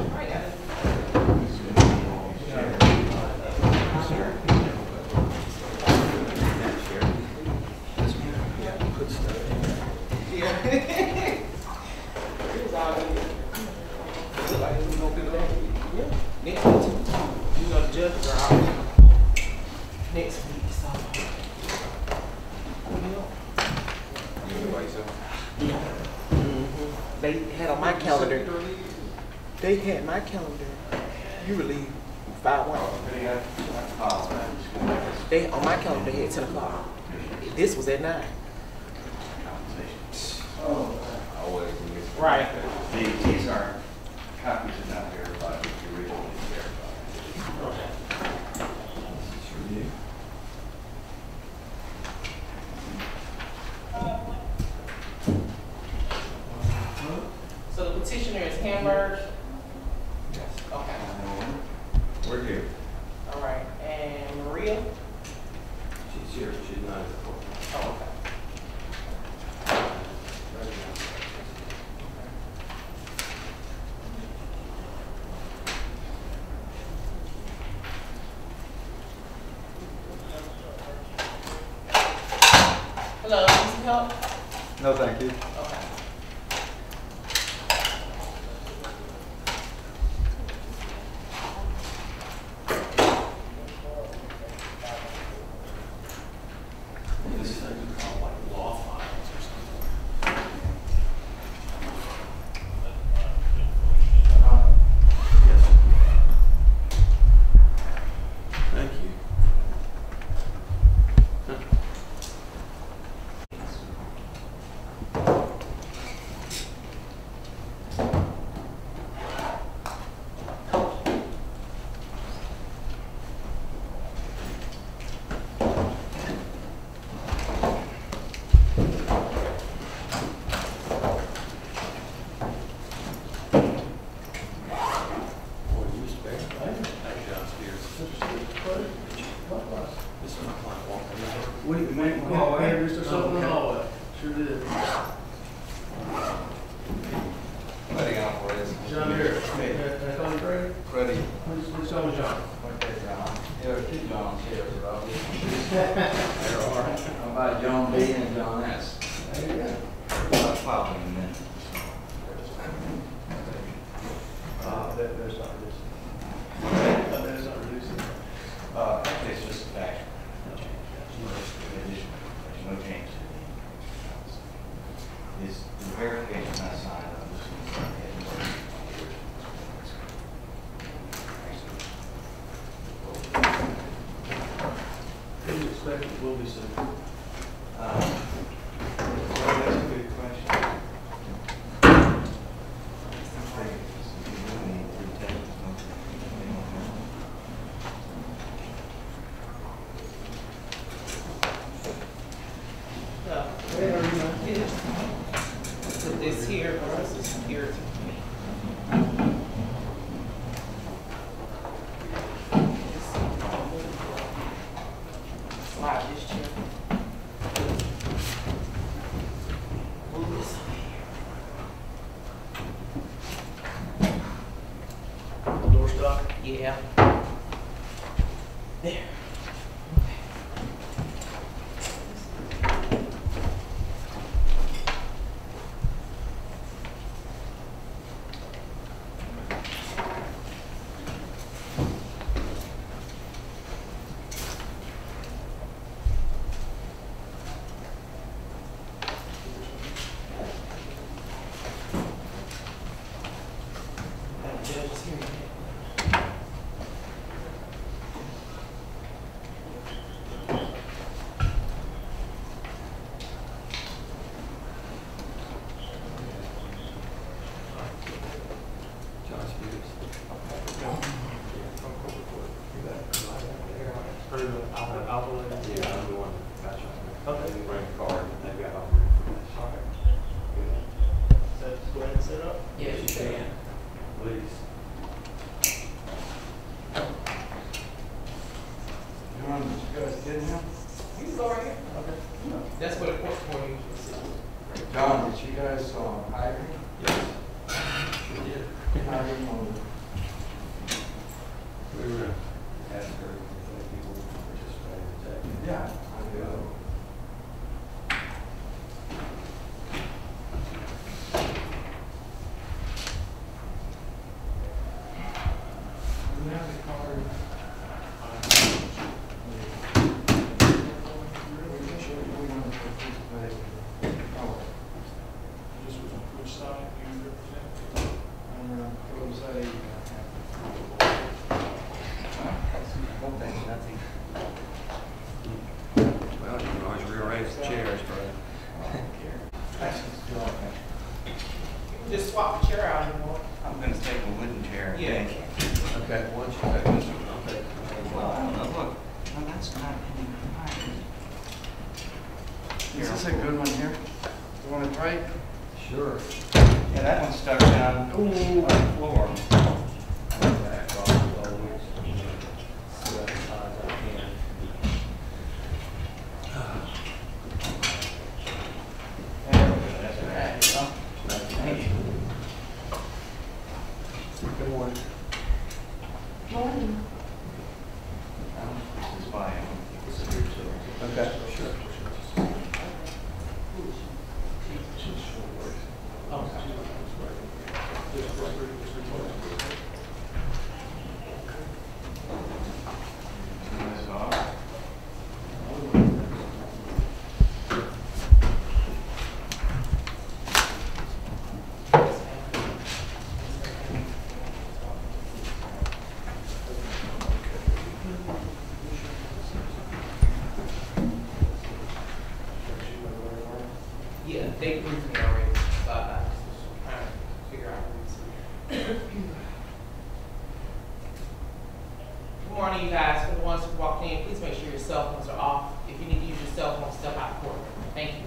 They had on my calendar. They had my calendar. You relieved 5-1. They on my calendar they had 10 o'clock. This was at 9. Right. These are copies are not verified, but the original is verified. So the petitioner is Hamburg. Yes. Okay. We're here. All right. And Maria. She's here. She's not at the court. Oh, okay. Hello, need some help? No, thank you. Okay. This is like law files or something. Yes. Thank you. What do you make me call Andrews or something? Oh, sure did. Freddie Alvarez. John here. Can I call you Freddie? Freddie. Please call me John. Okay, John. There are two Johns here, Robbie. There are. How about John B and John S? There you go. I'll file them in a minute. There's not reducing. There's not reducing. Actually, it's just a fact. No change. No change. Is the verification not signed? I'm just going to sign it. Who do you expect it will be soon? Well, that's a good question. Put this here, or this is here to me. Slide this chair. Move this over here. Door stop? Yeah. There. That's what a court reporter usually says. John, did you guys hire him? Yes. Sure did. Hire him on we were ask her if people participate in that. Yeah, I do. Just swap the chair out anymore. I'm going to take a wooden chair. Yeah. Okay, one chair. Okay. Well, I don't know. Look, no, that's not any higher. Is this a good one here? You want it right? Sure. Yeah, that one's stuck down on the floor. Good morning. Morning. This is fine. Okay, sure. This off. Yeah, they briefed me already, so I was trying to figure out what it is. Good morning, you guys. For the ones who walked in, please make sure your cell phones are off. If you need to use your cell phone, step out of court. Thank you.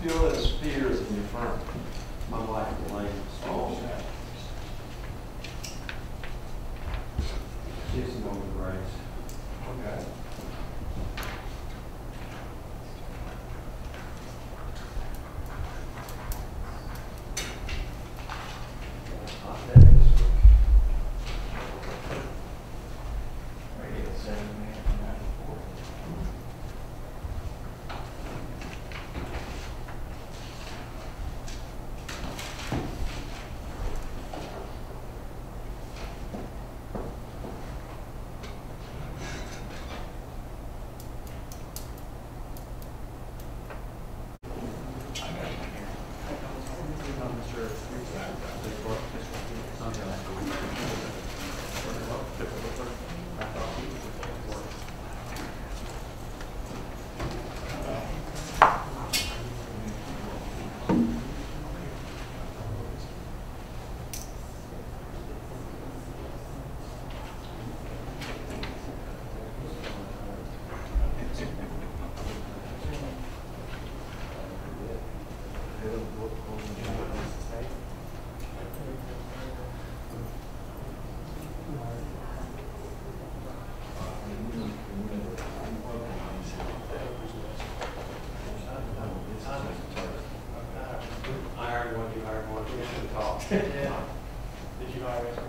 feel as fears in your firm? My wife, Elaine. Oh, okay. She's an older grace. Okay. Yeah. Did you hire us?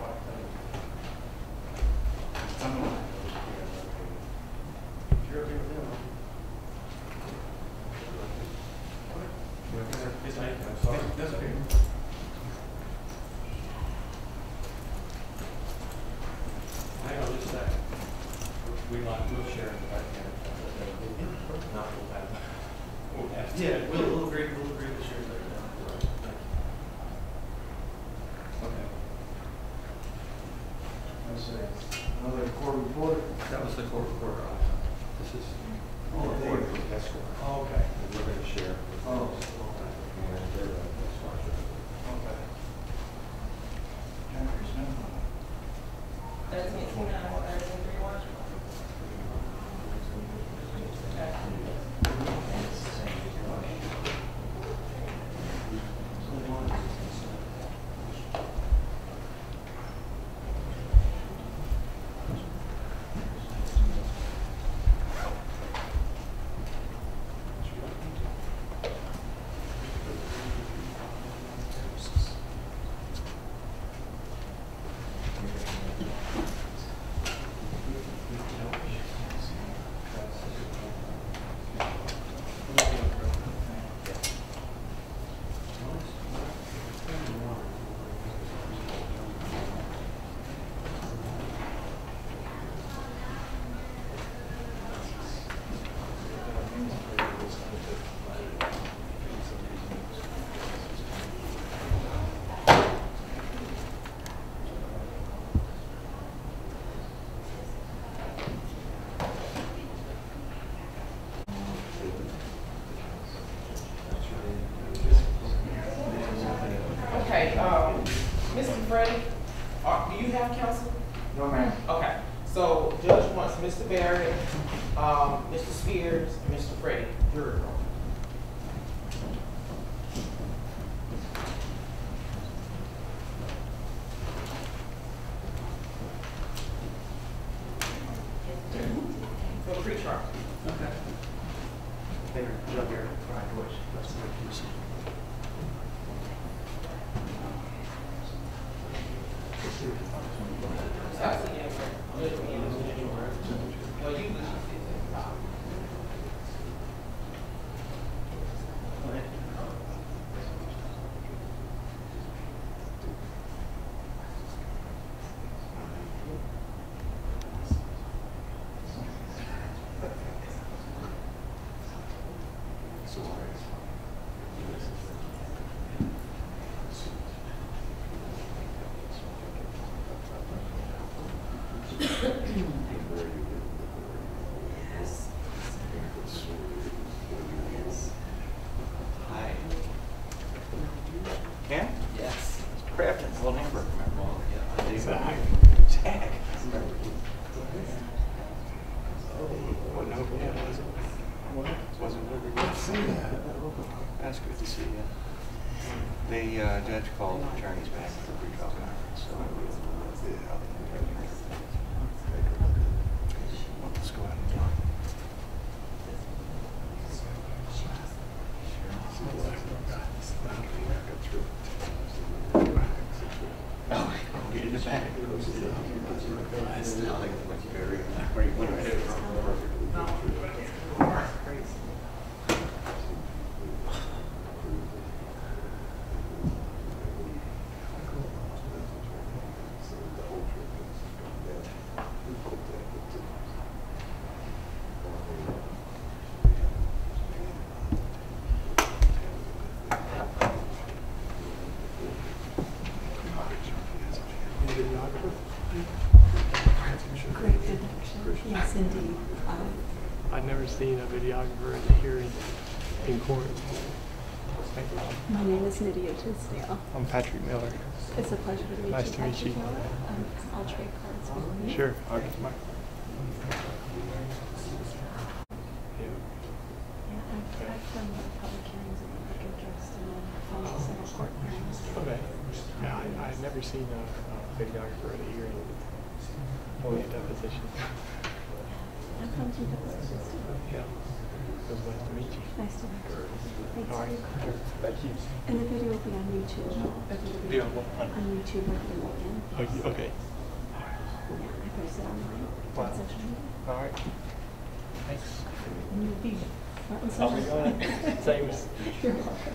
You're okay with them? That's okay. Hang on just a second. We'll share it if I can. Not we'll have. Yeah, we'll agree to share it later. Okay. That's another court report. That was the court reporter. This is Oh, the there. court escort. Oh, okay. And we're going to share. Oh, okay. And they're sponsor. okay. 1329, 1331. Okay, Mr. Freddie, do you have counsel? No, ma'am. Okay, so judge wants Mr. Barrett, Mr. Spears, and Mr. Freddie, jury room. For the pre-trial. Okay. There, jump here. All right, boys. Let's make you see. Ken? Yes. Crafton, Little Hamburg. Yeah, I do. Zach. Zach. What number was it? Was Good to see you. That's good to see you. The judge called the attorneys back for a pre-trial conference, so let's go ahead and talk. Oh, get in the back. It's not like it's very where you want to hit it from. Great deduction. Yes, indeed. I've never seen a videographer at a hearing in court. Thank you. My name is Nydia Tisdale. I'm Patrick Miller. It's a pleasure to meet Nice you. to meet Patrick you. Miller. I'll trade cards with you. Sure. Yeah, I've done public hearings and public interest and then civil court hearings. Okay. Yeah, I've never seen a videographer at a hearing. Only a deposition. I've come to depositions too. Yeah. It was nice to meet you. Nice to meet you. Thanks. All right. Sure. Thank you. And the video will be on YouTube. Be on what? On YouTube over the weekend. Oh, okay. Yeah, I post it online. Wow. On social media. All right. Thanks. And you'll be front and I'll be center. on it. Same. You're welcome.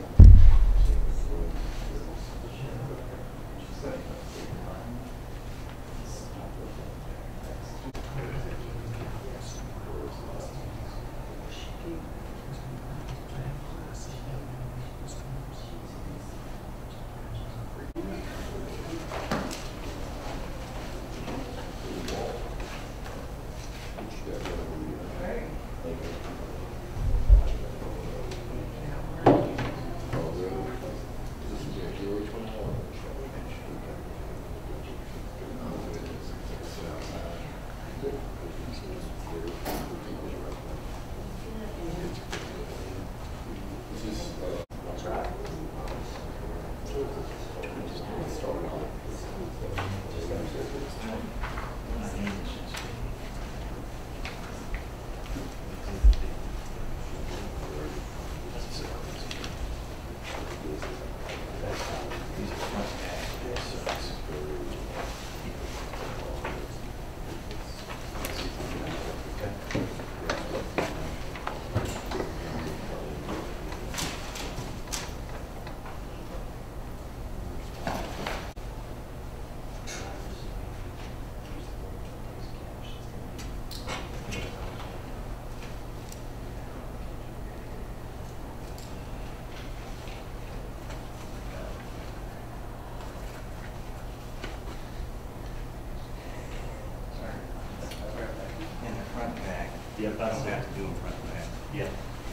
Yep, I don't have to do in front of that. Yeah.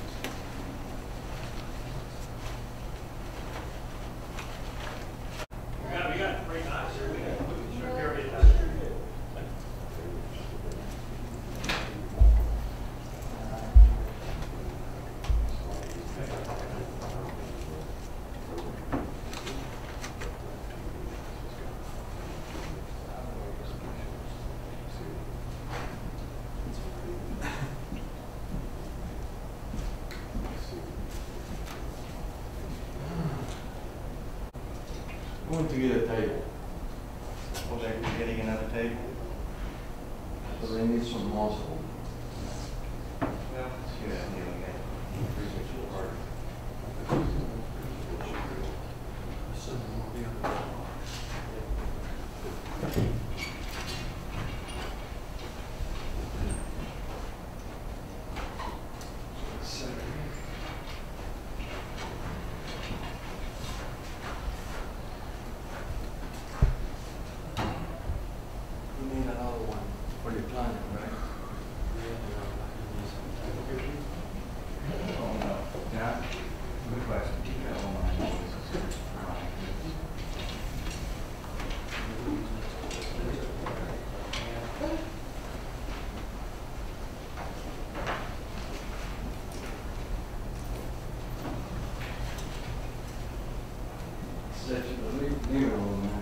We got 3 nights here. We got Carry it. I want to get a table. Well, they're getting another table. So they need some muscle. Well, yeah, yeah. Appreciate your part. You need another one for your client, right? section, the legal room now.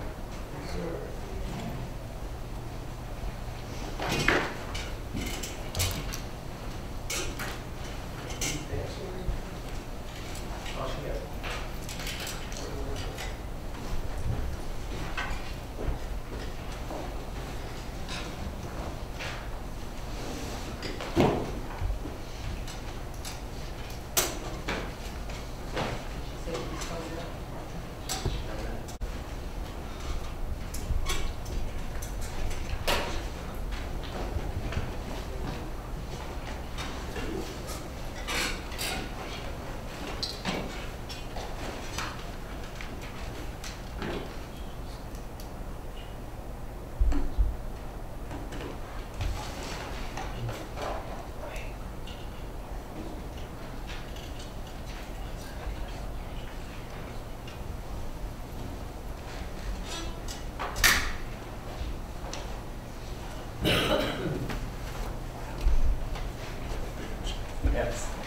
Yes.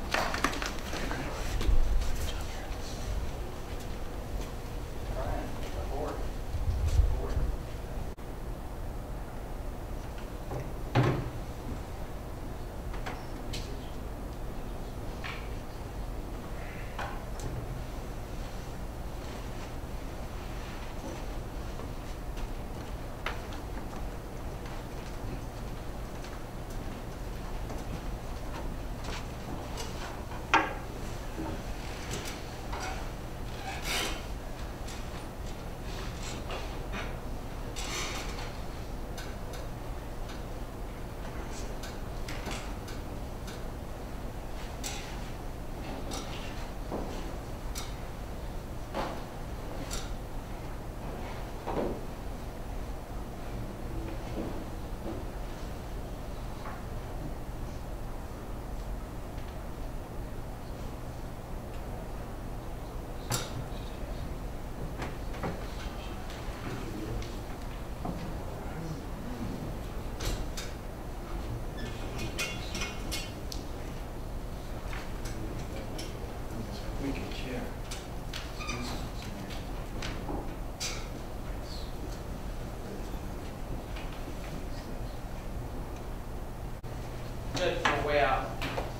Judge is on the way out.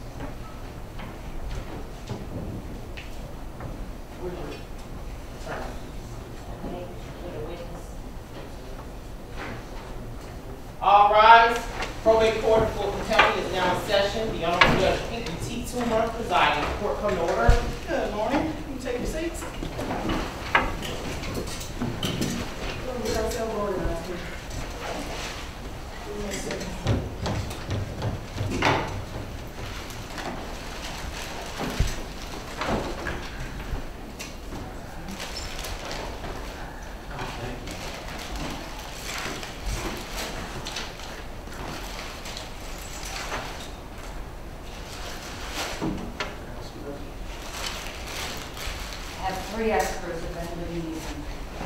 Where's your attorney? All rise. Probate court of Fulton County is now in session. The Honorable Judge Pinkie T. Toomer presiding. Court come to order. Good morning. You can take your seats. I have 3 experts if anybody needs them.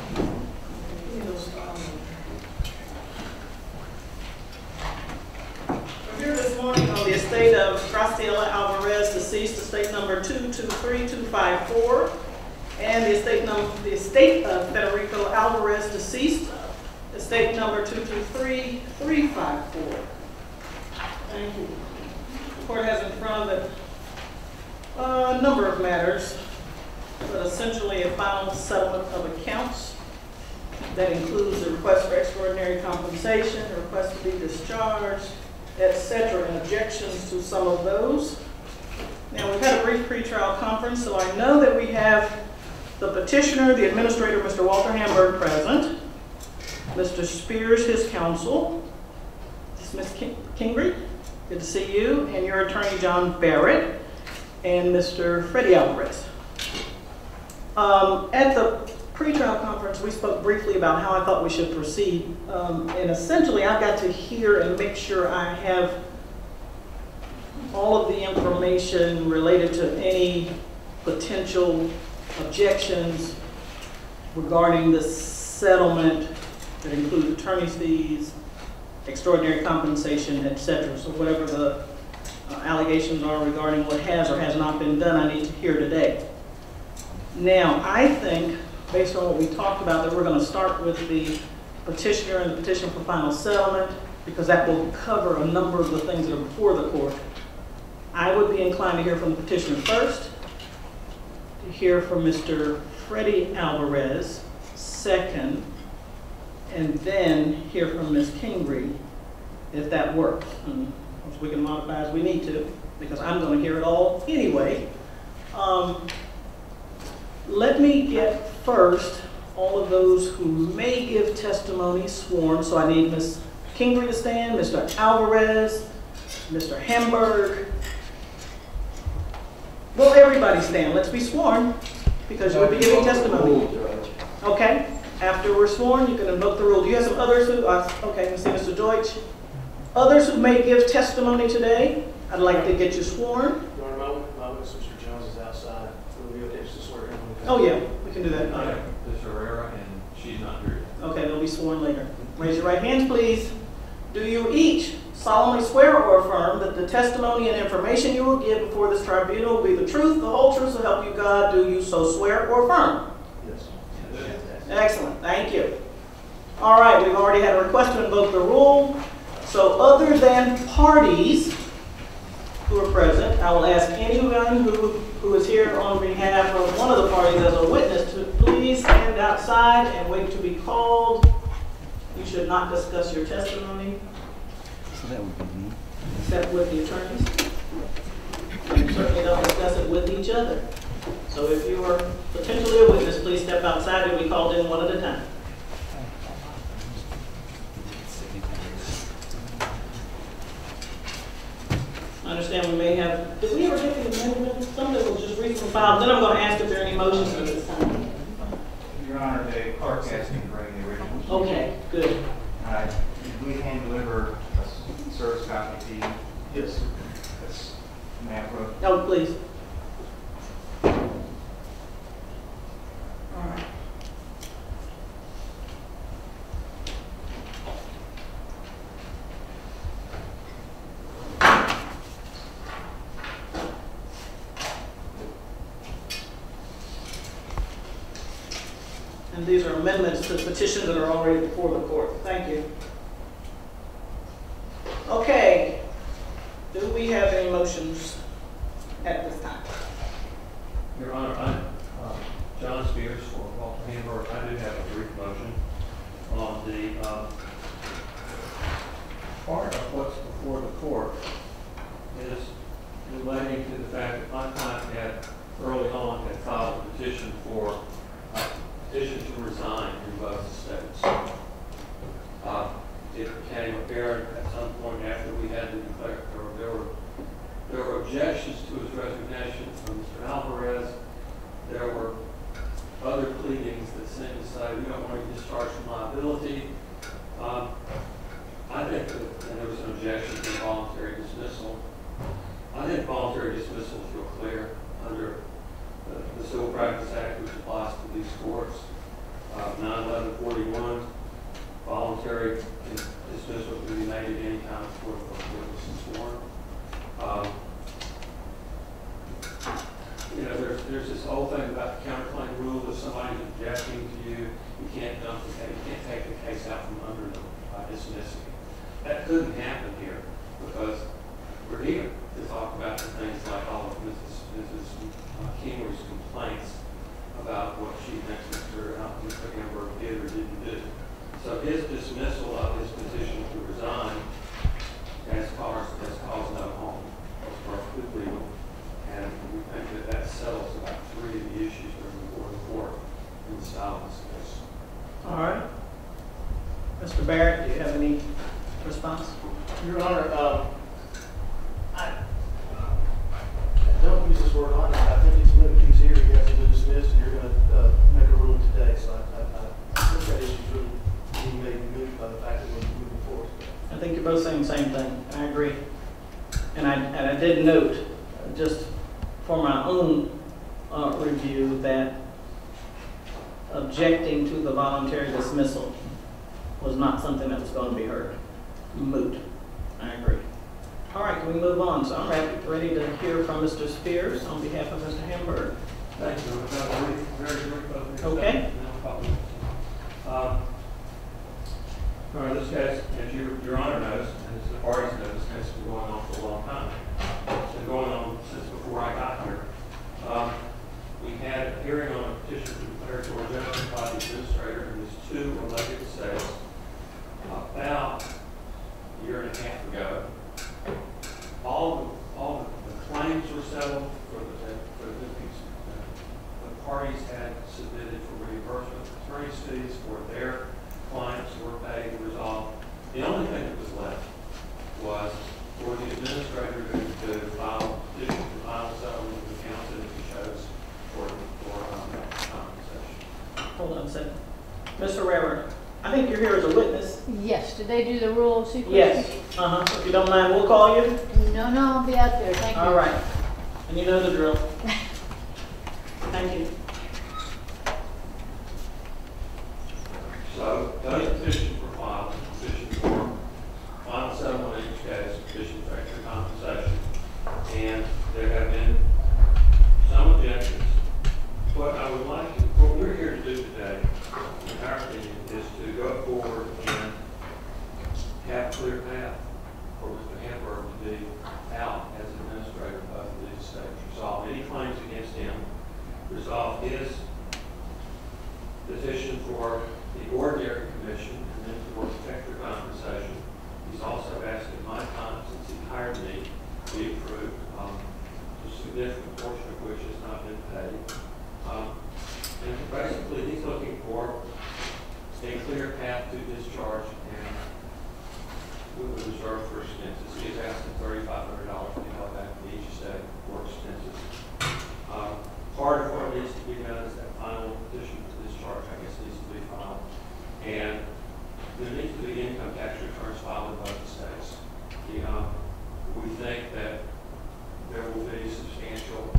We're here this morning on the estate of Graciela Alvarez, deceased, estate number 223254, and the estate of Federico Alvarez, deceased, estate number 223354. Thank you. The court has in front of it a number of matters, but essentially a final settlement of accounts that includes a request for extraordinary compensation, a request to be discharged, etc., and objections to some of those. Now, we've had a brief pretrial conference, so I know that we have the petitioner, the administrator, Mr. Walter Hamburg, present, Mr. Spears, his counsel, Ms. Kingery, good to see you, and your attorney, John Barrett, and Mr. Freddie Alvarez. At the pretrial conference, we spoke briefly about how I thought we should proceed, and essentially I got to hear and make sure I have all of the information related to any potential objections regarding the settlement that include attorney's fees, extraordinary compensation, etc. So whatever the allegations are regarding what has or has not been done, I need to hear today. Now, I think based on what we talked about, that we're going to start with the petitioner and the petition for final settlement, because that will cover a number of the things that are before the court. I would be inclined to hear from the petitioner first, to hear from Mr. Freddie Alvarez second, and then hear from Ms. Kingery, if that works. And of course, we can modify as we need to, because I'm going to hear it all anyway. Let me get first all of those who may give testimony sworn. So I need Ms. Kingery to stand, Mr. Alvarez, Mr. Hamburg. Well, everybody stand. Let's be sworn, because you'll be giving testimony. Okay? After we're sworn, you can invoke the rule. Do you have some others who, okay, let's see, Mr. Deutsch. Others who may give testimony today, I'd like to get you sworn. You want a moment? Mr. Jones is outside. Will we be able to swear in? Oh, yeah, we can do that. Ms. Herrera, and she's not here. Okay, they'll be sworn later. Raise your right hands, please. Do you each solemnly swear or affirm that the testimony and information you will give before this tribunal will be the truth, the whole truth, so help you God? Do you so swear or affirm? Yes. Excellent, thank you. All right, we've already had a request to invoke the rule. So other than parties who are present, I will ask anyone who is here on behalf of one of the parties as a witness to please stand outside and wait to be called. You should not discuss your testimony. So that would be me. Except with the attorneys. And you certainly don't discuss it with each other. So if you are potentially a witness, please step outside. You'll be called in one at a time. I understand we may have, did we ever get the amendment? Something was just recently filed. Then I'm going to ask if there are any motions at this time. Your Honor, the clerk asked me to bring the originals. Okay, good. Did we hand deliver a service copy to you? Yes. That's map road. Oh, please. All right. And these are amendments to petitions that are already before the court. Thank you. Okay. Do we have any motions at this time? Your Honor, I'm John Spears for Walter Hamburg. I do have a brief motion on the part of what's before the court is relating to the fact that my client had early on had filed a petition for to resign in both states. It became apparent at some point after we had to declare, there were objections to his resignation from Mr. Alvarez. There were other pleadings that seemed to say we don't want to discharge from liability. I think that, and there was an objection to voluntary dismissal. I think voluntary dismissal is real clear under the Civil Practice Act, which applies to these courts. 9/11/41, voluntary dismissal can be made at any time before the witness is sworn. There's this whole thing about the counterclaim rule. If somebody's objecting to you, you can't dump the case, you can't take the case out from under them by dismissing it. That couldn't happen here because we're here to talk about the things like all of Mrs. Kingery's complaints about what she thinks Mr. Hamburg did or didn't do. So his dismissal of his petition to resign has caused no harm. It's perfectly legal. And we think that that settles about 3 of the issues that are before the court in the silence case. All right. Mr. Barrett, do you have any response? Your Honor, I don't use this word honor. I think it's moved. He's here. He hasn't been dismissed, and you're going to make a ruling today. So I think that issue really being made moved by the fact that we're moving forward. I think you're both saying the same thing. I agree. And I did note, just for my own review, that objecting to the voluntary dismissal was not something that was going to be heard. Moot. I agree. All right, can we move on? So I'm ready to hear from Mr. Spears on behalf of Mr. Hamburg. Thank you. Very brief. Okay. All right, this case, as your Honor knows, and as the parties know, this case has been going on for a long time. It's been going on since before I got here. We had a hearing on a petition for declaratory judgment by the administrator in his 2 related estates about a year and a half ago. All the claims were settled for the parties had submitted for reimbursement of attorney's fees for their clients who were paid and resolved. The only thing that was left was for the administrator to file a petition for final settlement of the counsel if he chose for compensation. Hold on a second. Mr. Reverend, I think you're here as a witness. Yes, did they do the rule of secrecy? Yes. If you don't mind, we'll call you. No, I'll be out there, thank you. All right. And you know the drill. Thank you. So those petitions were filed, petition for final settlement in each case, petition for extra compensation, and there have been some objections. What I would like, what we're here to do today, in our opinion, is to go forward and have a clear path for Mr. Hamburg to be out as administrator of both of these estates, resolve any claims against him, resolve his petition for the ordinary commission, and then for extra compensation. He's also asked that my time, since he hired me, be approved, a significant portion of which has not been paid. And basically, he's looking for a clear path to discharge, and we would reserve for expenses. He has asked for $3,500 to be held back to each estate for expenses. Part of what needs to be done is that final petition for discharge, I guess, needs to be filed. And there needs to be income tax returns filed in both estates. We think that there will be substantial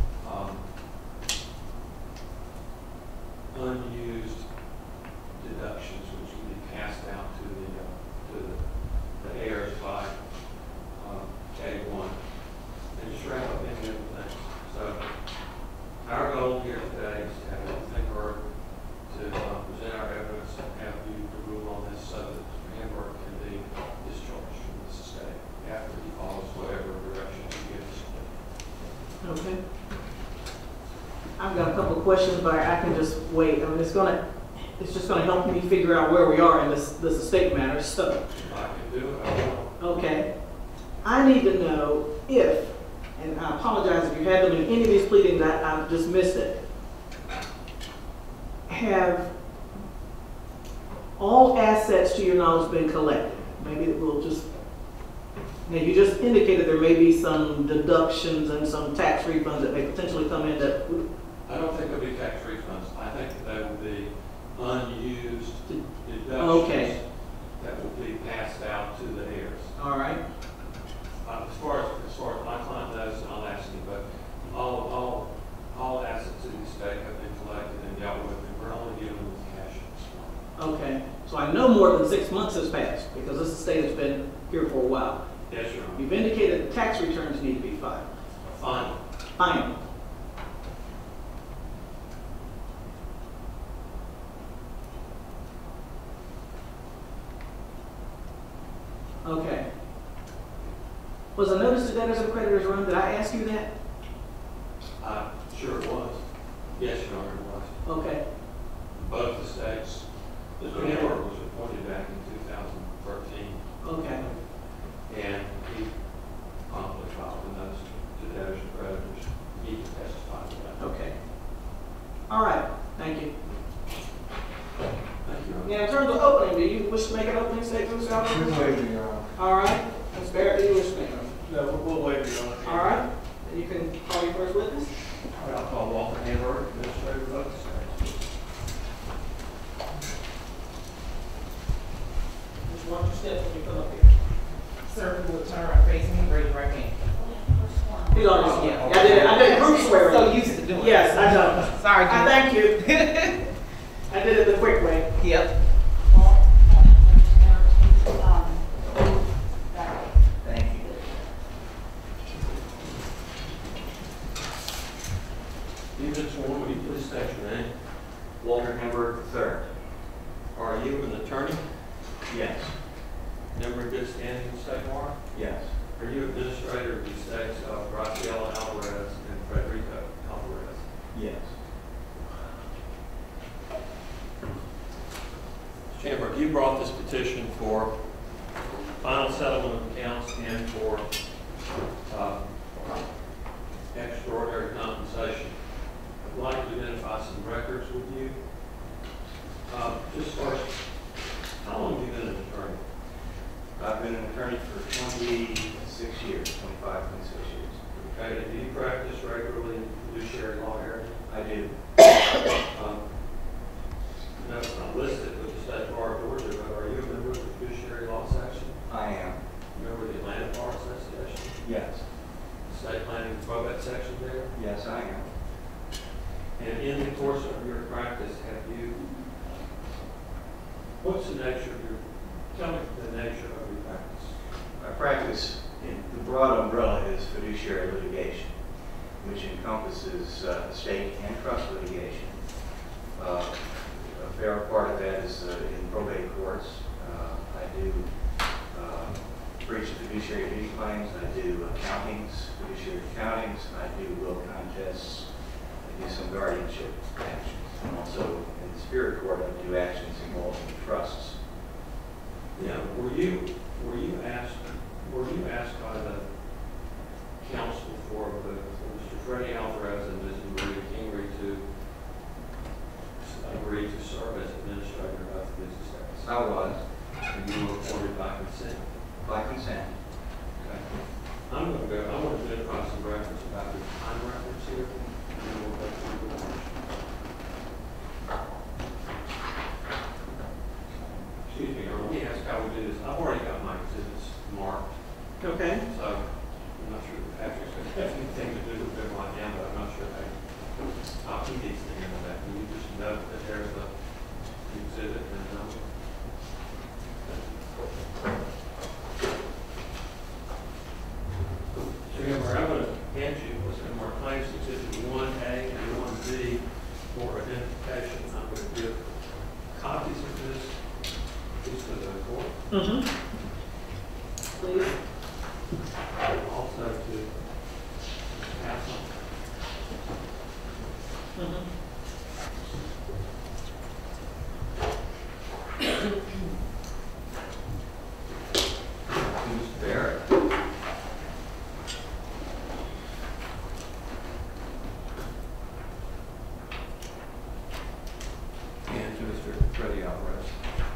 unused deductions which will be passed out to the heirs by K1. And just wrap up any other things. So our goal here today is to have everything heard, to present our evidence, and have you to rule on this so that Mr. Hamburg can be discharged from this estate after he follows whatever direction he gives. Okay. I've got a couple of questions, but I can just wait. I mean, it's just gonna help me figure out where we are in this estate matter. So, I can do it. I will. okay. I need to know if, and I apologize if you had them in any of these pleadings, I've just missed it. Have all assets, to your knowledge, been collected? Maybe we'll just. Now, you just indicated there may be some deductions and some tax refunds that may potentially come in that. I don't think there'll be tax refunds. I think that there will be unused deductions Okay. that will be passed out to the heirs. All right. As far as my client knows, and I'll ask you, but all assets in the estate have been collected and dealt with, and we're only dealing with cash at this point. Okay. So I know more than 6 months has passed because this estate has been here for a while. Yes, Your Honor. You've indicated that tax returns need to be filed. Final. Final. Okay. Was a notice to debtors and creditors run? Did I ask you that? Sure it was. Yes, Your Honor, it was. Okay. Both estates. Mr. Hamburg was appointed back in 2013. Okay. And he promptly filed a notice to debtors and creditors. He can testify to that. Okay. All right. Thank you. Thank you, Your Honor. Now, in terms of opening, do you wish to make an opening statement, Mr. Alvarez? We'll waive it, Your Honor. All right. Ms. Barrett, do you wish to make one? No, we'll waive it, Your Honor. All right. Then you can call your first witness. All right, I'll call Walter Hamburg, administrator of both estates. Just watch your steps when you come up here. Sir, you will turn around facing me, raise your right hand. He's already, yeah. I did group swearing. So used to doing it. Yes, I know. Sorry, I thank you. I did it the quick way. Yep. Thank you. You've been sworn, will you please state your name? Walter Hamburg III. Are you an attorney? Yes. Member in good standing in the state bar? Yes. Are you administrator of the estates of Graciela Alvarez and Federico Alvarez? Yes. Chamber, you brought this petition for final settlement of accounts and for extraordinary compensation. I'd like to identify some records with you. Just first, how long have you been an attorney? I've been an attorney for 26 years, 25, 26 years. Okay, and do you practice regularly in the fiduciary law area? I do. No, it's not listed with the State Bar of Georgia, but are you a member of the fiduciary law section? I am. Member of the Atlanta Bar Association? Yes. State planning and probate section there? Yes, I am. And in the course of your practice, have you, what's the nature of your, tell me the nature of your practice. My practice, in the broad umbrella, is fiduciary litigation, which encompasses estate and trust litigation. A fair part of that is in probate courts. I do breach of fiduciary duty claims. I do accountings, fiduciary accountings. I do will contests. I do some guardianship actions. And also in the spirit court, I do actions involving trusts. Yeah, were you asked by the counsel for Mr. Freddie Alvarez and Ms. Marietta Kingery to agree to serve as administrator of these estates? I was. And you were appointed by consent? By consent. Okay. I want to identify some records about the time records here. And then we'll go through the motion. Excuse me, let me ask how we do this. I've already got my exhibits marked. Okay. So I'm not sure if Patrick's going to have anything to do with them right now, but I'm not sure how he needs to handle that. Can you just note that there's the exhibit and number? So remember, I'm going to hand you what's in our claims exhibit 1A and 1B for identification. I'm going to give copies of this to the court. Mm-hmm. Please. Also to counsel. Mm-hmm. Mr. Barrett. And to Mr. Freddie Alvarez.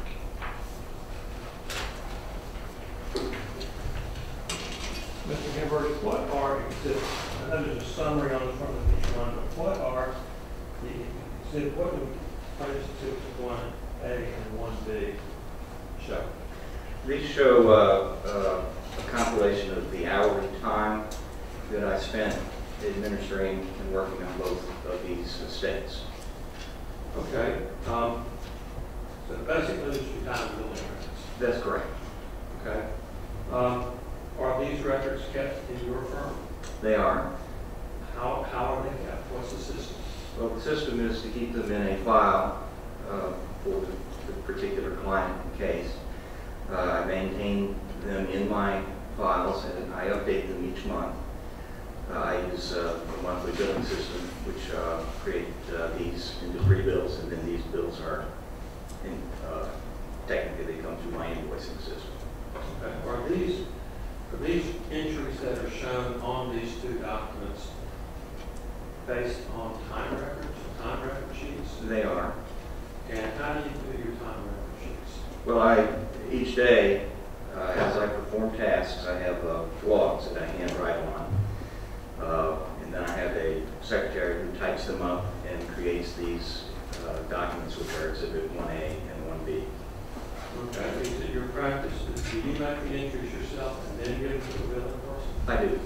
Mr. Kingery, what are exhibits? I know there's a summary on the front of each one, but what are the exhibits? What do plaintiffs' exhibits 1A and 1B show? These show a compilation of the hourly time that I spent administering and working on both of these estates. Okay. So basically, this is your time billing records. That's correct. Okay. Are these records kept in your firm? They are. How are they kept? What's the system? Well, the system is to keep them in a file for the particular client case. I maintain them in my files and I update them each month. I use a monthly billing system which create these into free bills, and then these bills are technically they come through my invoicing system. Okay. Are these entries that are shown on these two documents based on time records, time record sheets? They are. And how do you do your time record sheets? Well, each day, as I perform tasks, I have logs that I handwrite on. And then I have a secretary who types them up and creates these documents, which are Exhibit 1A and 1B. Okay. Is it your practice? Do you make the entries yourself and then give them to the billing person? I do.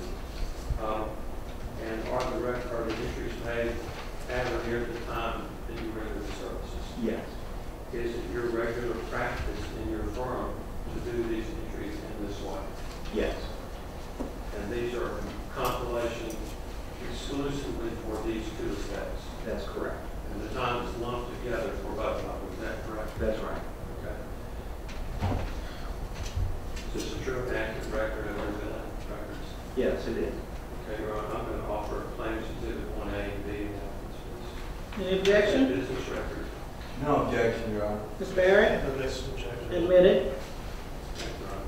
And are the entries made at or near the time that you render the services? Yes. Is it your regular practice in your firm to do these entries in this way? Yes. And these are compilation exclusively for these two estates? That's correct. And the time is lumped together for both of them, is that correct? That's right. Okay. Is this a true and accurate record of everything records? Yes, it is. Okay, Your Honor, I'm going to offer Plaintiff's Exhibit 1A and B. Any objection? Business record. No objection, Your Honor. Ms. Barrett? No, that's objection. Admitted. Thank you, Your Honor.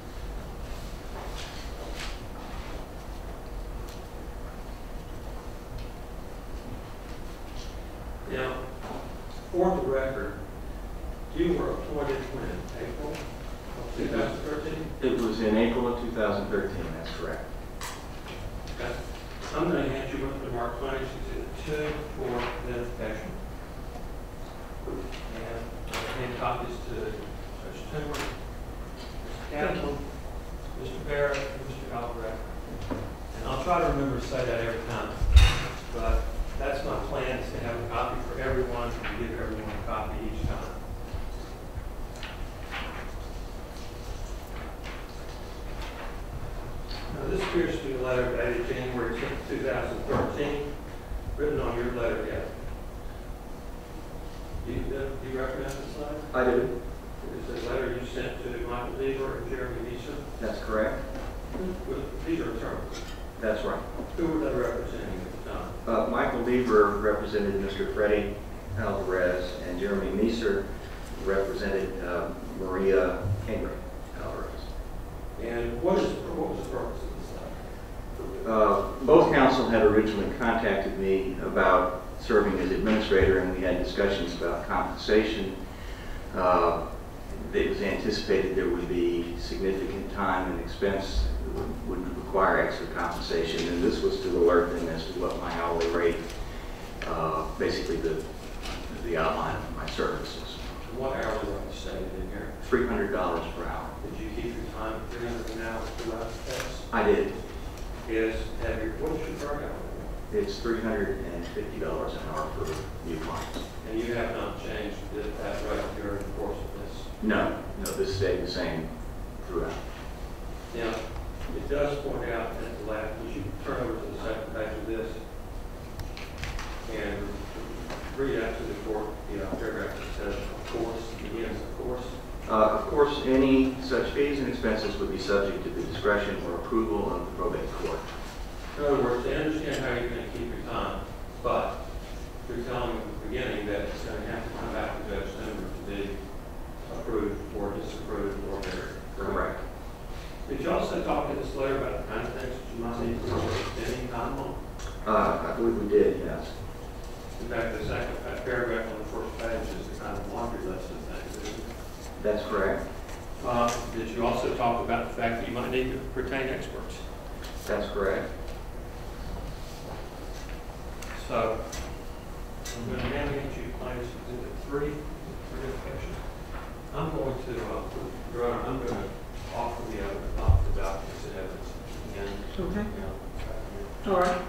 Now, for the record, you were appointed when? April of 2013? It was in April of 2013, that's correct. Okay. I'm going to hand you up to Mark Plaintiff's Exhibit 2 for identification. And I'll hand copies to Judge Toomer, Mr. Caplan, Mr. Barrett, and Mr. Alvarez. And I'll try to remember to say that every time. But that's my plan, is to have a copy for everyone and give everyone a copy each time. Now, this appears to be a letter dated January 10th, 2013, written on your letterhead. Do you recognize this letter? I do. It's a letter you sent to Michael Lever and Jeremy Nieser. That's correct. These are attorneys. That's right. Who were they representing at the time? Michael Lever represented Mr. Federico Alvarez, and Jeremy Nieser represented Maria Kingery Alvarez. And what was the purpose of this letter? Both counsel had originally contacted me about serving as administrator, and we had discussions about compensation. It was anticipated there would be significant time and expense that would require extra compensation, and this was to alert them as to what my hourly rate, basically the outline of my services. What hourly rate stated in here? $300 per hour. Did you keep your time at $300 an hour throughout the case? I did. What is your current hourly rate? It's $350 an hour for new clients. And you have not changed that rate during the course of this? No, this stayed the same throughout. Now, it does point out at the last, would you turn over to the second page of this and read out to the court the paragraph that says, of course, begins, of course. Of course, any such fees and expenses would be subject to the discretion or approval of the probate court. In other words, they understand how you're going to keep your time, but you're telling them at the beginning that it's going to have to come back to Judge Toomer to be approved or disapproved or whatever. Correct. Did you also talk in this letter about the kind of things that you might need for extending time on? I believe we did, yes. In fact, the second paragraph on the first page is the kind of laundry list of things, isn't it? That's correct. Did you also talk about the fact that you might need to retain experts? That's correct. So, I'm going to navigate you to Plaintiff's Exhibit 3 for identification. I'm going to, Your Honor, I'm going to offer the documents and evidence. And, Okay. All right.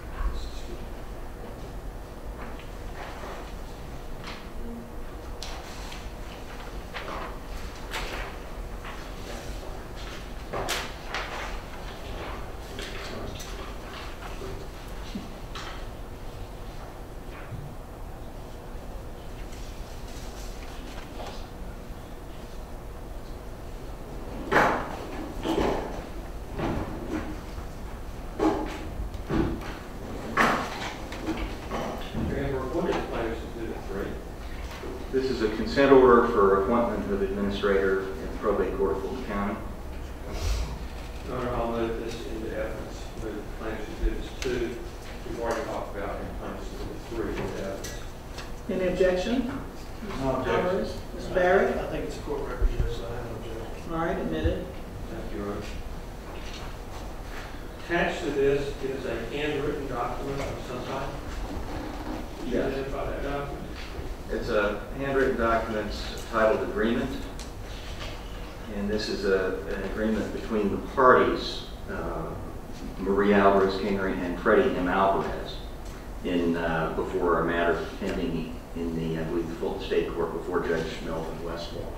This is a consent order for appointment of administrator in the probate court of Fulton County. Your Honor, I'll move this into evidence. Move Plaintiff's Exhibits 2. We've already talked about in Plaintiff's Exhibit 3 into evidence. Any objection? No objection. Ms. Barrett? I think it's a court record, Judge, so I have no objection. All right, admitted. Thank you, Your Honor. Attached to this is a handwritten document of some type. Can you Yes. identify that document? It's a handwritten document titled agreement, and this is an agreement between the parties, Maria Alvarez Kingery and Freddie M. Alvarez, before a matter pending in the, I believe, the Fulton State Court before Judge Melvin Westwall.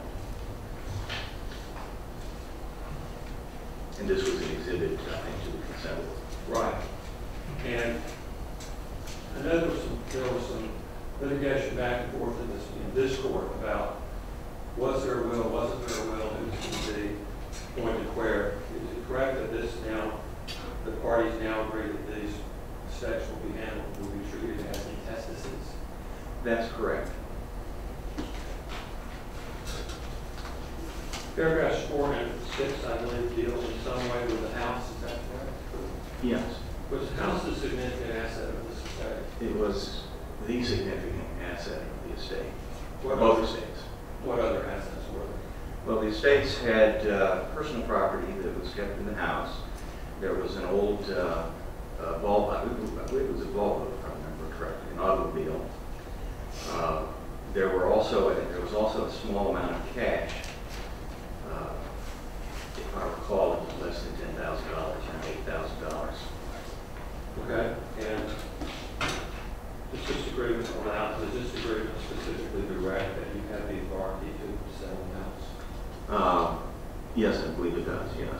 And this was an exhibit, I think, to the consent order. Right. And I know there was some litigation back and forth in this court about was there a will, wasn't there a will, who's going to be appointed where. Is it correct that the parties now agree that these estates will be handled, will be treated as intestacies? That's correct. Paragraphs 4 and 6, I believe, deal in some way with the house. Is that correct? Yes. Was the house a significant asset of this estate? It was the significant asset of the estate. What Both other- estates. What other assets were there? Well, the estates had personal property that was kept in the house. There was an old Volvo, I believe it was a Volvo, if I remember correctly, an automobile. There was also a small amount of cash. If I recall, it was less than $10,000, $8,000. Okay, and does this agreement specifically direct that you have the authority to sell the house? Yes, I believe it does, yes.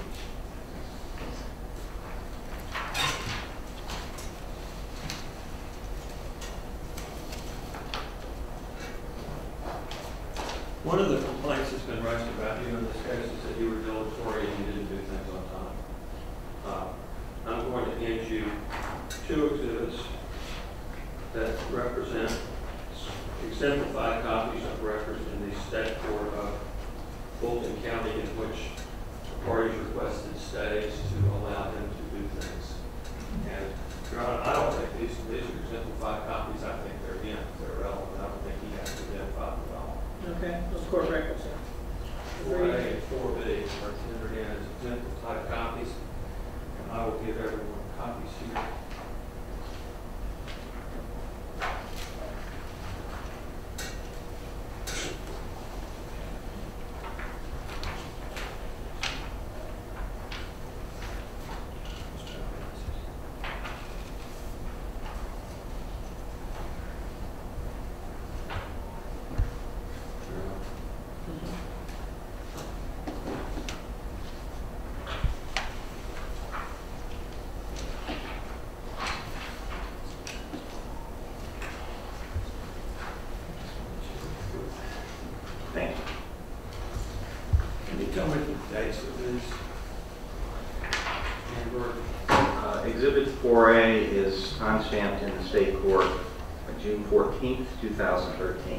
One of the complaints that's been raised about you in this case is that you were dilatory and you didn't do things on time. I'm going to hand you 2 exhibits that represent exemplified copies of records in the state court of Fulton County in which the parties requested stays to allow them to do things. And Your Honor, I don't think these are exemplified copies. I think they're relevant. I don't think he has to identify them at all. Okay, those court records, sir. 4A and 4B are tendered in as exemplified copies, and I will give everyone copies here. Thank you. Can you tell me the dates of these? Exhibit 4A is time-stamped in the state court June 14th, 2013.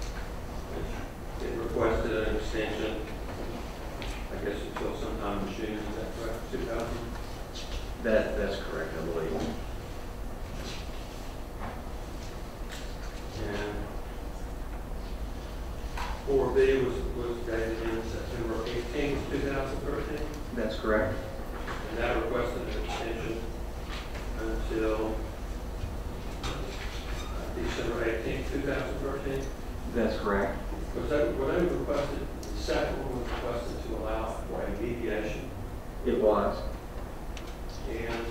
It requested an extension, I guess, until sometime in June, is that correct? 2000? That's correct, I believe. And 4B was dated in September 18th, 2013? That's correct. And that requested an extension until December 18th, 2013? That's correct. Were they requested, the second one was requested to allow for a mediation? It was. And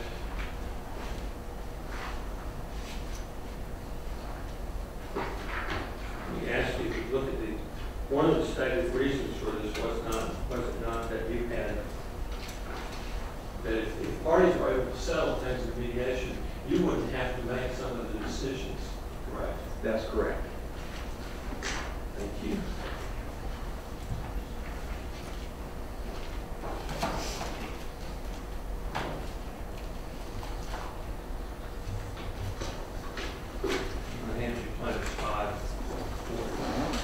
let me ask you, if you look at one of the stated reasons for this was it not that you had, that if the parties were able to settle things in mediation, you wouldn't have to make some of the decisions, correct? That's correct. Thank you. My hands are playing 5, 4.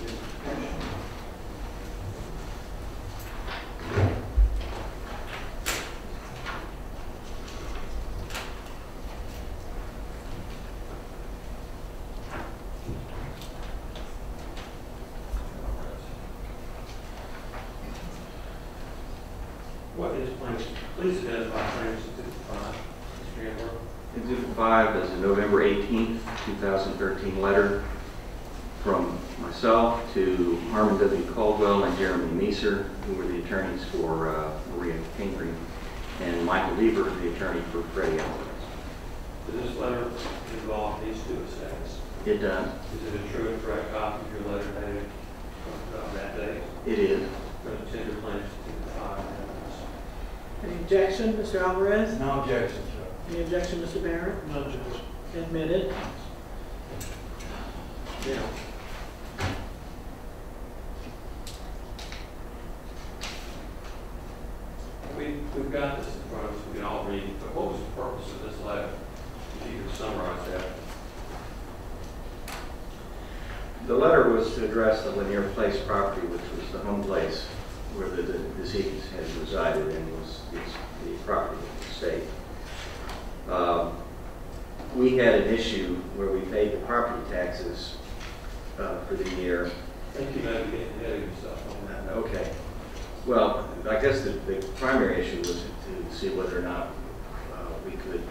What is plaintiff? Please identify plaintiff's exhibit 5, Mr. Handler. Exhibit 5 is a November 18th, 2013 letter from myself to Harmon W. Caldwell and Jeremy Meeser, who were the attorneys for Maria Kingery, and Michael Lieber, the attorney for Freddie Alvarez. Does this letter involve these 2 estates? It does. Is it a true and correct copy of your letter dated that date? It is. Going to tender plaintiff's exhibit 5. Any objection, Mr. Alvarez? No objection, sir. Any objection, Mr. Barrett? No objection. Admitted. Now, we've got this in front of us, we can all read, but what was the purpose of this letter? If you could summarize that. The letter was to address the Lanier Place property, which was the home place where the decedent had resided and was the property of the state. We had an issue where we paid the property taxes for the year. I think you might be getting ahead of yourself on that. Okay. Well, I guess the primary issue was to see whether or not we could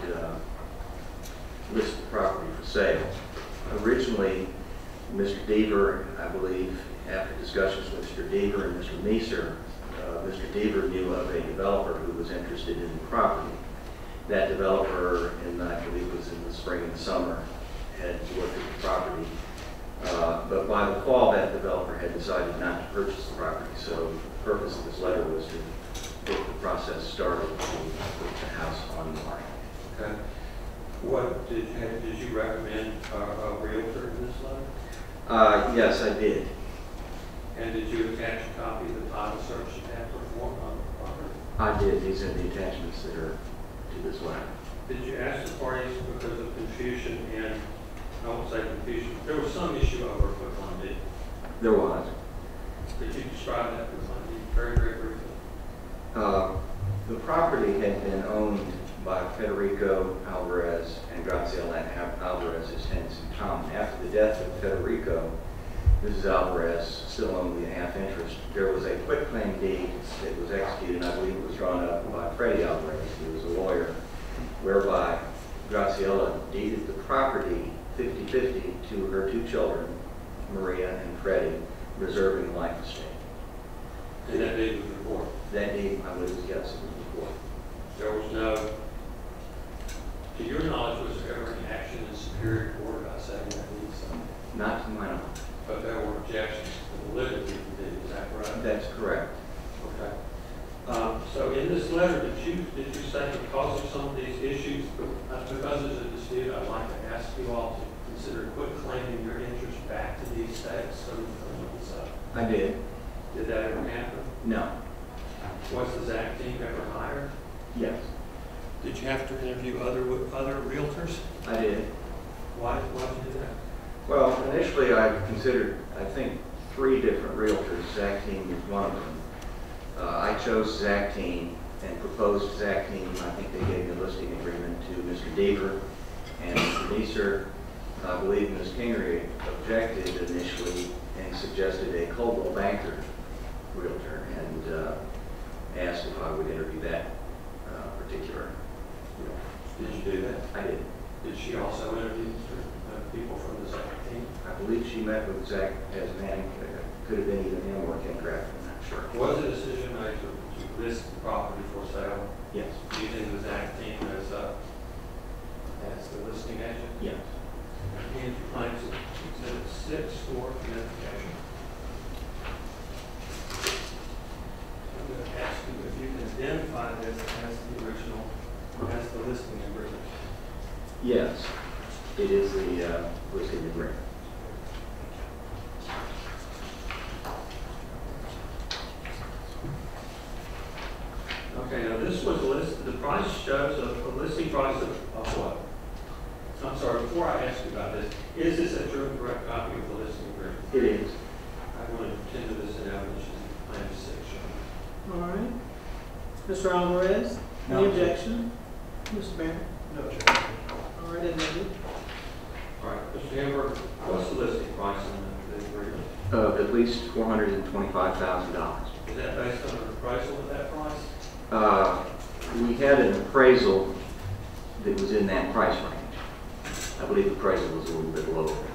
list the property for sale. Originally, Mr. Deaver, I believe, after discussions with Mr. Deaver and Mr. Meeser, Mr. Deaver knew of a developer who was interested in the property. That developer, I believe it was in the spring and summer, had looked at the property. But by the fall, that developer had decided not to purchase the property. So the purpose of this letter was to get the process started to put the house on the market. Okay. What did you recommend a realtor in this letter? Yes, I did. And did you attach a copy of the title search and transfer form on the property? I did. These are the attachments that are to this letter. Did you ask the parties because of confusion and, I won't say confusion, there was some issue over Fulton, did you? There was. Could you describe that for me very, very briefly? The property had been owned by Federico Alvarez and Graciela Alvarez as tenants in common. After the death of Federico, Mrs. Alvarez still owned the half interest. There was a quitclaim deed that was executed, and I believe it was drawn up by Freddie Alvarez, who was a lawyer, whereby Graciela deeded the property 50-50 to her two children, Maria and Freddie, reserving the life estate. And that deed was recorded? That deed, I believe, was yes, it was recorded. There was no, to your knowledge, was there ever any action in Superior Court about setting that deed aside? Not to my knowledge. But there were objections to the validity of the deed, is that correct? That's correct. Okay. So in this letter, did you say because of some of these issues, because there's a dispute, I'd like to ask you all to consider quitclaiming your interest back to these states? I did. Did that ever happen? No. Was the ZAC team ever hired? Yes. Did you have to interview other realtors? I did. Why did you do that? Well, initially I considered, I think, 3 different realtors. Zach Team was one of them. I chose Zach Team and proposed Zach Team. I think they gave me a listing agreement to Mr. Deaver and Mr. Meeser. I believe Ms. Kingery objected initially and suggested a Coldwell Banker realtor and asked if I would interview that particular realtor. Did you do that? I did. Did she also interview people from the ZAC team? I believe she met with Zach as man. Could have been either him or Ken Kraft, I'm not sure. Was a decision made to list the property for sale? Yes. Using the ZAC team as the listing agent? Yes. And claims Exhibit 6 for identification. I'm going to ask you if you can identify this as the original, as the listing agreement. Yes, it is the listing agreement. Okay, now this was listed, the price shows a listing price of what? I'm sorry, before I ask you about this, is this a true and correct copy of the listing agreement? It is. I'm going to tender this in evidence in Plan 6. All right. Mr. Alvarez, No any objection. objection? Mr. Barrett? No objection. All right, admitted. All right, Mr. Hamburg, what's the listing price on the agreement? Of at least $425,000. Is that based on an appraisal of that price? We had an appraisal that was in that price range. I believe the appraisal was a little bit lower than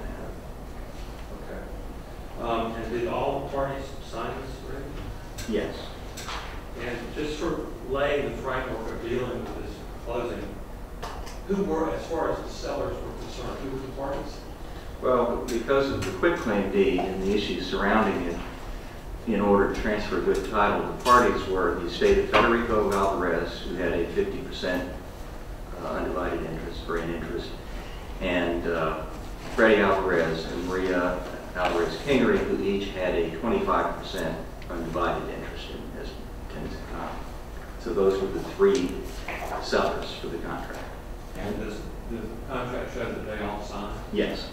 that. Okay. And did all the parties sign this agreement? Yes. And just for laying the framework of dealing with this closing, who were, as far as the sellers were concerned, who were the parties? Well, because of the quitclaim deed and the issues surrounding it, in order to transfer good title, the parties were the estate of Federico Alvarez, who had a 50% undivided interest, grant interest, and Freddie Alvarez and Maria Alvarez Kingery, who each had a 25% undivided interest in this tenant's economy. So those were the three sellers for the contract. And does the contract show that they all signed? Yes.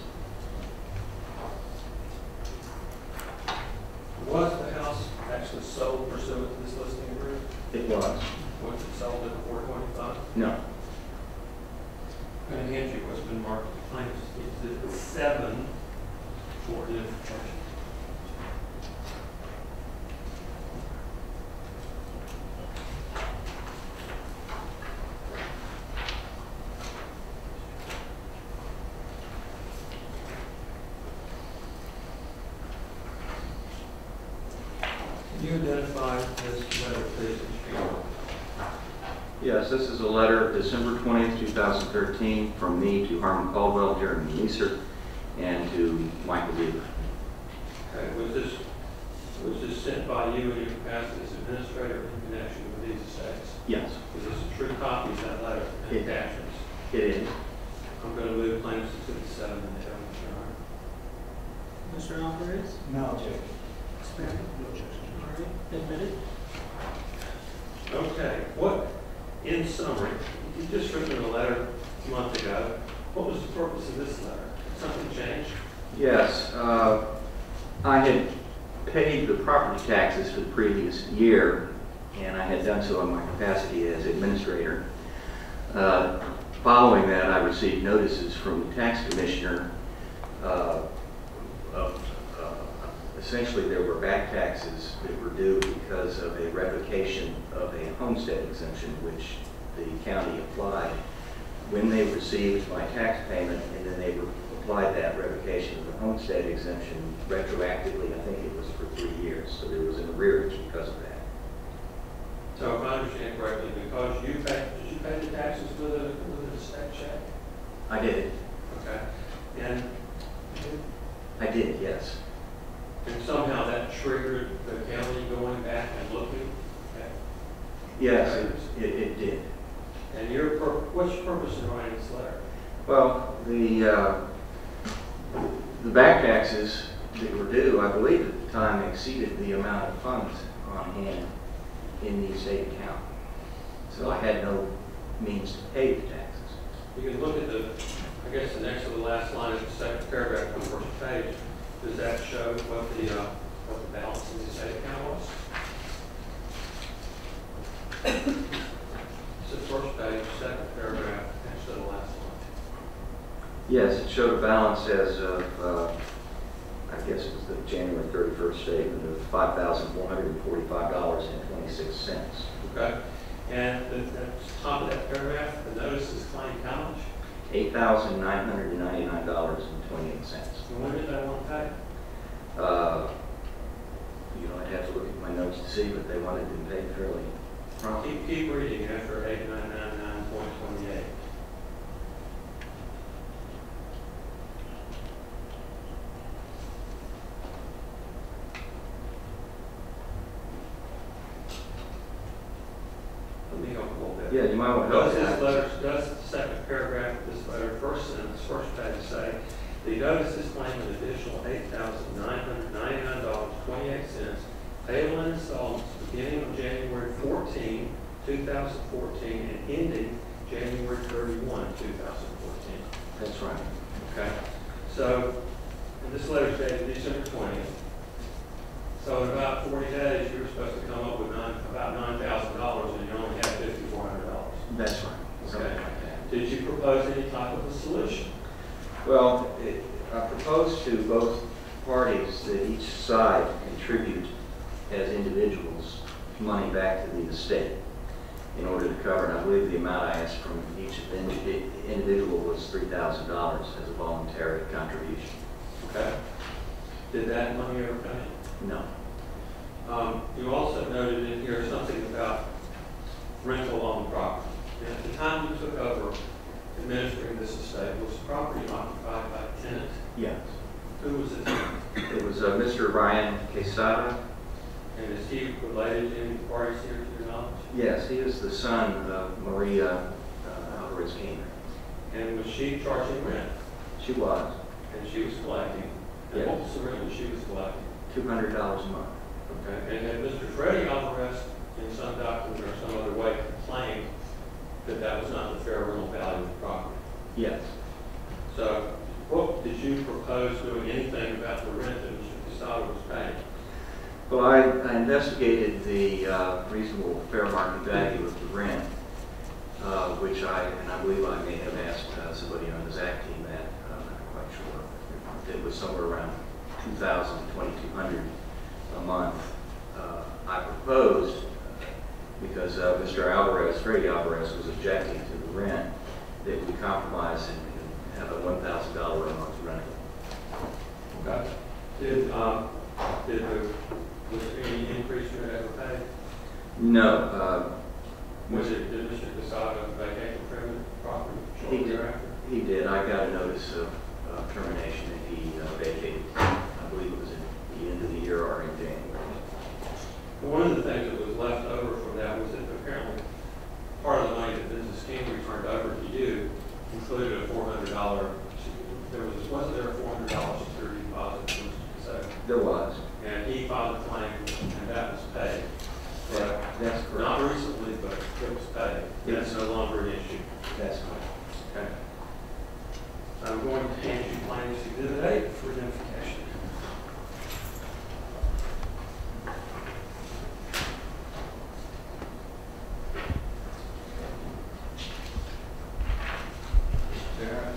Was the house actually sold pursuant to this listing agreement? It was. Was it sold at 425? No. And Angie was been marked plaintiff's exhibit 7 for identification. Can you identify this letter, please? Yes, this is a letter, December 20th, 2013, from me to Harmon Caldwell, Jeremy Leeser, and to Michael Beaver. Okay, was this sent by you in your capacity as administrator in connection with these estates? Yes. Is this a true copy of that letter and attachments? It is. I'm going to move plaintiff's exhibit 7 and the Mr. Alvarez? No objection. No objection. All right, admitted. Okay, what, in summary, you just written a letter a month ago. What was the purpose of this letter? Did something change? Yes. I had paid the property taxes for the previous year, and I had done so in my capacity as administrator. Following that, I received notices from the tax commissioner essentially there were back taxes that were due because of a revocation of a homestead exemption which the county applied when they received my tax payment, and then they applied that revocation of the homestead exemption retroactively. I think it was for 3 years, so there was an arrearage because of that. So if I understand correctly, because did you pay the taxes with a estate check? I did. Okay. And I did, yes. And somehow that triggered the county going back and looking at Yes, it did. And what's your purpose in writing this letter? Well, the back taxes that were due, I believe at the time, exceeded the amount of funds on hand in the estate account. So I had no means to pay the taxes. You can look at I guess the next to the last line of the second paragraph on the first page. Does that show what the balance in the estate account was? It's the first page, second paragraph, next to the last line. Yes, it showed a balance as of, I guess it was the January 31st statement of $5,445.26. Okay. And at the top of that paragraph, the notice is claimed how much? $8,999.28. And when did they want to pay? I'd have to look at my notes to see, but they wanted them paid fairly promptly. Keep reading after 8999.28. Let me help a little bit. Yeah, you might want to help. Does the second paragraph of this letter, first sentence, first page say, the notice is claiming an additional $8,999.28 payable in installments beginning on January 14, 2014 and ending January 31, 2014. That's right. Okay. So, and this letter is dated December 20th. So in about 40 days, you were supposed to come up with about $9,000 and you only had $5,400. That's right. Something Okay. like that. Did you propose any type of a solution? Well, I proposed to both parties that each side contribute as individuals money back to the estate in order to cover, and I believe the amount I asked from each individual was $3,000 as a voluntary contribution. Okay. Did that money ever come in? No. You also noted in here something about rental on the property. And at the time you took over administering this estate, was the property occupied by a tenant? Yes. Who was the tenant? It was Mr. Ryan Quesada. And is he related to any parties here to your knowledge? Yes, he is the son of Maria Alvarez. And was she charging rent? she was. And she was collecting. And Yes. what was the rent that she was collecting? $200 a month. Okay. And had Mr. Freddie Alvarez, in some document or some other way, claimed that that was not the fair rental value of the property? Yes. So, what did you propose doing anything about the rent that Mr. Quesada was paying? Well, I investigated the reasonable fair market value of the rent, which I believe I may have asked somebody on the ZAC team that, I'm not quite sure. It was somewhere around $2,000 to $2,200 a month. I proposed, because Mr. Alvarez, Freddie Alvarez, was objecting to the rent, that we compromise and have a $1,000 a month rental. Okay. Was there any increase you had ever paid? No. Did Mr. Quesada vacate the permanent property He shortly did. thereafter? He did. I got a notice of termination and he vacated. I believe it was at the end of the year or in January. One of the things that was left over from that was that apparently part of the money that Mrs. Kingery turned over to you included a $400. Wasn't there a $400 security deposit for Mr. Quesada? There was. And he filed a claim, and that was paid. Correct? That's correct. Not recently, but it was paid. That's no longer an issue. That's correct. Okay. I'm going to hand you Plaintiff's Exhibit 8 for identification. Barrett.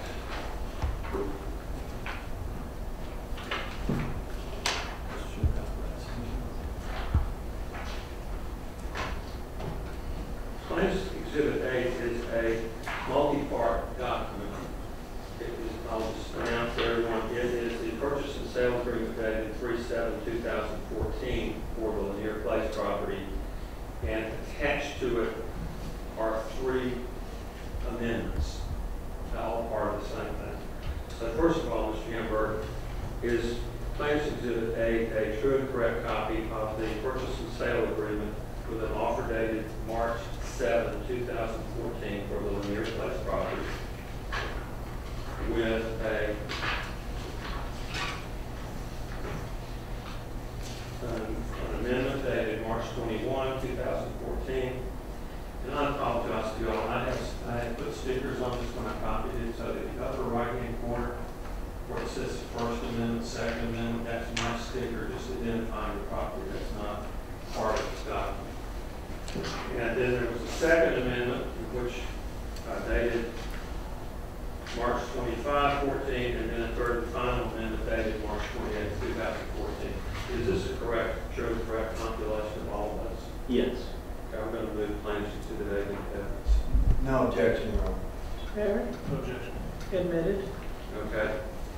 Plaintiff's Exhibit 8 is a multi-part document. I'll just announce to everyone, it is the purchase and sale agreement dated 3/7/2014 for the Lanier Place property, and attached to it are 3 amendments, all part of the same thing. So first of all, Mr. Hamburg, is Plaintiff's Exhibit 8 a true and correct copy of the purchase and sale agreement with an offer dated March 7, 2014 for the Lanier Place property, with an amendment dated March 21, 2014. And I apologize to you all. I had put stickers on this when I copied it, so that the upper right-hand corner where it says First Amendment, Second Amendment, that's my sticker, just identifying the property. That's not part of this document. And then there was a second amendment, which dated March 25, 14, and then a third and final amendment dated March 28, 2014. Is this a correct compilation of all of those? Yes. Okay, I'm going to move plaintiffs to the evidence. No objection, Your Honor. Barrett? No objection. Admitted. Okay.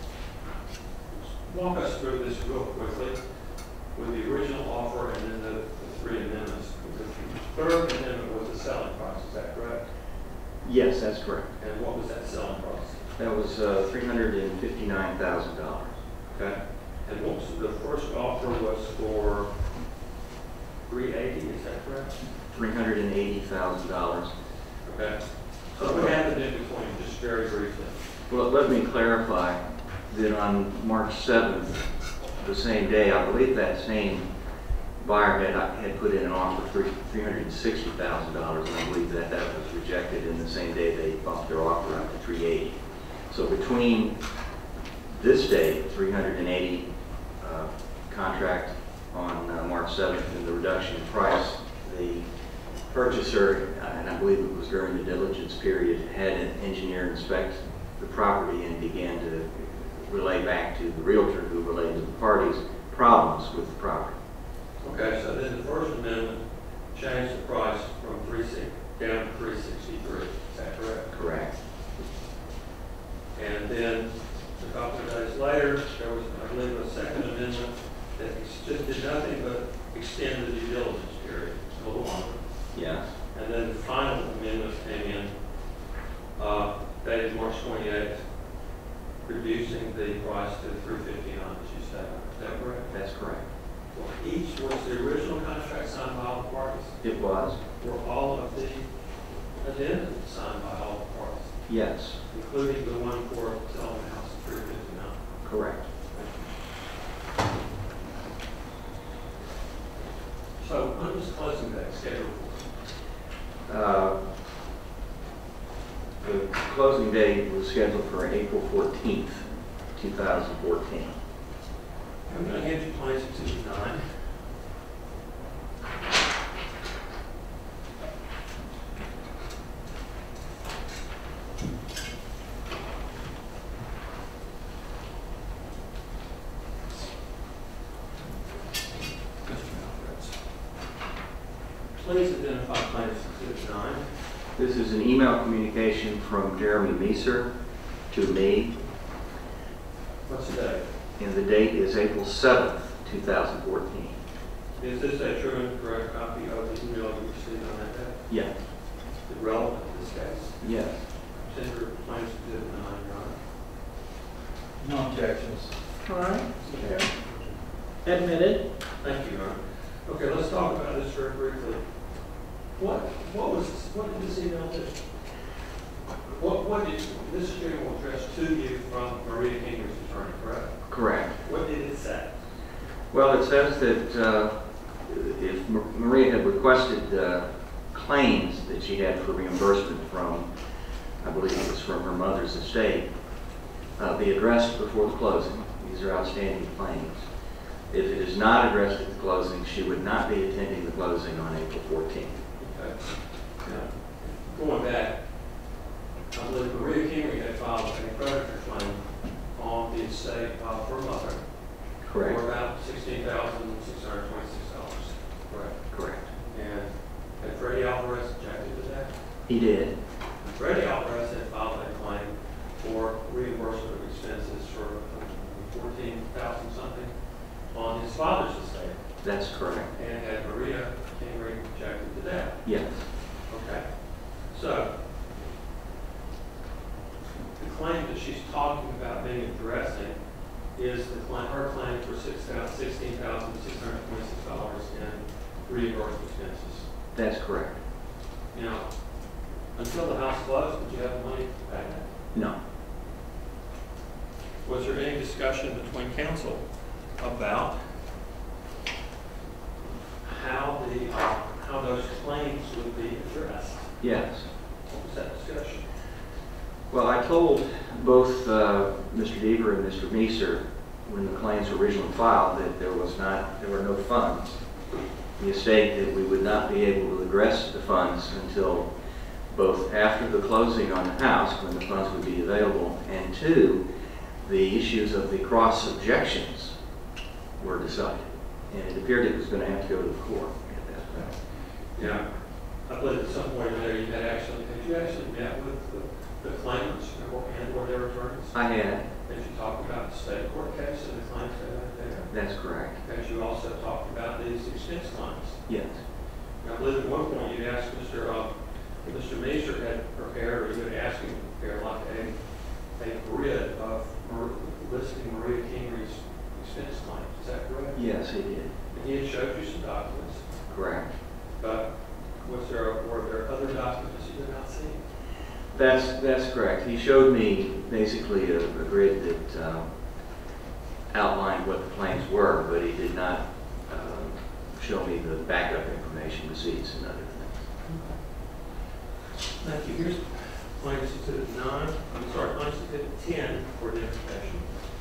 Walk us through this real quickly with the original offer and then the 3 amendments. The third amendment was the selling price, is that correct? Yes, that's correct. And what was that selling price? That was $359,000. Okay. And what was the first offer was for $380,000, is that correct? $380,000. Okay. So what happened in between, just very briefly? Well, let me clarify that on March 7th, the same day, I believe that same buyer had put in an offer for $360,000, and I believe that was rejected, and the same day they bumped their offer up to $380,000. So between this date, 380 contract on March 7th, and the reduction in price, the purchaser, and I believe it was during the diligence period, had an engineer inspect the property and began to relay back to the realtor who relayed to the parties problems with the property. Okay, so then the First Amendment changed the price from $360 down to $363. Is that correct? Correct. And then a couple of days later, there was, I believe, a Second Amendment that just did nothing but extend the due diligence period a little longer. Yes. And then the final amendment came in, dated March 28th, reducing the price to $359, as you said. Is that correct? That's correct. Well, each was the original contract signed by all the parties. It was. Were all of the addendums signed by all the parties, Yes. including the one for selling the house at Correct. So when was closing day scheduled The closing date was scheduled for April 14th, 2014. I'm going to hand you plans Exhibit 9. Please identify plans Exhibit 9. This is an email communication from Jeremy Meeser to me, What's the date? and the date is April 7th, 2014. Is this a true and correct copy of the email you received on that day? Yes. Is it relevant to this case? Yes. Consider plans Exhibit 9, Your Honor. No objections. All right. Okay. Admitted. Thank you, Your Honor. Okay, let's talk about this very briefly. What did this email do? What did this email address to you from Maria Kingery's attorney, correct? Correct. What did it say? Well, it says that if Maria had requested claims that she had for reimbursement from, I believe it was from her mother's estate, be addressed before the closing. These are outstanding claims. If it is not addressed at the closing, she would not be attending the closing on April 14th. Okay. Now, going back, I believe Maria Kingery had filed a creditor claim on the estate of her mother. Correct. For about $16,626. Correct. Correct. And Freddie Alvarez objected to that. He did. Freddie Alvarez had filed a claim for reimbursement of expenses for $14,000 something on his father's estate. That's correct. And had Maria Kingery objected to that. Yes. Okay. So, the claim that she's talking about being addressing is the claim, her claim for $16,626 in reimbursement expenses. That's correct. Now, until the house closed, did you have the money to pay that? No. Was there any discussion between counsel about how those claims would be addressed? Yes. What was that discussion? Well, I told both Mr. Deaver and Mr. Meeser when the claims were originally filed that there were no funds. The estate that we would not be able to address the funds until both after the closing on the house, when the funds would be available, and two, the issues of the cross objections were decided. And it appeared it was going to have to go to the court at that point. Yeah. I believe at some point in there you had you actually met with the claimants and/or their attorneys? I had. Did you talk about the state court case and the claims they had there? That's correct. Had you also talked about these expense claims? Yes. I believe at one point you asked Mr. Meeser had prepared, or you had asked him to prepare like a grid of listing Maria Kingery's expense claims. Is that correct? Yes, he did. And he had showed you some documents. Correct. But were there other documents you did not see? That's correct. He showed me basically a grid that outlined what the claims were, but he did not show me the backup information, receipts, and other things. Thank you. Here's Claims Exhibit 9. I'm sorry, Claims Exhibit 10 for identification.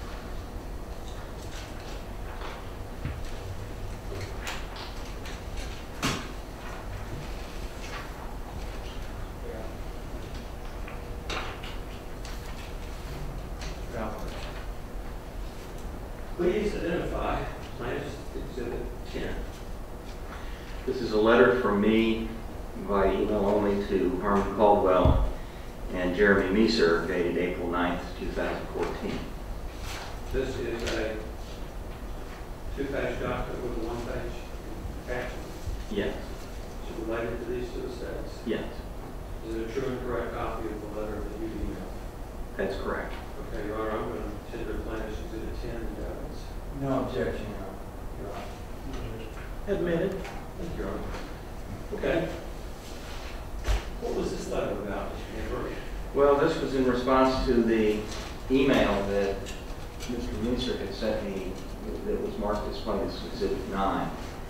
Please identify Claims Exhibit 10. This is a letter from me by email only to Harmon Caldwell and Jeremy Meeser dated April 9th, 2014. This is a two-page document with a one-page attachment. Yes. Is it related to these two estates? Yes. Is it a true and correct copy of the letter that you emailed? That's correct. Okay, Your Honor, I'm going to consider Claims Exhibit 10 in evidence. No objection, Your Honor. Admitted. Thank you, Your Honor. Okay. What was this letter about, Mr. Kingery? Well, this was in response to the email that Mr. minister had sent me that was marked as plaintiff's exhibit 9.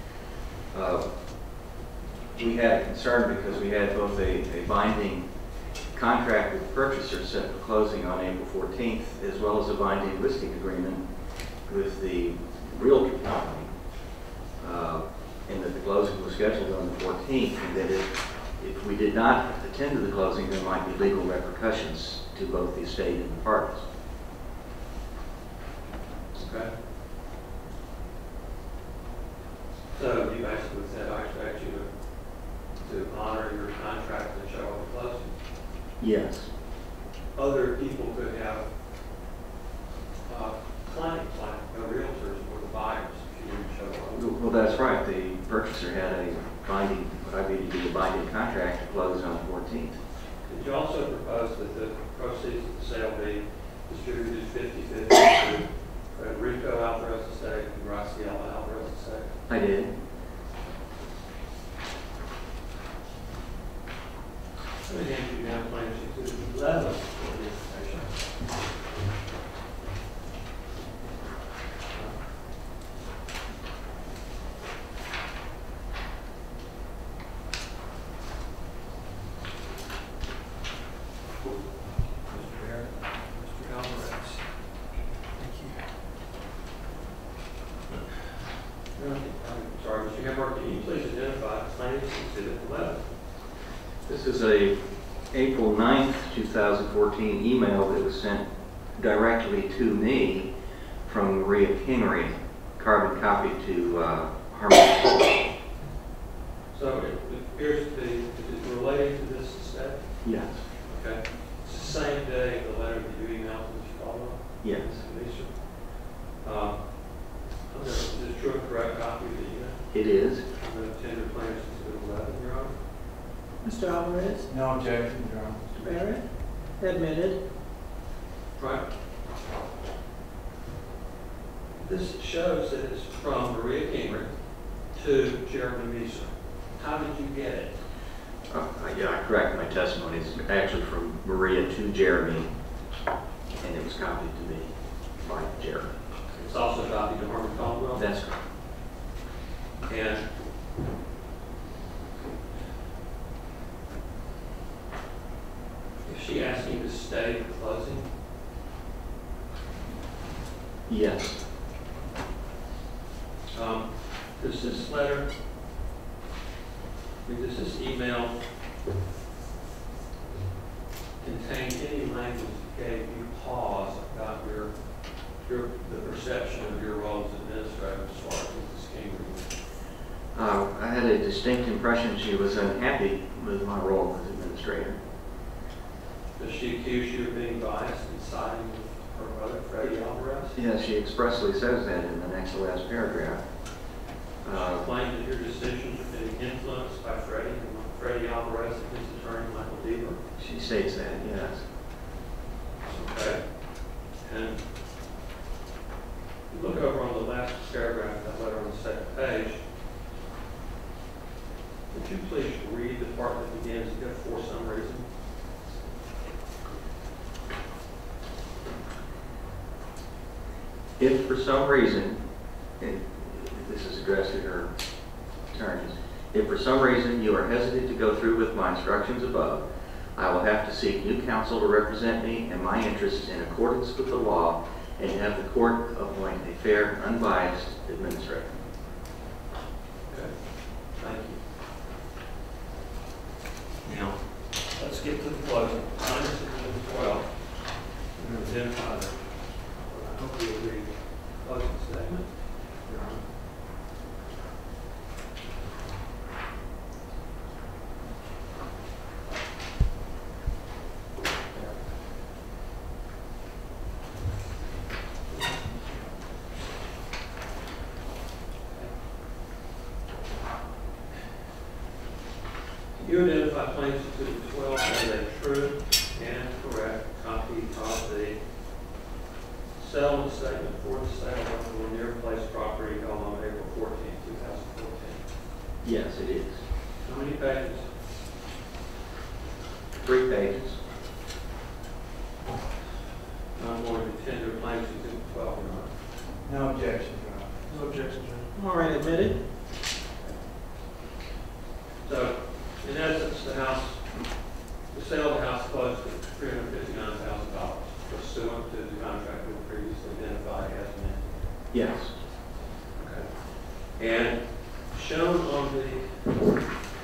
We had a concern because we had both a binding contract with the purchaser set for closing on April 14th, as well as a binding listing agreement with the realtor company, and that the closing was scheduled on the 14th, and that if we did not attend to the closing, there might be legal repercussions to both the estate and the parties. Okay. So you basically said, I expect you to honor your contract and show up the closing. Yes. Other people could have claims, like the realtors or the buyers, if you didn't show up. Well, that's right. The purchaser had a binding, what I read to be a binding contract to close on the 14th. Did you also propose that the proceeds of the sale be distributed 50-50 to Federico Alvarez estate and Graciela Alvarez estate? I did. Let me hand you down plaintiff's exhibit 11 for the information. Mr. Barrett, Mr. Alvarez. Thank you. I'm sorry, Mr. Hamburg, can you please identify plaintiff's exhibit 11? This is a April 9th, 2014 email that was sent directly to me from Maria Kingery, carbon copy to Harmony. So it appears to be, is it related to this estate? Yes. Okay. It's the same day the letter that you emailed to Mr. Caldwell? Yes. Is this true and correct copy that you got? It is. I'm going to tender plaintiff's exhibit 11, Your Honor. Mr. Alvarez? No objection, Your Honor. Mr. Barrett? Admitted. Right. This shows that it's from Maria Kingery to Jeremy Meeser. How did you get it? Yeah, I correct my testimony. It's actually from Maria to Jeremy, and it was copied to me by Jeremy. It's also copied to Harmon Caldwell? That's correct. And is she asking to stay for closing? Yes. Does this letter, does this email contain any language that gave you pause about the perception of your role as administrator as far as Mrs. Kingery? I had a distinct impression she was unhappy with my role as administrator. Does she accuse you of being biased in siding with her brother, Freddie Alvarez? Yes, she expressly says that in the next to last paragraph. She claimed that your decisions are being influenced by Freddie Alvarez and his attorney, Michael Deaver. She states that, yes. Okay. And you look over on the last paragraph of that letter on the second page. Would you please read the part that begins, if for some reason? If for some reason, and this is addressed to her attorneys, if for some reason you are hesitant to go through with my instructions above, I will have to seek new counsel to represent me and my interests in accordance with the law and have the court appoint a fair, unbiased administrator. Okay. Thank you. Now, let's get to the closing. Plaintiff's exhibit 12. I'm going to identify them. I hope you agree with the closing statement. Your Honor. You identify plaintiff's exhibit 12 as a true and correct copy of the settlement statement for the sale of the Lanier Place property held on April 14, 2014. Yes, it is. How many pages? 3 pages. I'm going to tender plaintiff's exhibit 12, Your Honor. No objection, Your Honor. No objection, Your All right, admitted. So, in essence, the sale of the house closed at $359,000 pursuant to the contract we previously identified as amended. Yes. Okay. And shown on the,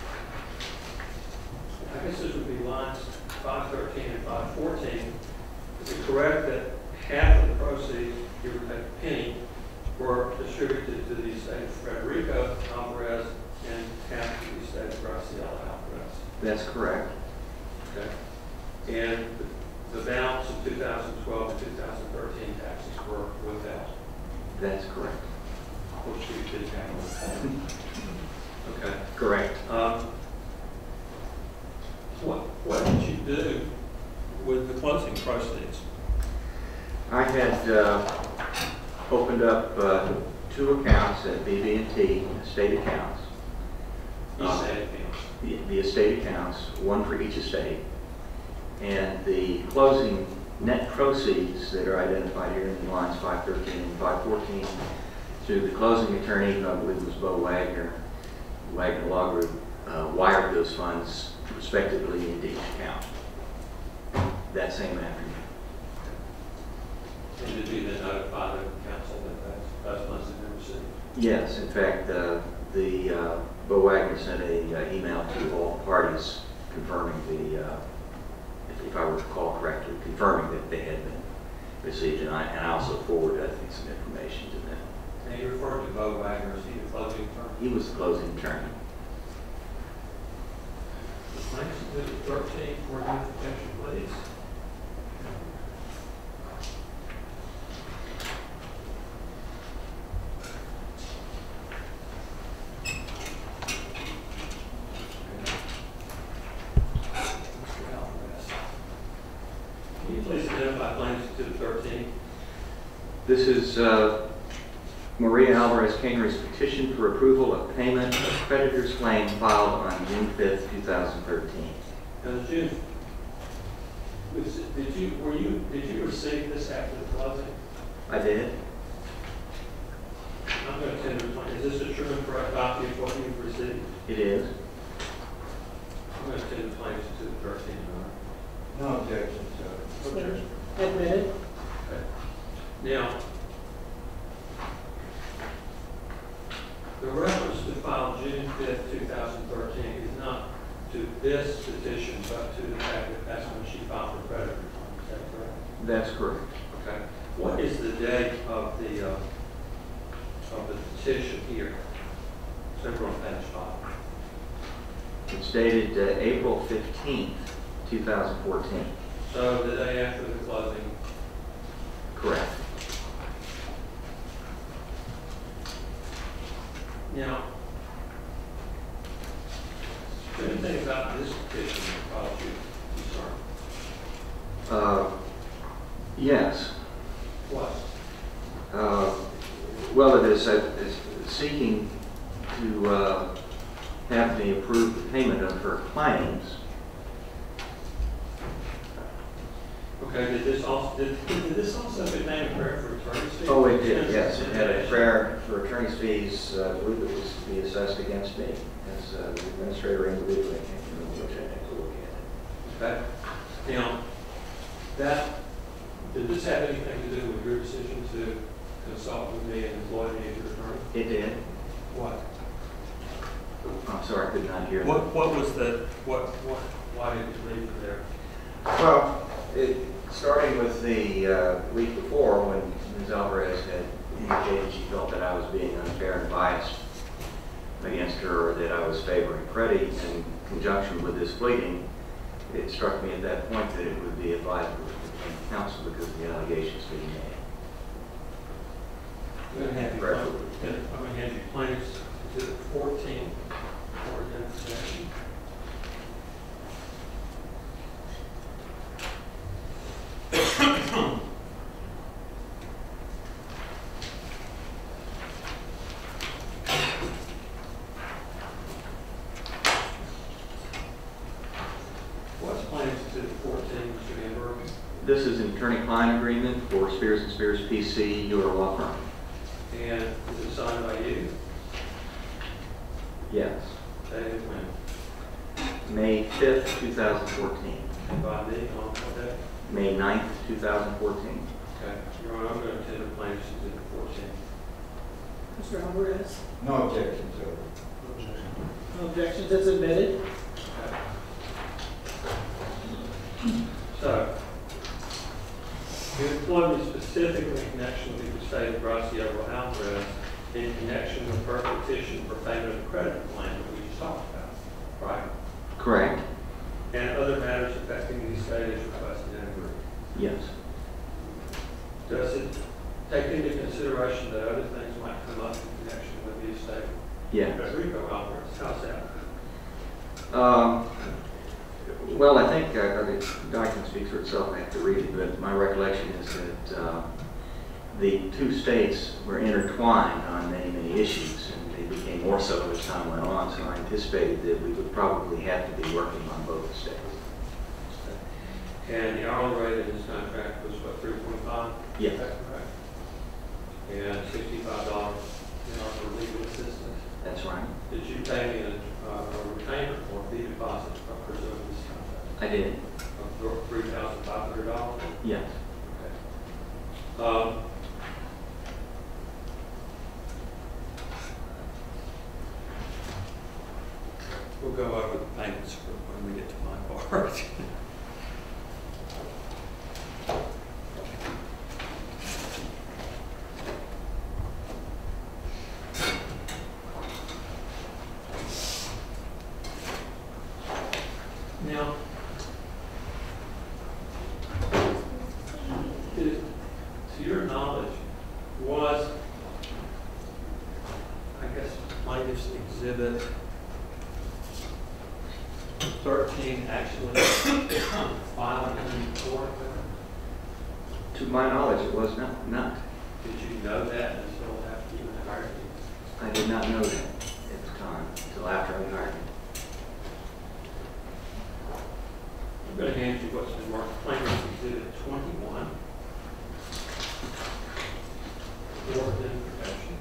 I guess this would be lines 513 and 514, is it correct that half of the proceeds, give or take a penny, were distributed to the estate of Federico Alvarez and half to the estate of Graciela Alvarez? That's correct. Okay. And the balance of 2012 and 2013 taxes were withheld, That's correct. which we did have withheld. Okay. Correct. What did you do with the closing proceeds? I had opened up 2 accounts at BB&T, estate accounts. Estate accounts. The estate accounts, one for each estate. And the closing net proceeds that are identified here in lines 513 and 514 to the closing attorney, who I believe was Bo Wagner, Wagner Law Group, wired those funds respectively into each account that same afternoon. And did you then notify the counsel that those funds had been received? Yes, in fact, Bo Wagner sent an email to all parties confirming if I recall correctly, confirming that they had been received, and I also forwarded, I think, some information to them. And you referred to Bo Wagner as the closing attorney? He was the closing attorney. Thanks. 13 for identification, please. Can you please identify plaintiffs to the 13? This is Maria Alvarez Kingery's petition for approval of payment of creditor's claim filed on June 5th, 2013. Now, June, did you receive this after the closing? I did. I'm going to tender the plaintiff. Is this a true and correct copy of what you've received? It is. I'm going to tender the plaintiff to the 13. No objection, sir. Objection. Admitted. Okay. Now, the reference to file June 5th, 2013 is not to this petition, but to the fact that that's when she filed her credit reform. Is that correct? That's correct. Okay. What is the date of the petition here? It's on page 5. It's dated April 15th, 2014. So the day after the closing. Correct. Now, is there anything about this petition that caused you concern? Yes. What? Well, it is seeking to have me approve the payment of her claims. Okay, did this also contain a prayer for attorney's fees? Oh, it did, yes. It had a prayer for attorney's fees, I believe it was to be assessed against me as the administrator individually. I can't remember which I have to look at. Okay. Now, did this have anything to do with your decision to consult with me and employ me as your attorney? It did. What? I'm sorry, I could not hear that. What was the, why did you leave it there? Well, starting with the week before, when Ms. Alvarez had indicated she felt that I was being unfair and biased against her, or that I was favoring credit in conjunction with this pleading, it struck me at that point that it would be advisable to obtain counsel because of the allegations being made. I'm going to have you plaintiffs to 14 for identification. What's plaintiffs to 14, Mr. Amber? This is an attorney-client agreement for Spears & Spears PC, your law firm. And is it signed by you? Yes. Dated when? May 5th, 2014. And by me on what day? May 9th, 2014. Okay. Your Honor, I'm going to tender plaintiff's exhibit 14. Mr. Alvarez? No objection to it. No objections, it's admitted. So, you employed me specifically in connection with the estate of Graciela Alvarez in connection with her petition for payment of the credit claim that we just talked about, right? Correct. And other matters affecting the estate as requested and agreed. Yes. Does it take into consideration that other things might come up in connection with the estate? Yes. Federico Alvarez, how's that? Well, I think the document speaks for itself. I have to read it, but my recollection is that the two states were intertwined on many, many issues, and they became more so as time went on, so I anticipated that we would probably have to be working on both states. And the hourly rate in this contract was what, $3.25? Yes. Is that correct? And $65 for legal assistance. That's right. Did you pay me a retainer or fee deposit for pursuing this contract? I did. Of $3,500? Yes. Okay. We'll go over the payments when we get to my part. Now, to your knowledge, was, I guess, plaintiff's exhibit 13 actually filed in court? To my knowledge, it was not. Did you know that until after you hired me? I did not know that at the time, until after I hired him. I'm going to hand you what's been marked plaintiff's exhibit 21. Within protection.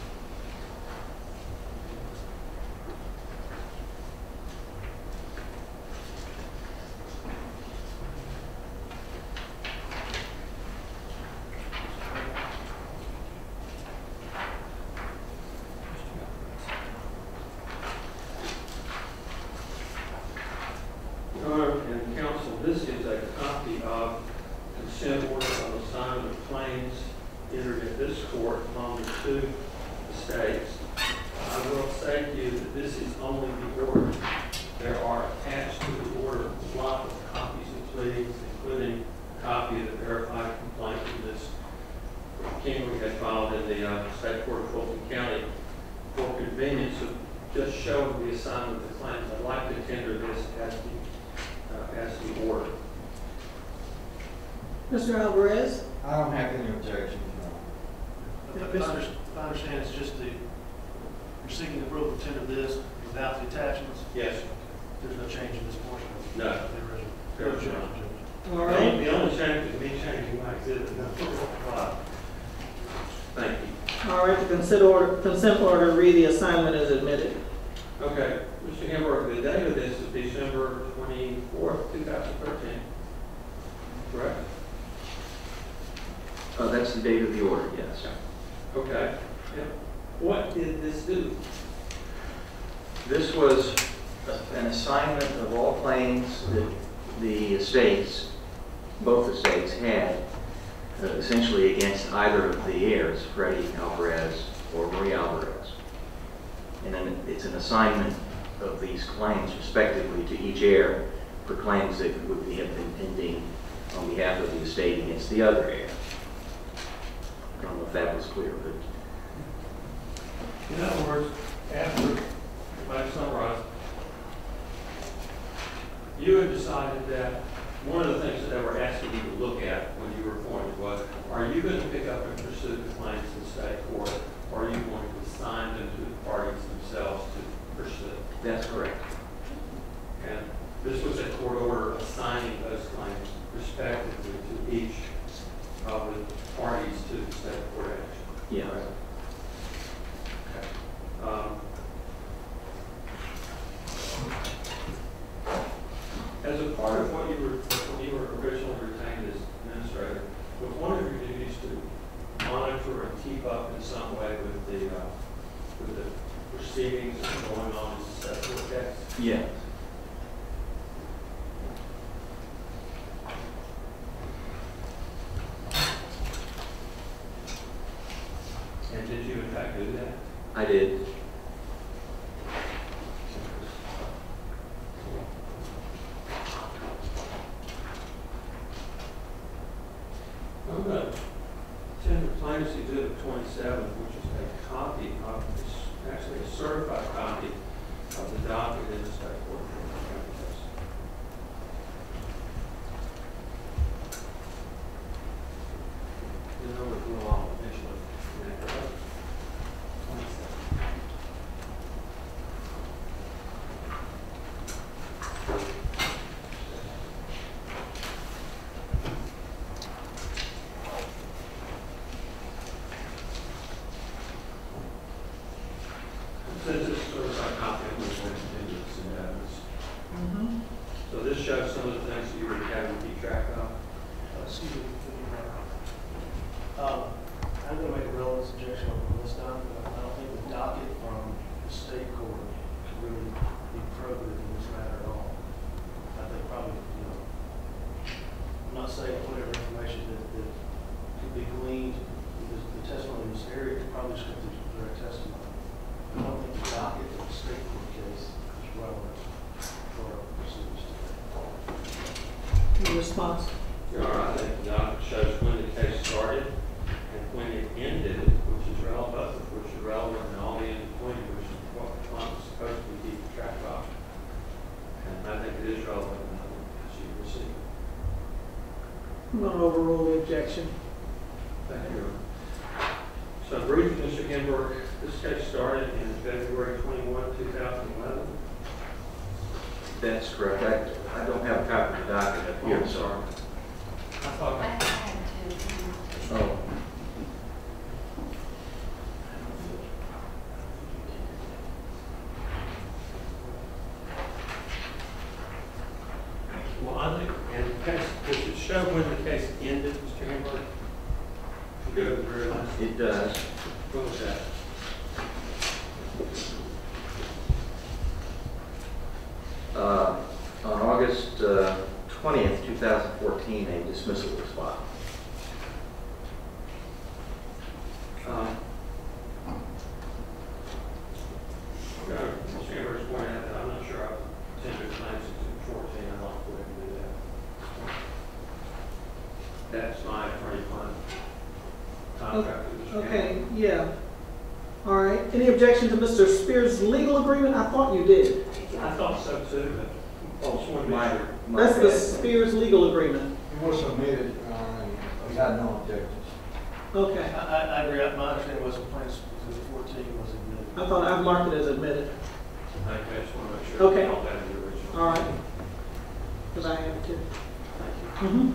And counsel, this is a copy of consent order of assignment of claims entered in this court among the two estates. I will say to you that this is only the order. There are attached to the order a lot of copies of pleadings, including a copy of the verified complaint that Ms. Kingery had filed in the State Court of Fulton County. For convenience of just showing the assignment of the claims, I'd like to tender this as the order. Mr. Alvarez? I don't have any objections, Your Honor. I understand it's just you're seeking approval to tender this without the attachments? Yes. There's no change in this portion? No. The original? Fair enough. All right. The only change is me changing my exhibit. Thank you. All right, the consent order, read the assignment is admitted. Okay, Mr. Hamburg, the date of this is December 24th, 2013. Correct? That's the date of the order, yes. Okay. Yeah. What did this do? This was an assignment of all claims that the estates, both estates, had essentially against either of the heirs, Freddie Alvarez or Marie Alvarez. And then it's an assignment of these claims respectively to each heir for claims that would have been pending on behalf of the estate against the other heir. I don't know if that was clear, but In other words, after, if I summarize, you had decided that one of the things that they were asking you to look at when you were appointed was, are you going to pick up and pursue the claims in state court, or are you going to assign them to the parties themselves to pursue? that's correct. And this was a court order assigning those claims respectively to each of the parties to the state court action. Yeah. Right? court and keep up in some way with the proceedings that are going on in the court case? Yes. And did you in fact do that? I did. I'm going to send the plaintiff's exhibit 27, which is a copy of, it's actually a certified copy of the docket in the state court. You know what we'll all initially connect up. 27. This is sort of like copy of this continuous and evidence. So this shows some of the things that you were having to keep track of. Excuse me. I'm going to make a relevant suggestion on this time. I don't think the docket from the state court could really be appropriate in this matter at all. I think probably, I'm not saying whatever information that could be gleaned, because the testimony in this area could probably just go through direct testimony. I don't think the docket of the state court case is relevant for our proceedings today. Your response? Your Honor, I think the docket shows when the case started and when it ended, which is relevant, both of which are relevant, and all the in between, which is what the client was supposed to be keeping track of. And I think it is relevant in the she received. I'm going to overrule the objection. Thank you, Your Honor. So briefly, Mr. Ginsburg, this case started in February 21, 2011. That's correct. I don't have a copy of the docket up here. I'm sorry. I thought I had to. Oh. Well, I think, and the case, does it show when the case ended, Mr. Ginsburg? Good, very nice. It does. What was that? On August 20th, 2014, a dismissal was filed. Mr. Ginsburg's pointed out that I'm not sure I've attended claims in 14. I'd like to go ahead and do that. That's my attorney-client contract with Mr. Okay, Ginsburg. yeah. All right. Any objection to Mr. Spears' legal agreement? I thought you did. I thought so too, but I just want to make sure. That's the Spears legal agreement. It was submitted, and we had no objections. Okay. I agree. My understanding was the plaintiff's exhibit 14 was admitted. I thought I've marked it as admitted. I just want to make sure. Okay. All that in the original. All right. Because I have to. Thank you.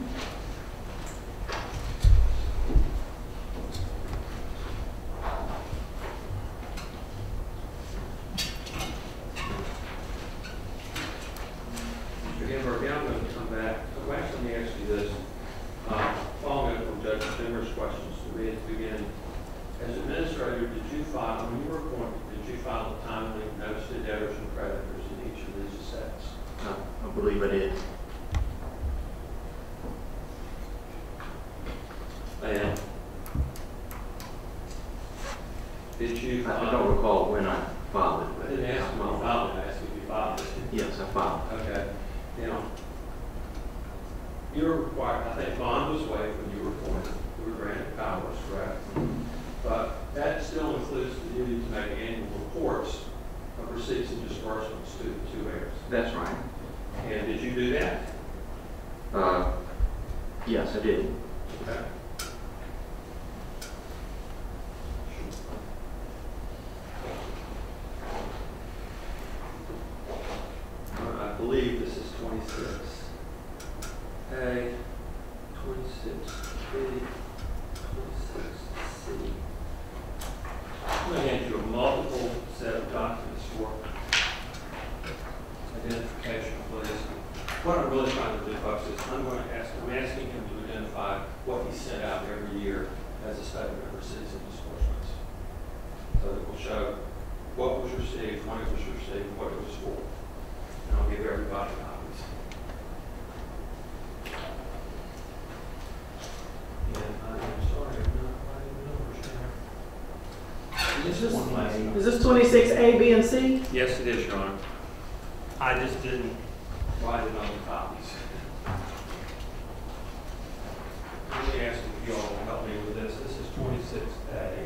Mr. Ginsburg, now I'm going to come back. So actually, let me ask you this. Following up from Judge Toomer's questions to me at the beginning, as administrator, did you file, when you were appointed, did you file a timely notice to debtors and creditors in each of these assets? I believe I did. And did you file? I don't recall when I filed it. I but didn't ask you when you filed it, I asked if you filed it. Yes, I filed. Okay. Now, you were required, I think bond was waived when you were appointed. You were granted powers, correct? But that still includes the duty to make annual reports of receipts and disbursements to the two heirs. That's right. And did you do that? Yes, I did. Okay. I believe this is 26. A, 26B, 26C. I'm going to hand you a multiple set of documents for identification, please. What I'm really trying to do, folks, is I'm asking him to identify what he sent out every year as a statement of receipts and give everybody copies. And I am sorry, I'm not writing the numbers down. Is this- One last Is this 26A, B, and C? Yes, it is, Your Honor. I just didn't write it on the copies. Let me ask if you all will help me with this. This is 26A.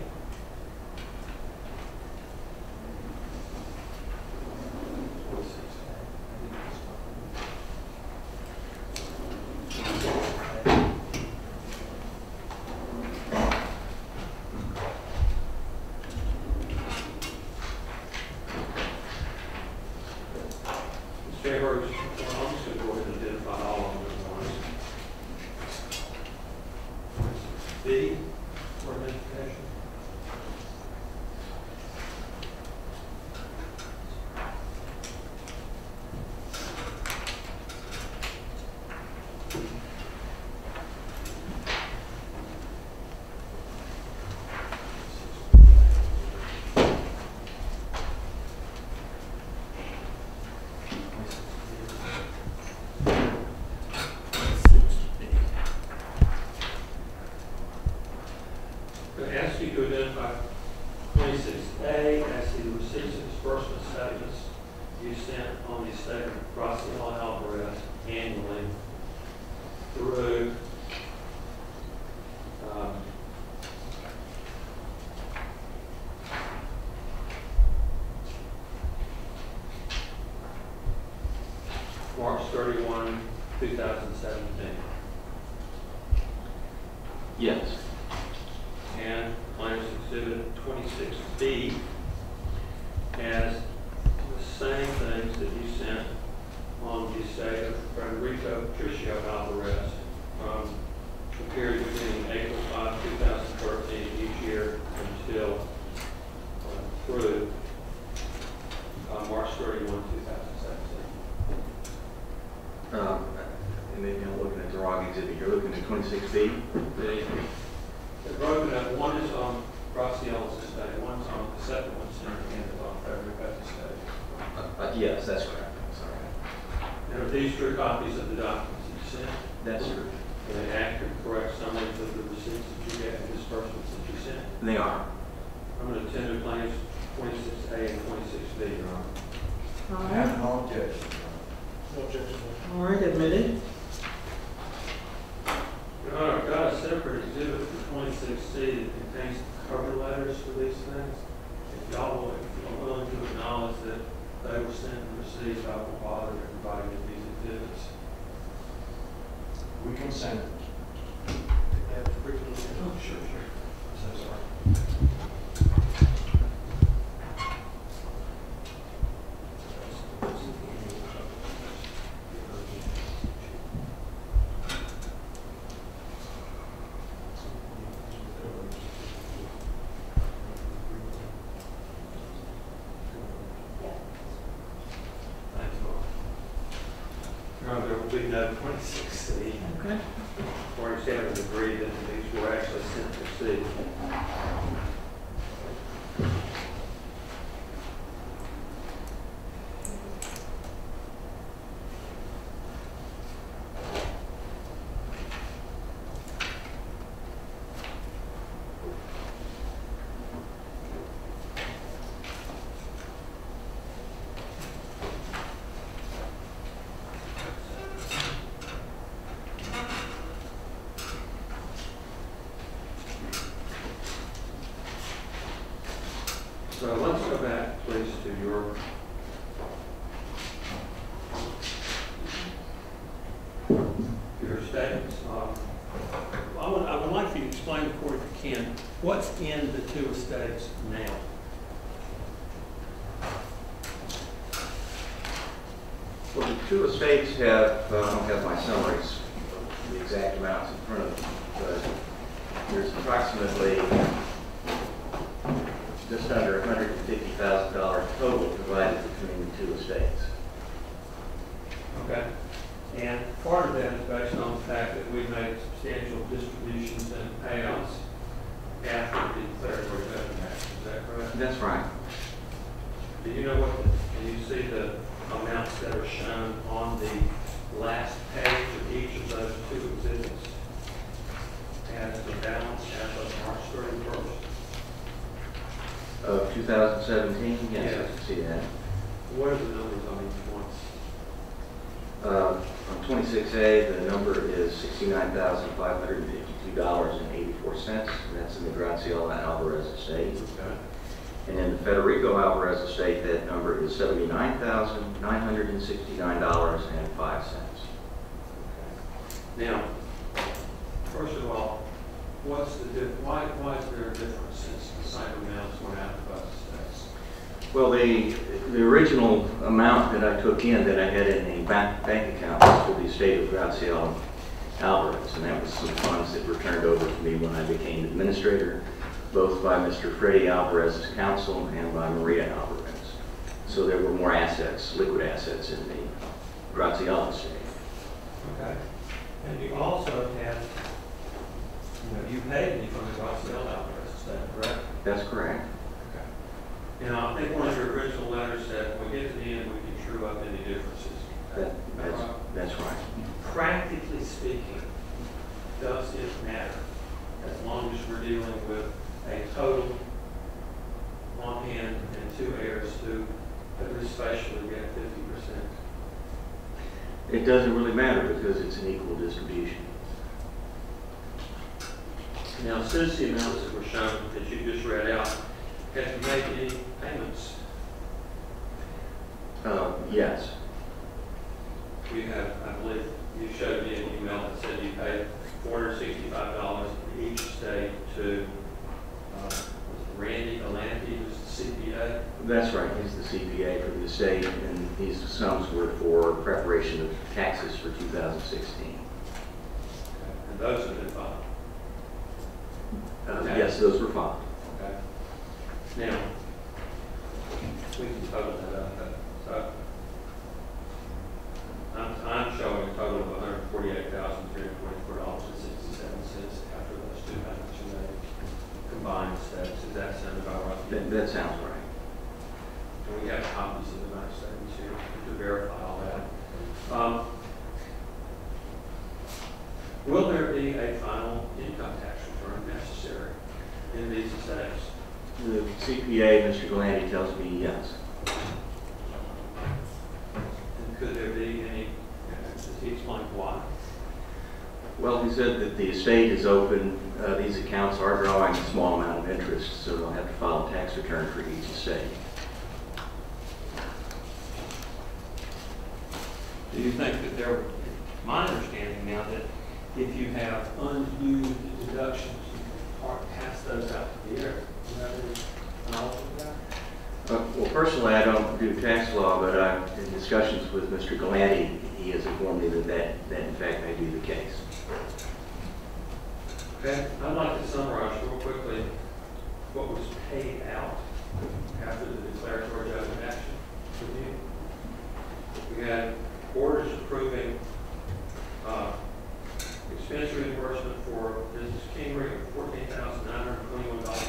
Well, I'm just going to go ahead and identify all of them at once. B, for identification. I ask you to identify 26A as the receipts and disbursement statements you sent on the estate of Graciela Alvarez annually through March 31, 2017. Yes. And claims exhibit 26B as the same things that you sent on the estate of Federico Patricio Alvarez from the period beginning April 5, 2013 each year until through March 31, 2017. And maybe I'm looking at the wrong exhibit. You're looking at 26B? They're broken up. One is on Graciela's estate, one's on the second one's is on Federico's estate. Yes, that's correct. Sorry. And are these true copies of the documents that you sent? That's true. Are they accurate, correct summaries of the receipts that you get and disbursements that you sent? They are. I'm going to tender claims 26A and 26B, Your Honor. All I right. have no objection. No objection. All right, admitted. Your Honor, I've got a separate exhibit for 26C that contains cover letters for these things. If y'all are willing to acknowledge that they were sent and received, I will bother everybody with these exhibits. We consent. Yeah, briefly. Oh, sure. So sorry. Thank you all. Your Honor, there will be no 26C. Okay. Or examiners agreed that these were actually sent to received. So let's go back, please, to your statements. I would like for you to explain to the court, if you can, what's in the two estates now. Well, the two estates have, I don't have my summaries, the exact amounts in front of them, but there's approximately just under $150,000 total provided between the two estates. Okay. And part of that is based on the fact that we made substantial distributions and payouts after the declaratory judgment action. Is that correct? That's right. Do you know what, can you see the amounts that are shown on the last page of each of those two exhibits as the balance as of March 31st. Of 2017, yes, Yes. I can see that. What are the numbers on each one? On 26A, the number is $69,552.84. That's in the Graciela Alvarez estate. Okay. And in the Federico Alvarez estate, that number is $79,969.05. Now, first of all, what's the why is there a difference since the same amounts went out to both estates? Well, the original amount that I took in that I had in a bank account was for the estate of Graciela Alvarez, and that was some funds that were turned over to me when I became administrator, both by Mr. Freddie Alvarez's counsel and by Marietta Alvarez. So there were more assets, liquid assets in the Graciela estate. Okay. And you also had, you paid me from the Graciela Alvarez estate, correct? That's correct. Okay. Now, I think one of your original letters said, when we get to the end, we can true up any differences. That's right. Practically speaking, does it matter as long as we're dealing with a total on hand and two heirs who at least facially get 50%? It doesn't really matter because it's an equal distribution. Now, since the amounts that were shown that you just read out, have you made any payments? Yes. You have, I believe, you showed me an email that said you paid $465 in each state to Randy Galanti, who's the CPA. That's right. He's the CPA for the estate, and these sums were for preparation of taxes for 2016. And those have been filed. Yes, those were filed. Okay. Now, we can total that up. So, I'm showing a total of $148,324.67 after those two payments you made combined steps. Does that sound about right? That sounds right. And we have copies of the bank statements here to verify all that. Will there be a final income tax return necessary in these estates? The CPA, Mr. Galanti, tells me yes. And could there be any, does he explain why? Well, he said that the estate is open. These accounts are drawing a small amount of interest, so they'll have to file a tax return for each estate. Do you think that there, my understanding now that if you have unused deductions, you can pass those out to the heir? Do you have any knowledge of that? Well, personally, I don't do tax law, but in discussions with Mr. Galanti, he has informed me that in fact may be the case. Okay, I'd like to summarize real quickly what was paid out after the declaratory judgment action review. We had orders approving expense reimbursement for business Kingery of $14,921.52.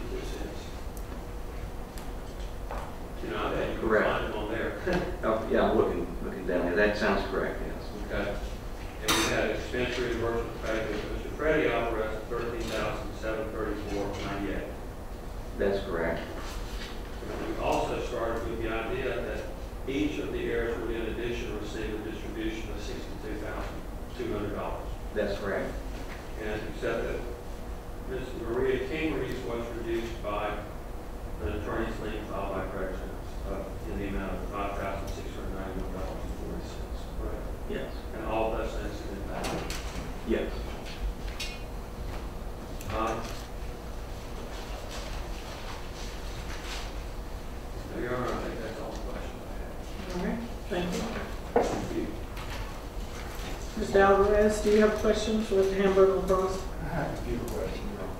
You know, I bet you can find them on there. Oh, yeah, I'm looking down here. That sounds correct, yes. Okay. And we had expense reimbursement paid to Mr. Freddie Alvarez of $13,734.98. That's correct. And we also started with the idea that each of the heirs would in addition receive a distribution of $62,200. That's correct. And except that Ms. Maria Kingery's was reduced by an attorney's lien filed by Craig Jones in the amount of $5,691.40. Right? Yes. And all of those things have been paid. Yes. Your Honor, I think that's all the questions I have. All right, thank you. Thank you. Mr. Alvarez, do you have questions for Mr. Hamburger or Bronson? I have a few questions.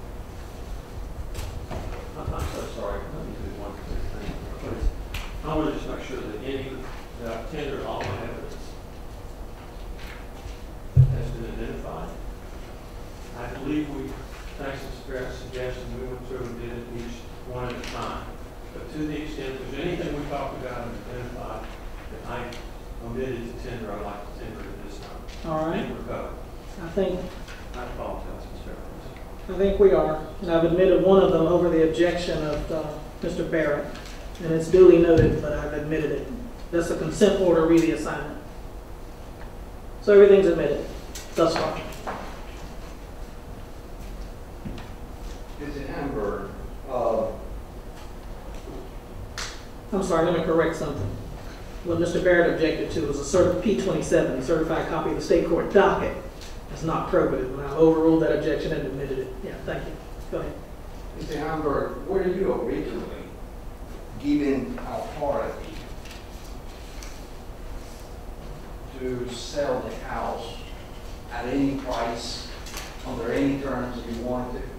I'm so sorry. Let me do one quick thing. Please. I want to just make sure that any that tendered all my evidence has been identified. I believe we, thanks to Sparrow's suggestion, we went through and did it each one at a time. But to the extent there's anything we talked about and identified that I think, I apologize, Mr. Evans. I think we are. And I've admitted one of them over the objection of Mr. Barrett. And it's duly noted, but I've admitted it. That's a consent order reassignment. So everything's admitted thus far. Mr. Hamburg, I'm sorry, let me correct something. What Mr. Barrett objected to was a P27, a certified copy of the state court docket. It's not probative, and I overruled that objection and admitted it. Yeah, thank you. Go ahead. Mr. Hamburg, were you originally given authority to sell the house at any price, under any terms you wanted to?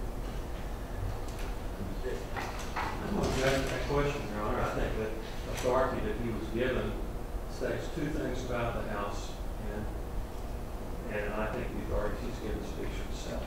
That question, Your Honor, I think that authority that he was given states two things about the house, and I think the authority he's given speaks for itself.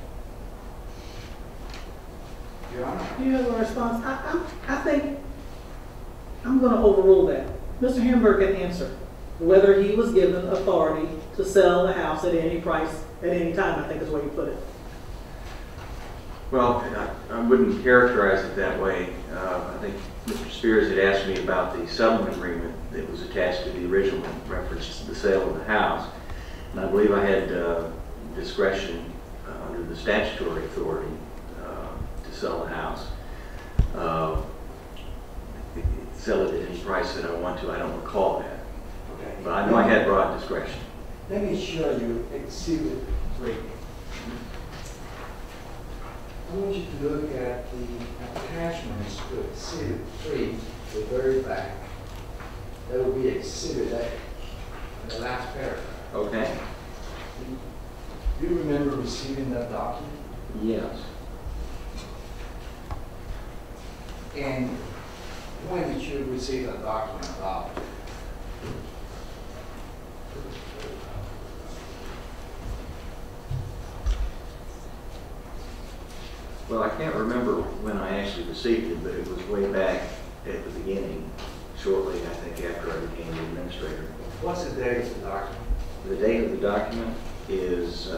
Your Honor? Do you have a response? I think I'm going to overrule that. Mr. Hamburg can answer whether he was given authority to sell the house at any price, at any time, I think is the way you put it. Well, I wouldn't characterize it that way. I think Mr. Spears had asked me about the settlement agreement that was attached to the original reference to the sale of the house. And I believe I had discretion under the statutory authority to sell the house. Sell it at any price that I want to. I don't recall that. Okay. But I know I had broad discretion. Let me show you Exhibit 3. I want you to look at the attachments to Exhibit 3, the very back. That will be Exhibit A, in the last paragraph. Okay. Do you remember receiving that document? Yes. And when did you receive that document about? Well, I can't remember when I actually received it, but it was way back at the beginning, shortly, I think, after I became the administrator. What's the date of the document? The date of the document is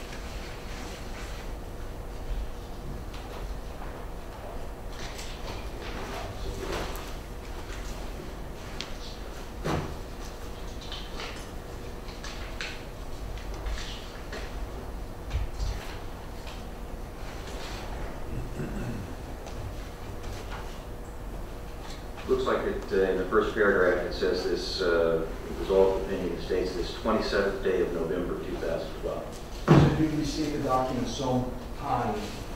looks like it, in the first paragraph it says this resolved opinion states this 27th day of November 2012. So you received the document sometime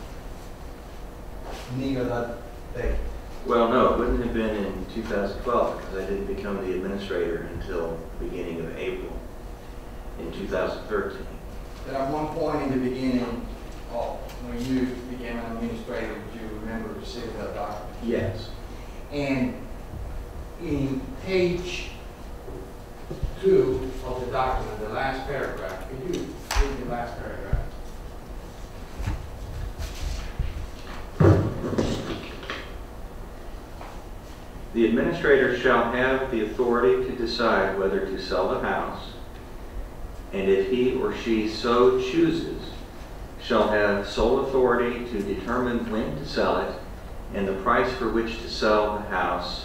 near that date? Well, no, it wouldn't have been in 2012 because I didn't become the administrator until the beginning of April in 2013. But at one point in the beginning, when you became an administrator, do you remember receiving that document? Yes. And in page 2 of the document, the last paragraph, could you read the last paragraph? The administrator shall have the authority to decide whether to sell the house, and if he or she so chooses, shall have sole authority to determine when to sell it and the price for which to sell the house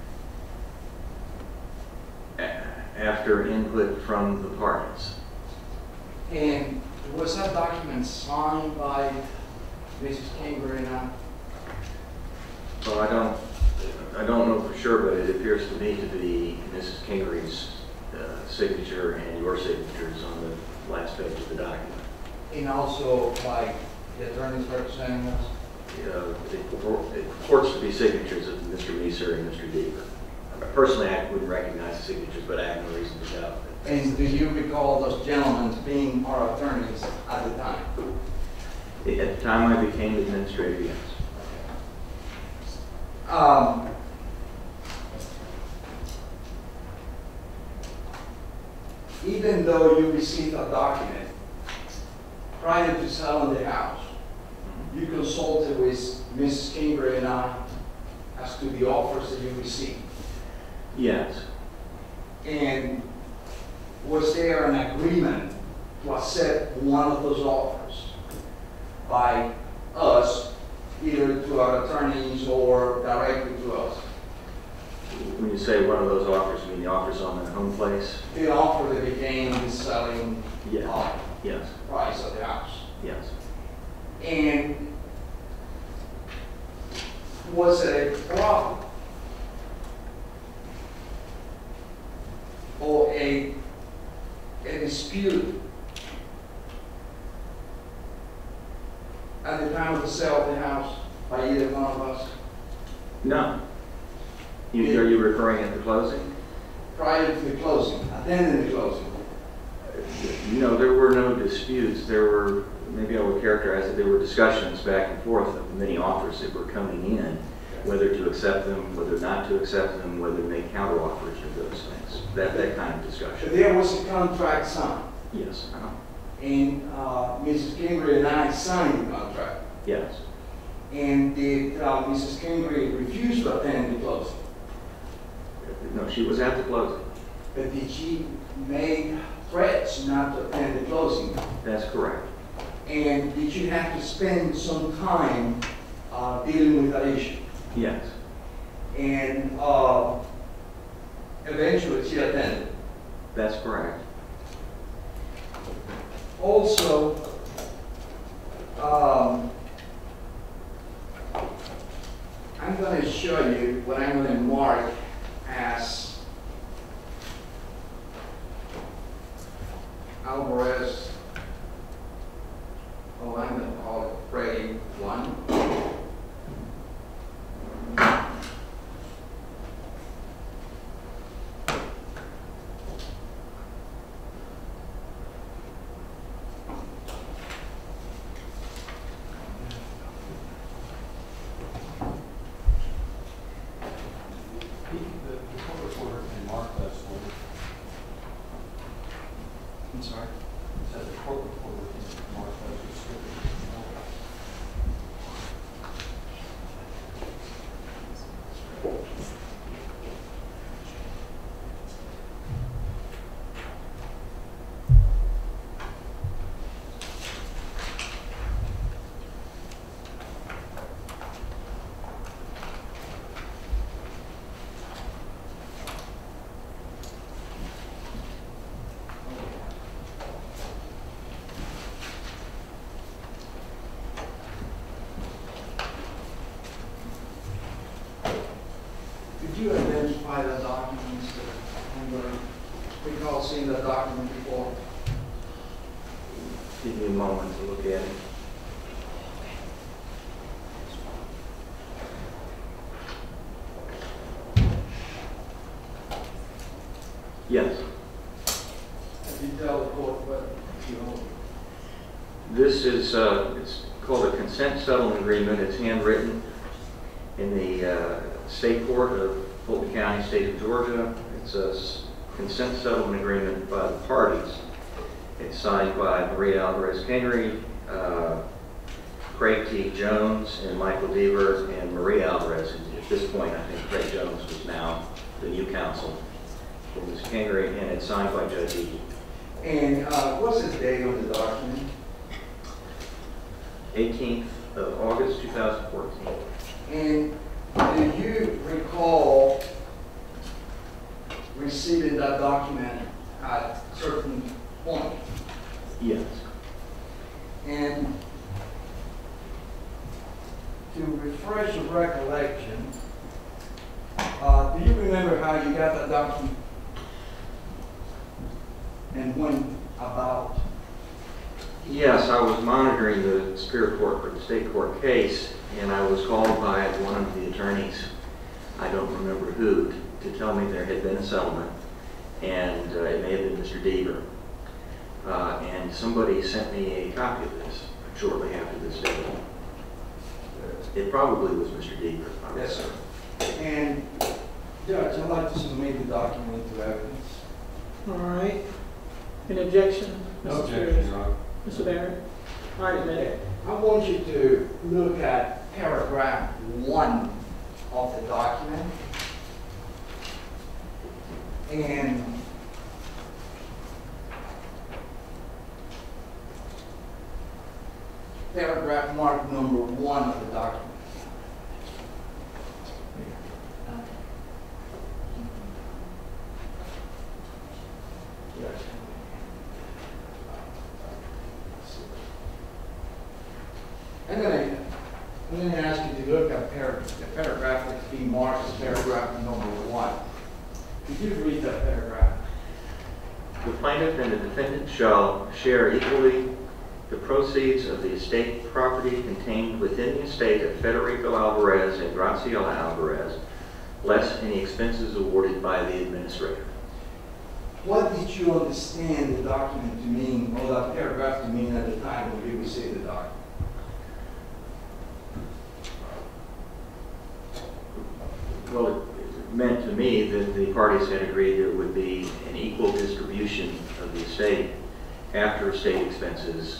after input from the parties. And was that document signed by Mrs. Kingery and I? Well, I don't know for sure, but it appears to me to be Mrs. Kingery's signature and your signatures on the last page of the document. And also by the attorneys representing us? It purports to be signatures of Mr. Meeser and Mr. Deaver. Personally, I wouldn't recognize the signatures, but I have no reason to doubt it. And do you recall those gentlemen being our attorneys at the time? At the time I became the administrator, yes. Even though you received a document prior to selling the house, you consulted with Mrs. Kingery and I as to the offers that you received. Yes. And was there an agreement to accept one of those offers by us, either to our attorneys or directly to us. When you say one of those offers, you mean the offers on the home place? The offer that became the selling Yeah. Yes. price of the house. Yes. And was it a problem or a dispute at the time of the sale of the house by either one of us? No. Are you referring at the closing? Prior to the closing, attending the closing. No, there were no disputes. There were, maybe I would characterize it, there were discussions back and forth of many offers that were coming in, whether to accept them, whether not to accept them, whether to make counter offers or those things. That kind of So discussion. there was a contract signed, Yes. and Mrs. Kingery and I signed the contract. Yes. And did Mrs. Kingery refuse to attend the closing? No, she was at the closing. But did she make threats not to attend the closing? That's correct. And did you have to spend some time dealing with that issue? Yes. And eventually she attended. That's correct. Also, I'm going to show you what I'm going to mark as Alvarez, I'm going to call it Freddie 1. The court reporter can mark those for you. I'm sorry? It says the court reporter can mark those as scripted. Could you identify the documents that I'm going to recall seeing the document before? Give me a moment to look at it. Yes. Have you tell the court what you own? This is, it's called a consent settlement agreement. It's handwritten in the state court of Fulton County, state of Georgia. It's a consent settlement agreement by the parties. It's signed by Marietta Alvarez Kingery, Craig T. Jones, and Michael Deaver, and Maria Alvarez. And at this point, I think Craig Jones was now the new counsel for Ms. Kingery, and it's signed by Judge Eady. And what's the date on the document? 18th of August, 2014. And do you recall receiving that document at a certain point? Yes. And to refresh your recollection, do you remember how you got that document? And when about? Yes, I was monitoring the Superior Court for the state court case, and I was called by one of the attorneys, I don't remember who, to tell me there had been a settlement, and it may have been Mr. Deaver. And somebody sent me a copy of this shortly after this date. It probably was Mr. Deaver. Yes, sir. And Judge, I'd like to submit the document to evidence. All right. Any objection? No Mr. objection, Your Honor. Mr. Barrett? All right, admitted. I want you to look at paragraph 1 of the document. And paragraph mark number 1 of the document. I'm going to ask you to look at the paragraph that's being marked as paragraph number 1. Could you read that paragraph? The plaintiff and the defendant shall share equally the proceeds of the estate property contained within the estate of Federico Alvarez and Graciela Alvarez, less any expenses awarded by the administrator. What did you understand the document to mean, or that paragraph to mean at the time when you received the document? Well, it meant to me that the parties had agreed there would be an equal distribution of the estate after estate expenses,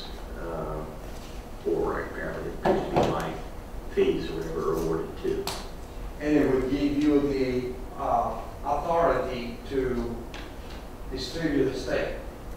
or apparently it could be my fees or whatever are awarded to. And it would give you the authority to distribute the estate.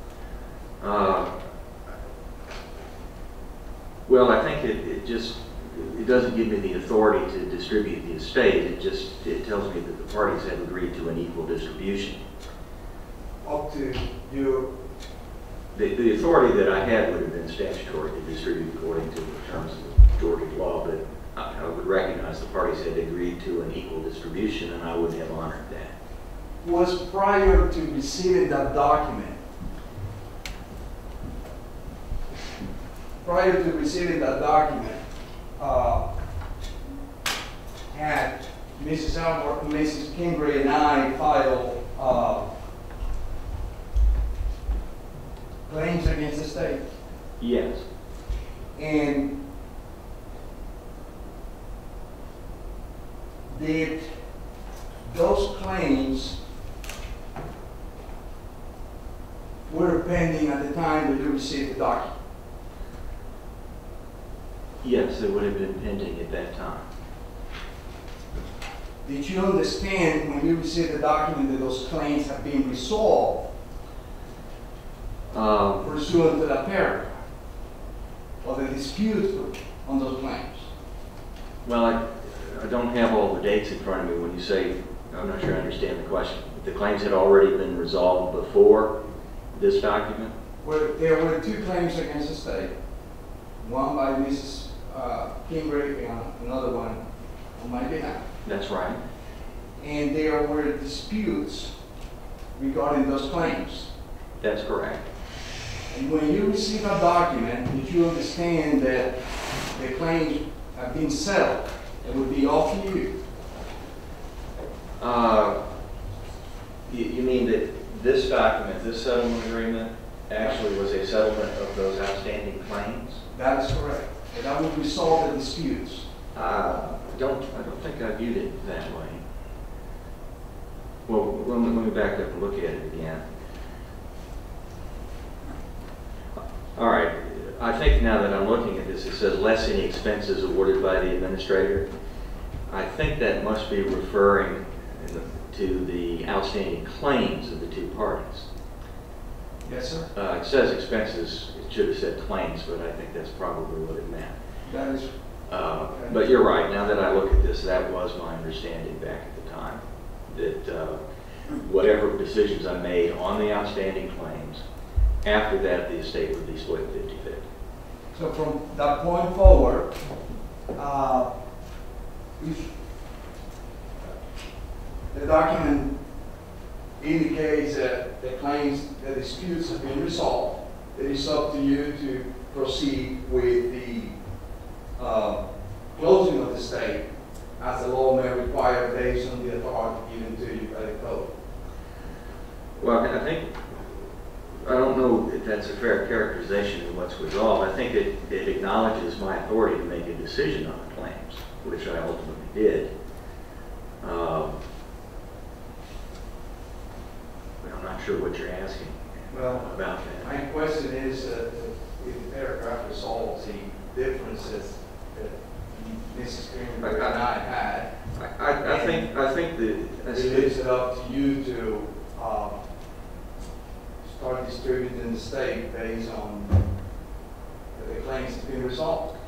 Well, I think it doesn't give me the authority to distribute the estate. It tells me that the parties have agreed to an equal distribution. Up to you. The authority that I had would have been statutory to distribute according to the terms of Georgia law, but I would recognize the parties had agreed to an equal distribution, and I would have honored that. Was prior to receiving that document, had Mrs. Kingery and I filed claims against the state? Yes. And did those claims were pending at the time that you received the document? Yes, they would have been pending at that time. Did you understand when you received the document that those claims have been resolved pursuant to that paragraph, or the dispute on those claims? Well, I don't have all the dates in front of me when you say, I'm not sure I understand the question. The claims had already been resolved before this document? Well, there were 2 claims against the state, one by Mrs. Kingery and another one on my behalf. That's right. And there were disputes regarding those claims. That's correct. And when you receive a document, did you understand that the claims have been settled? It would be off to you. You mean that this document, this settlement agreement, actually was a settlement of those outstanding claims? That is correct. And that would resolve the disputes. I don't think I viewed it that way. Well, let me back up and look at it again. All right. I think now that I'm looking at this, it says less any expenses awarded by the administrator. I think that must be referring to the outstanding claims of the 2 parties. Yes, sir. It says expenses. It should have said claims, but I think that's probably what it meant. That is. Okay. But you're right. Now that I look at this, that was my understanding back at the time, that whatever decisions I made on the outstanding claims, after that, the estate would be split 50-50. So from that point forward, if the document indicates that the claims, the disputes have been resolved, it is up to you to proceed with the closing of the estate as the law may require based on the authority given to you by the code. Well, I don't know if that's a fair characterization of what's resolved. I think it acknowledges my authority to make a decision on the claims, which I ultimately did. I'm not sure what you're asking about that. My question is if the paragraph resolves the differences that Mrs. Greenberg and I had. I think it leaves it up to you to start distributing the estate based on the claims have been resolved.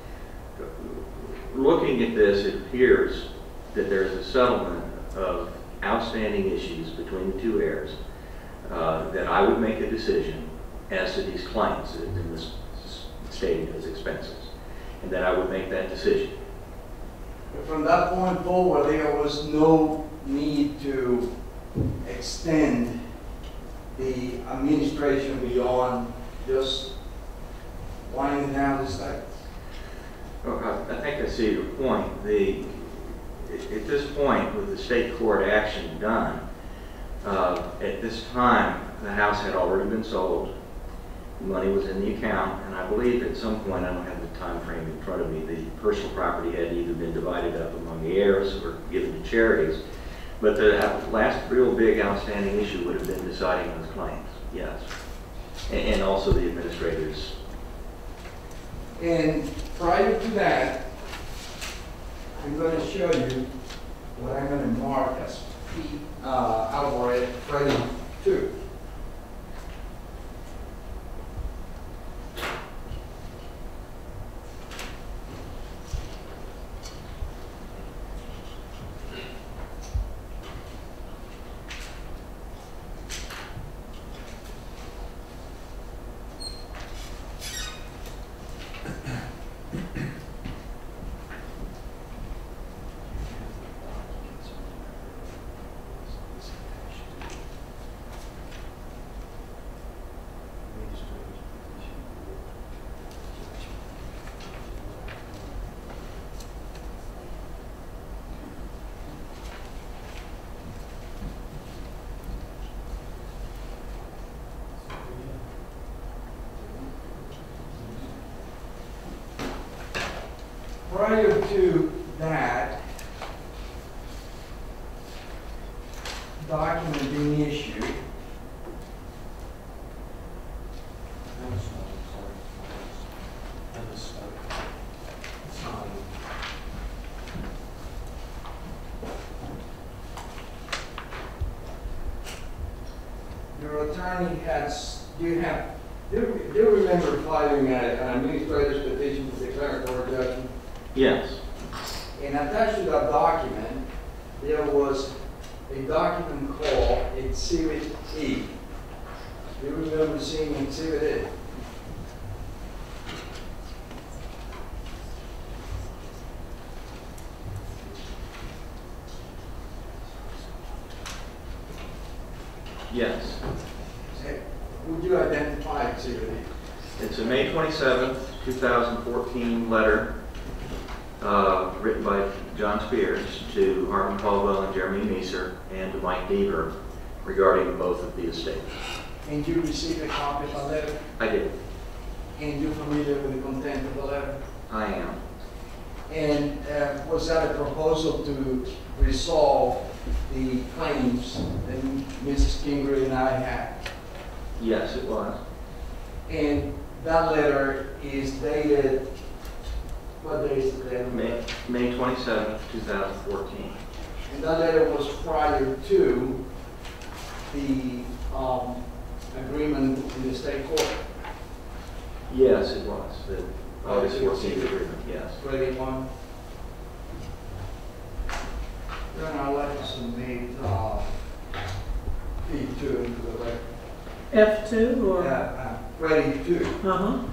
looking at this, it appears that there's a settlement of outstanding issues between the two heirs, that I would make a decision as to these claims that have been stated as expenses, and that I would make that decision. From that point forward, there was no need to extend the administration beyond just winding down the state. Well, I think I see your point. At this point, with the state court action done, at this time, the house had already been sold. The money was in the account, and I believe at some point, I don't have the time frame in front of me, the personal property had either been divided up among the heirs or given to charities. But the last real big outstanding issue would have been deciding those claims, yes. And also the administrators. And prior to that, I'm going to show you what I'm going to mark as Alvarez Freddie 2. Prior to that document being issued, your attorney has, do you remember filing an administrator's petition for declaratory judgment? Yes. And attached to that document, there was a document called Exhibit E. Do you remember seeing Exhibit E? Yes. Would you identify Exhibit E? It's a May 27th, 2014 letter written by John Spears to Harvey Caldwell and Jeremy Meeser and to Mike Deaver regarding both of the estates. And you received a copy of the letter? I did. And you're familiar with the content of the letter? I am. And was that a proposal to resolve the claims that Mrs. Kingery and I had? Yes, it was. And that letter is dated, what day is the date? May 27th, 2014. And that letter was prior to the agreement in the state court? Yes, it was. The August 14th agreement, yes. Ready, one? Then I'd like to submit P2 into the record. F2 or? Ready 2. Uh-huh.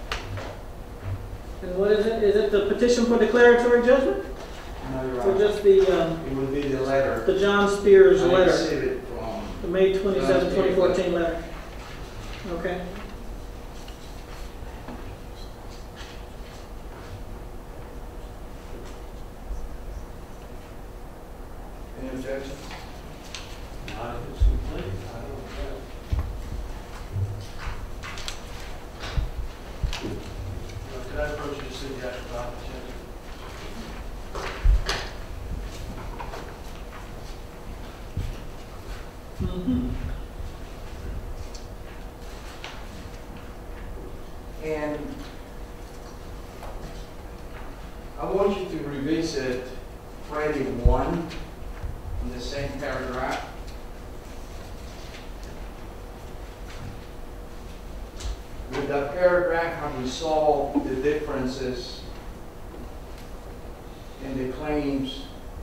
And what is it? Is it the petition for declaratory judgment? No, you're Or right. just the, It would be the letter. the John Spears I letter? received it from. The May 27, 2014 letter? Okay. Any objections? Not if it's complete, I don't know. Could I approach you to see the actual document? Mm-hmm. And I want you to revisit Friday 1 in the same paragraph. Would that paragraph have resolved the differences and the claims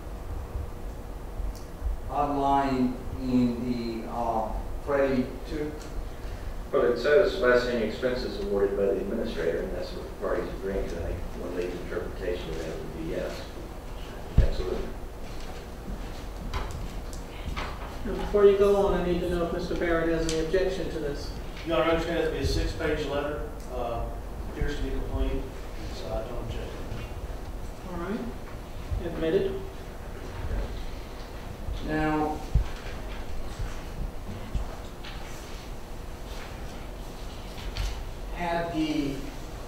outlined in the Freddie 2? Well, it says less any expenses awarded by the administrator, and that's what the parties agreeing to. I think one legal interpretation of that would be yes. Absolutely. And before you go on, I need to know if Mr. Barrett has any objection to this. Your Honor, I understand it to be a 6-page letter, appears to be complete, so I don't object. All right. Admitted. Now, had the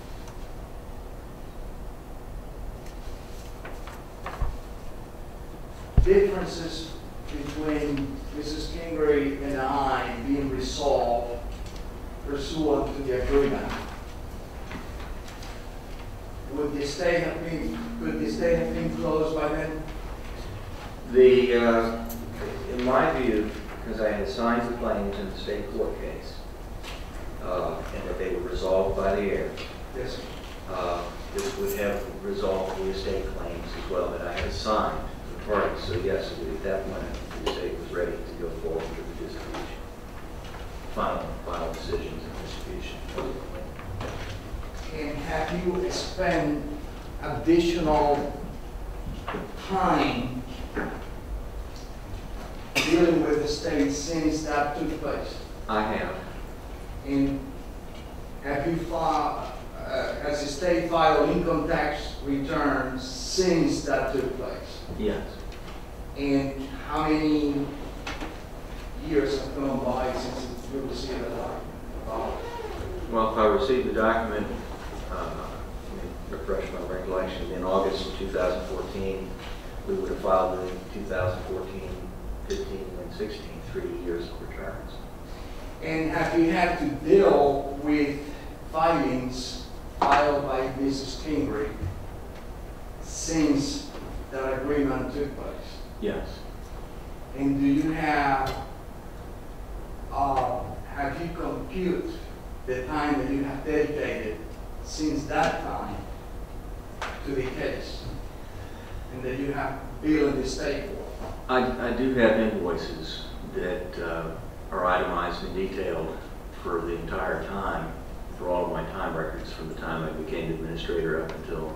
differences between Mrs. Kingery and I being resolved pursuant to the agreement, could the estate have been closed by then? In my view, because I had assigned the claims in the state court case, and that they were resolved by the heir, Yes. this would have resolved the estate claims as well that I had assigned to the parties. So yes, at that point, the estate was ready to go forward with the distribution. Final decisions and distribution. And have you spent additional time dealing with the state since that took place? I have. And have you filed, has the state filed income tax returns since that took place? Yes. And how many years have gone by since you received the document? Well, if I received the document, let me refresh my recollection, in August of 2014, we would have filed the 2014, 15, and 16, 3 years of returns. And have you had to deal with filings filed by Mrs. Kingery since that agreement took place? Yes. And do you have you compute the time that you have dedicated since that time to the case, and that you have billed the state for? I do have invoices that are itemized and detailed for the entire time, for all of my time records from the time I became administrator up until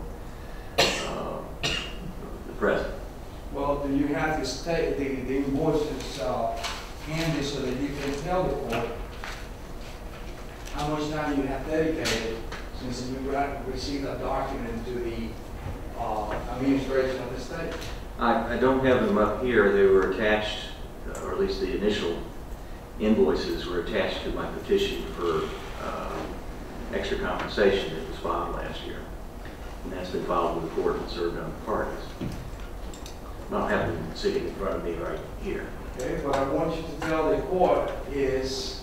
the present. Well, do you have the invoices handy so that you can tell the court how much time you have dedicated since you received a document to the administration of the state? I don't have them up here. They were attached, or at least the initial invoices were attached to my petition for extra compensation that was filed last year. And that's been filed with the court and served on the parties. I don't have them sitting in front of me right here. Okay, what I want you to tell the court is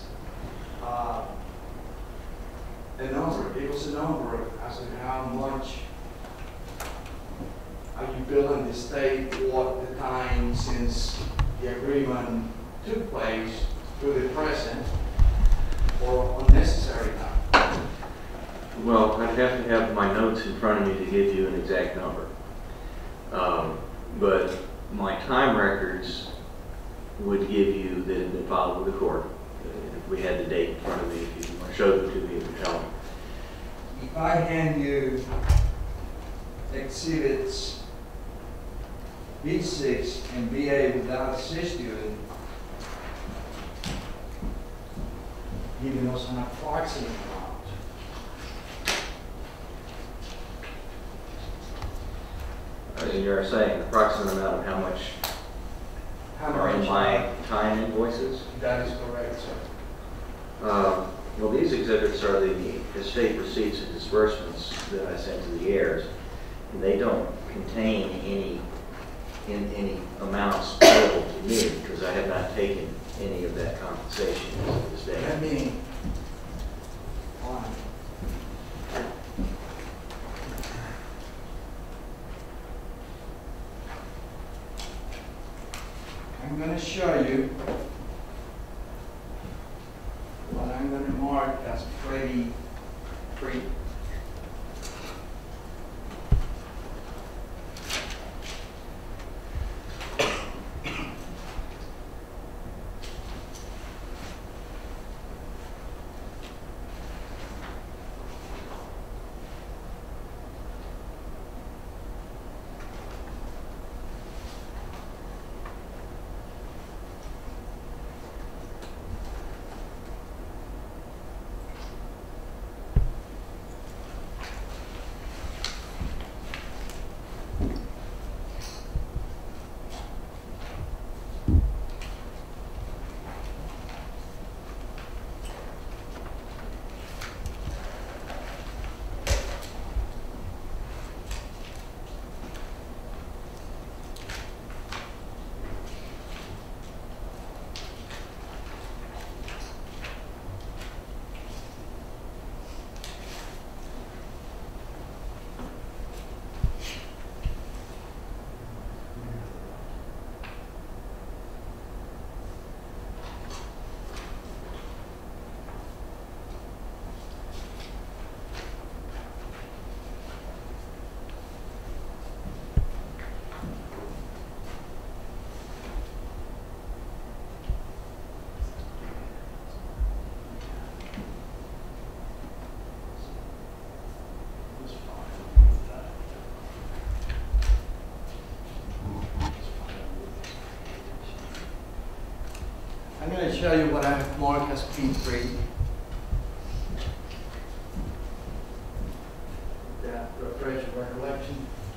a number. Give us a number as to how much are you billing the state for the time since the agreement took place to the present, or unnecessary time? Well, I'd have to have my notes in front of me to give you an exact number. But my time records would give you that had been filed with the court. If we had the date in front of me, if you want to show them to me, it would help. If I hand you exhibits B6 and BA without assist you in giving us an approximate amount. And you're saying approximate amount of how much are in my time invoices? That is correct, sir. Well, these exhibits are the estate receipts and disbursements that I sent to the heirs, and they don't contain any amounts payable to me because I have not taken any of that compensation to this day. Let me I'm going to show you what I'm going to mark as Freddie 3. I'm going to show you what I have marked as P3. That refresh your recollection.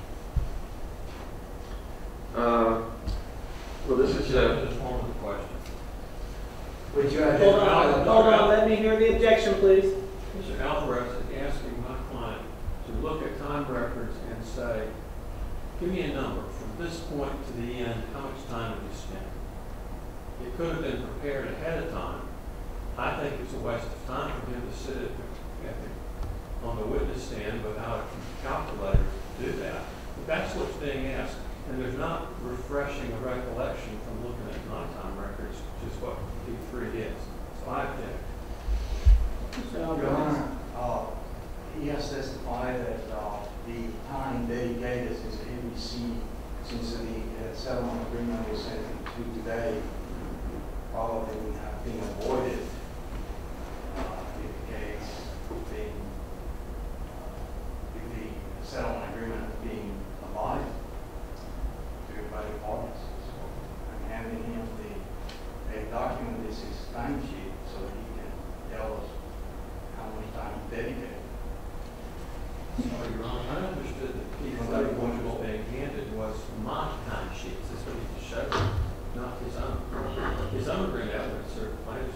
Well, this is Just one of the question. Would you Hold on, let me hear the objection, please. Mr. Alvarez is asking my client to look at time records and say, give me a number from this point to the end, how much time have you spent? It could have been prepared ahead of time. I think it's a waste of time for him to sit on the witness stand without a calculator to do that. But that's what's being asked. And there's not refreshing a recollection from looking at my time records, which is what P3 is. So I object. Your Honor, he has testified that the time dedicated since he received, since the settlement agreement was sent to today, probably would have been avoided if the case being, if the settlement agreement being abolished by the parties. So I'm handing him a document. This is time sheet, so that he can tell us how much time he dedicated. Sorry, Your Honor, I understood that P3 what was being handed was my time sheets. That's what he showed, not his own. His own agreement evidence or claims,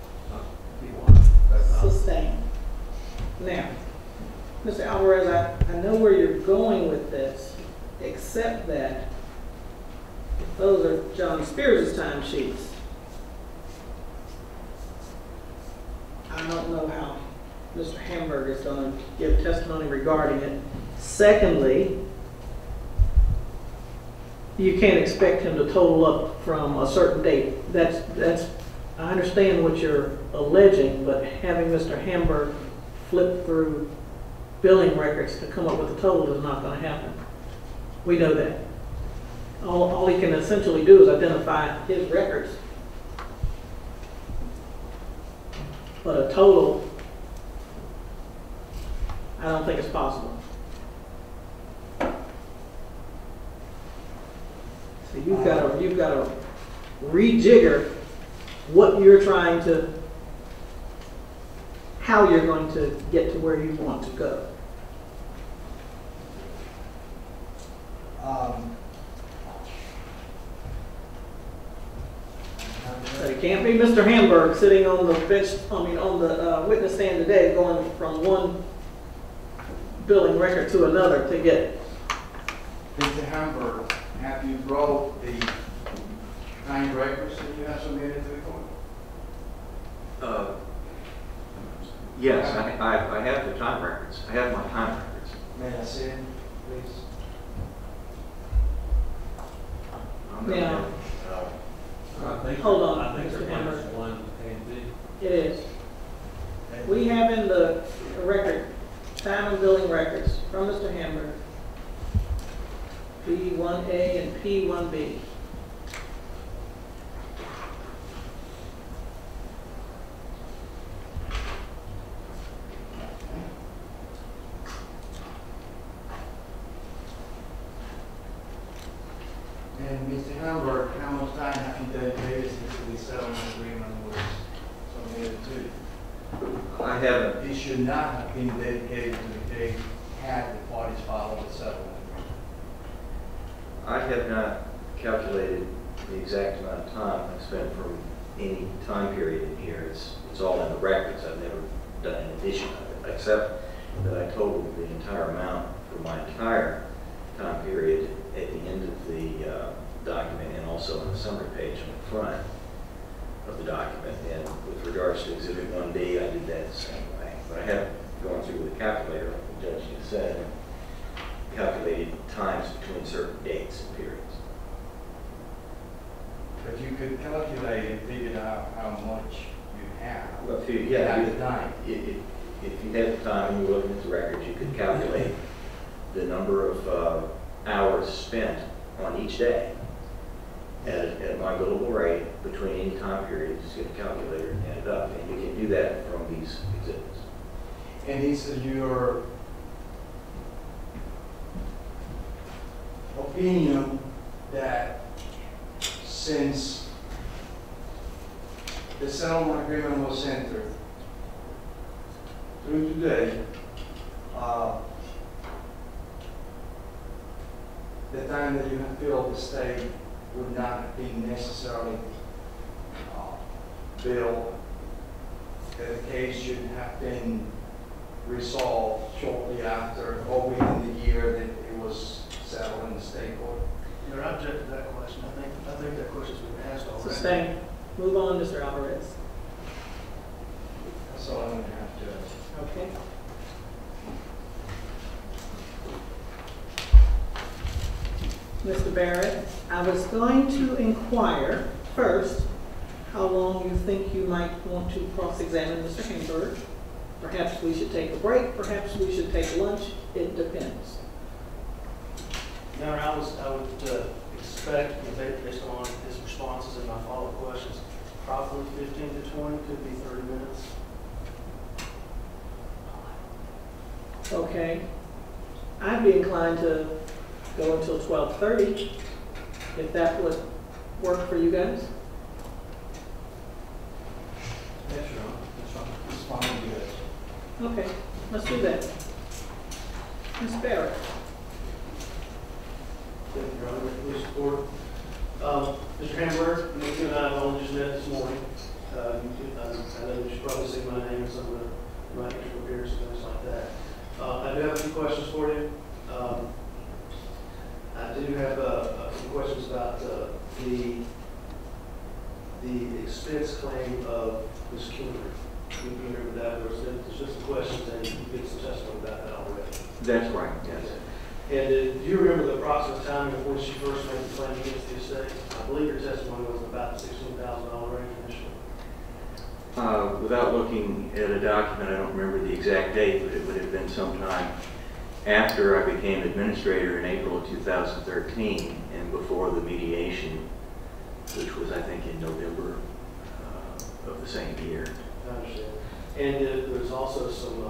P1. Sustained. Now, Mr. Alvarez, I know where you're going with this, except that those are John Spears' time sheets. I don't know how Mr. Hamburg is going to give testimony regarding it. Secondly, you can't expect him to total up from a certain date. I understand what you're alleging, but having Mr. Hamburg flip through billing records to come up with a total is not going to happen. We know that. All he can essentially do is identify his records. But a total, I don't think it's possible. So you've got to rejigger what you're trying to, how you're going to get to where you want to go. It can't be Mr. Hamburg sitting on the bench, on the witness stand today, going from one billing record to another to get. Mr. Hamburg, have you brought the time records that you have submitted to the court? Yes, I have the time records. I have my time records. May I see it, please? Now, Hold on. I I think Mr. they're Hammer. minus 1 and B. it is. We have in the record, time and billing records from Mr. Hamburg, P1A and P1B. And Mr. Hamburg, how much time have you dedicated since the settlement agreement was submitted to you? I haven't. It should not have been dedicated to the case had the parties followed the settlement agreement. I have not calculated the exact amount of time I spent from any time period in here. It's all in the records. I've never done an addition of it, except that I totaled the entire amount for my entire time period at the end of the document, and also on the summary page on the front of the document. And with regards to Exhibit 1B, I did that the same way. But I haven't gone through with a calculator, like the judge just said, and calculated times between certain dates and periods. But you could calculate and figure out how much you have. Well, if you at had the time. if you had the time and you were looking at the records, you could calculate the number of hours spent on each day at my billable rate between any time period. Just get a calculator and add it up, and you can do that from these exhibits. And is your opinion that since the settlement agreement was entered, through today, the time that you have filled the state would not have been necessarily billed. The case should have been resolved shortly after or within the year that it was settled in the state court. Your I object to that question. I think that question's been asked already. Sustain. Move on, Mr. Alvarez. That's all I'm going to have, Judge. Okay. Mr. Barrett, I was going to inquire first how long you think you might want to cross-examine Mr. Hamburg. Perhaps we should take a break, perhaps we should take lunch, it depends. Your Honor, I would expect, based on his responses and my follow-up questions, probably 15 to 20, could be 30 minutes. Okay. I'd be inclined to go until 12:30, if that would work for you guys. Yes, Your Honor. That's fine. It's fine, Judge. Okay, let's do that. Ms. Barrett. Thank you, Your Honor. Please support. Mr. Hamburg, you and I have only just met this morning. I know that you've probably seen my name in some of my initial appearances and things like that. I do have a few questions for you. I do have a few questions about the expense claim of Ms. Kingery. You can hear that. There's just some questions and you get some testimony about that already. That's right, yes. And do you remember the approximate timing of when she first made the claim against the estate? I believe your testimony was about the $16,000 range initially. Without looking at a document, I don't remember the exact date, but it would have been sometime after I became administrator in April of 2013 and before the mediation, which was, I think, in November of the same year. I understand. And there's also some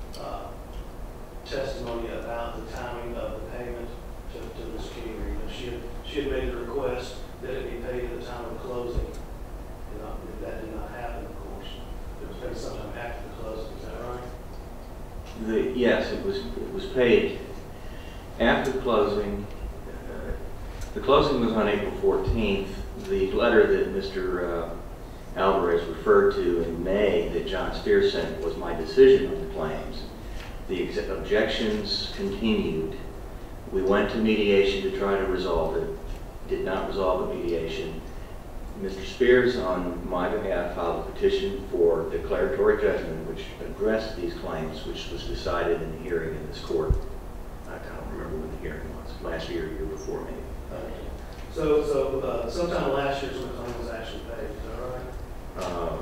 testimony about the timing of the payment to Ms. Kingery. She had made a request that it be paid at the time of closing. And that did not happen, of course. It was paid sometime after the closing. Is that right? Yes, it was paid after the closing. The closing was on April 14th. The letter that Mr. Alvarez referred to in May that John Spears sent was my decision on the claims. The objections continued. We went to mediation to try to resolve it. Did not resolve the mediation. Mr. Spears, on my behalf, filed a petition for declaratory judgment which addressed these claims, which was decided in the hearing in this court. I don't remember when the hearing was, last year or year before maybe. So sometime last year when the claim was actually paid, is that right?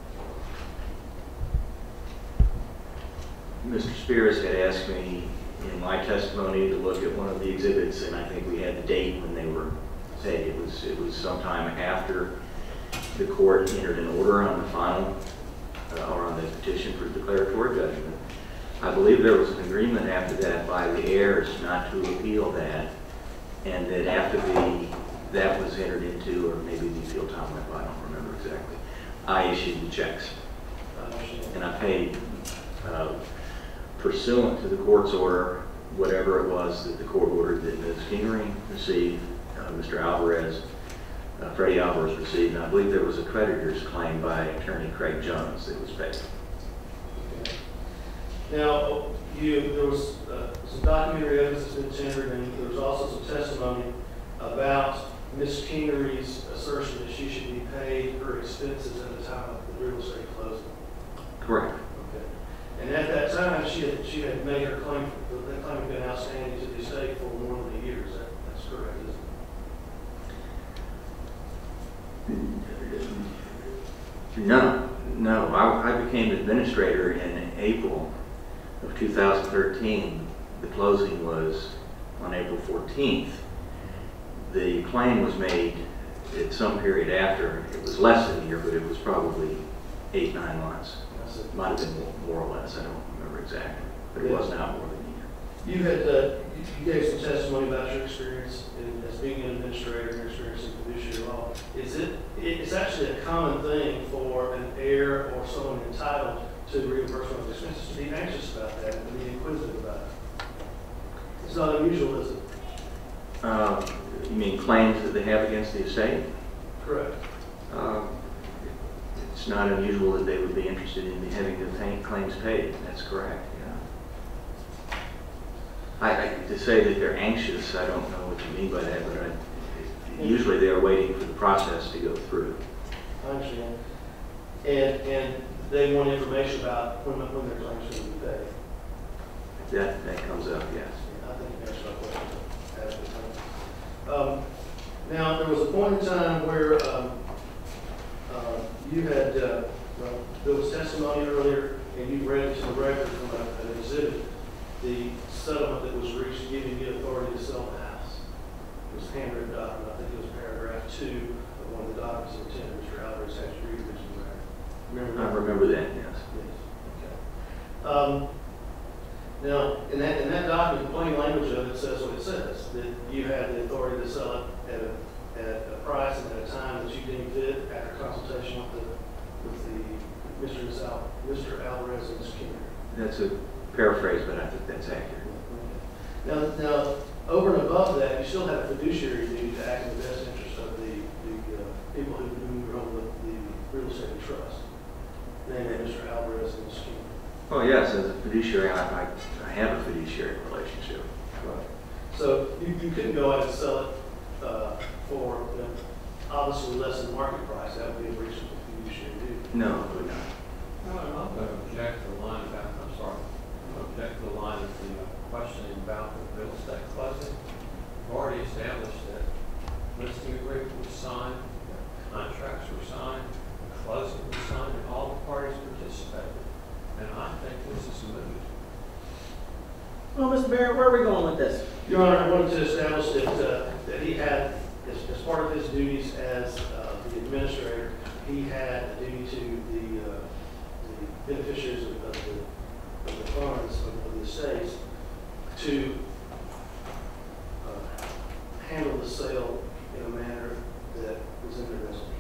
Mr. Spears had asked me in my testimony to look at one of the exhibits, and I think we had the date when they were paid. It was sometime after the court entered an order on the final, or on the petition for declaratory judgment. I believe there was an agreement after that by the heirs not to appeal that, and that after that was entered into, or maybe the appeal time went by, I don't remember exactly, I issued the checks. And I paid pursuant to the court's order, whatever it was that the court ordered that Ms. Kingery received, Mr. Alvarez, Freddie Alvarez received, and I believe there was a creditor's claim by attorney Craig Jones that was paid. Okay. Now, there was some documentary evidence that's been tendered, and there was also some testimony about Ms. Kingery's assertion that she should be paid her expenses at the time of the real estate closing. Correct. Okay. And at that time, she had made her claim, that claim had been outstanding to the estate for more than a year. That's correct, isn't it? No. I became administrator in April of 2013. The closing was on April 14th. The claim was made at some period after. It was less than a year, but it was probably 8-9 months. It might have been more or less. I don't remember exactly, but it was not more than a year. You gave some testimony about your experience as being an administrator and your experience in fiduciary law. Is it's actually a common thing for an heir or someone entitled to reimbursement of expenses to be anxious about that and to be inquisitive about it. It's not unusual, is it? You mean claims that they have against the estate? Correct. It's not unusual that they would be interested in having their claims paid. That's correct, yeah. To say that they're anxious, I don't know what you mean by that, but usually they're waiting for the process to go through. I understand. And they want information about when their claims should be paid. That comes up, yes. I think you answered my question. Now, there was a point in time where you had, there was testimony earlier, and you read into the record from an exhibit the settlement that was reached giving you authority to sell the house. It was a handwritten document. I think it was paragraph 2 of one of the documents of Mr. Alvarez had you read originally. Remember that? I remember that, yes. Yes. Okay. Now, in that document, the plain language of it says what it says, that you had the authority to sell it at a price and at a time that you deemed fit after consultation with Mr. Alvarez and Ms. Kingery. That's a paraphrase, but I think that's accurate. Now, over and above that, you still have a fiduciary duty to act in the best interest of the people who own the real estate trust, namely Mr. Alvarez and Ms. Kingery. Oh yes, as a fiduciary, I have a fiduciary relationship. Right. So you couldn't go out and sell it for obviously less than market price. That would be a breach of the fiduciary duty. No, I would not. I'm going to object to the line about, I'm sorry, I'm going to object to the line of the questioning about the real estate closing. We've already established that listing agreement was signed, contracts were signed, closing was signed, and all the parties participated. And I think this is a move. Well, Mr. Barrett, where are we going with this? Your Honor, I wanted to establish that he had, as part of his duties as the administrator, he had a duty to the beneficiaries of the funds of the estates to handle the sale in a manner that was in their best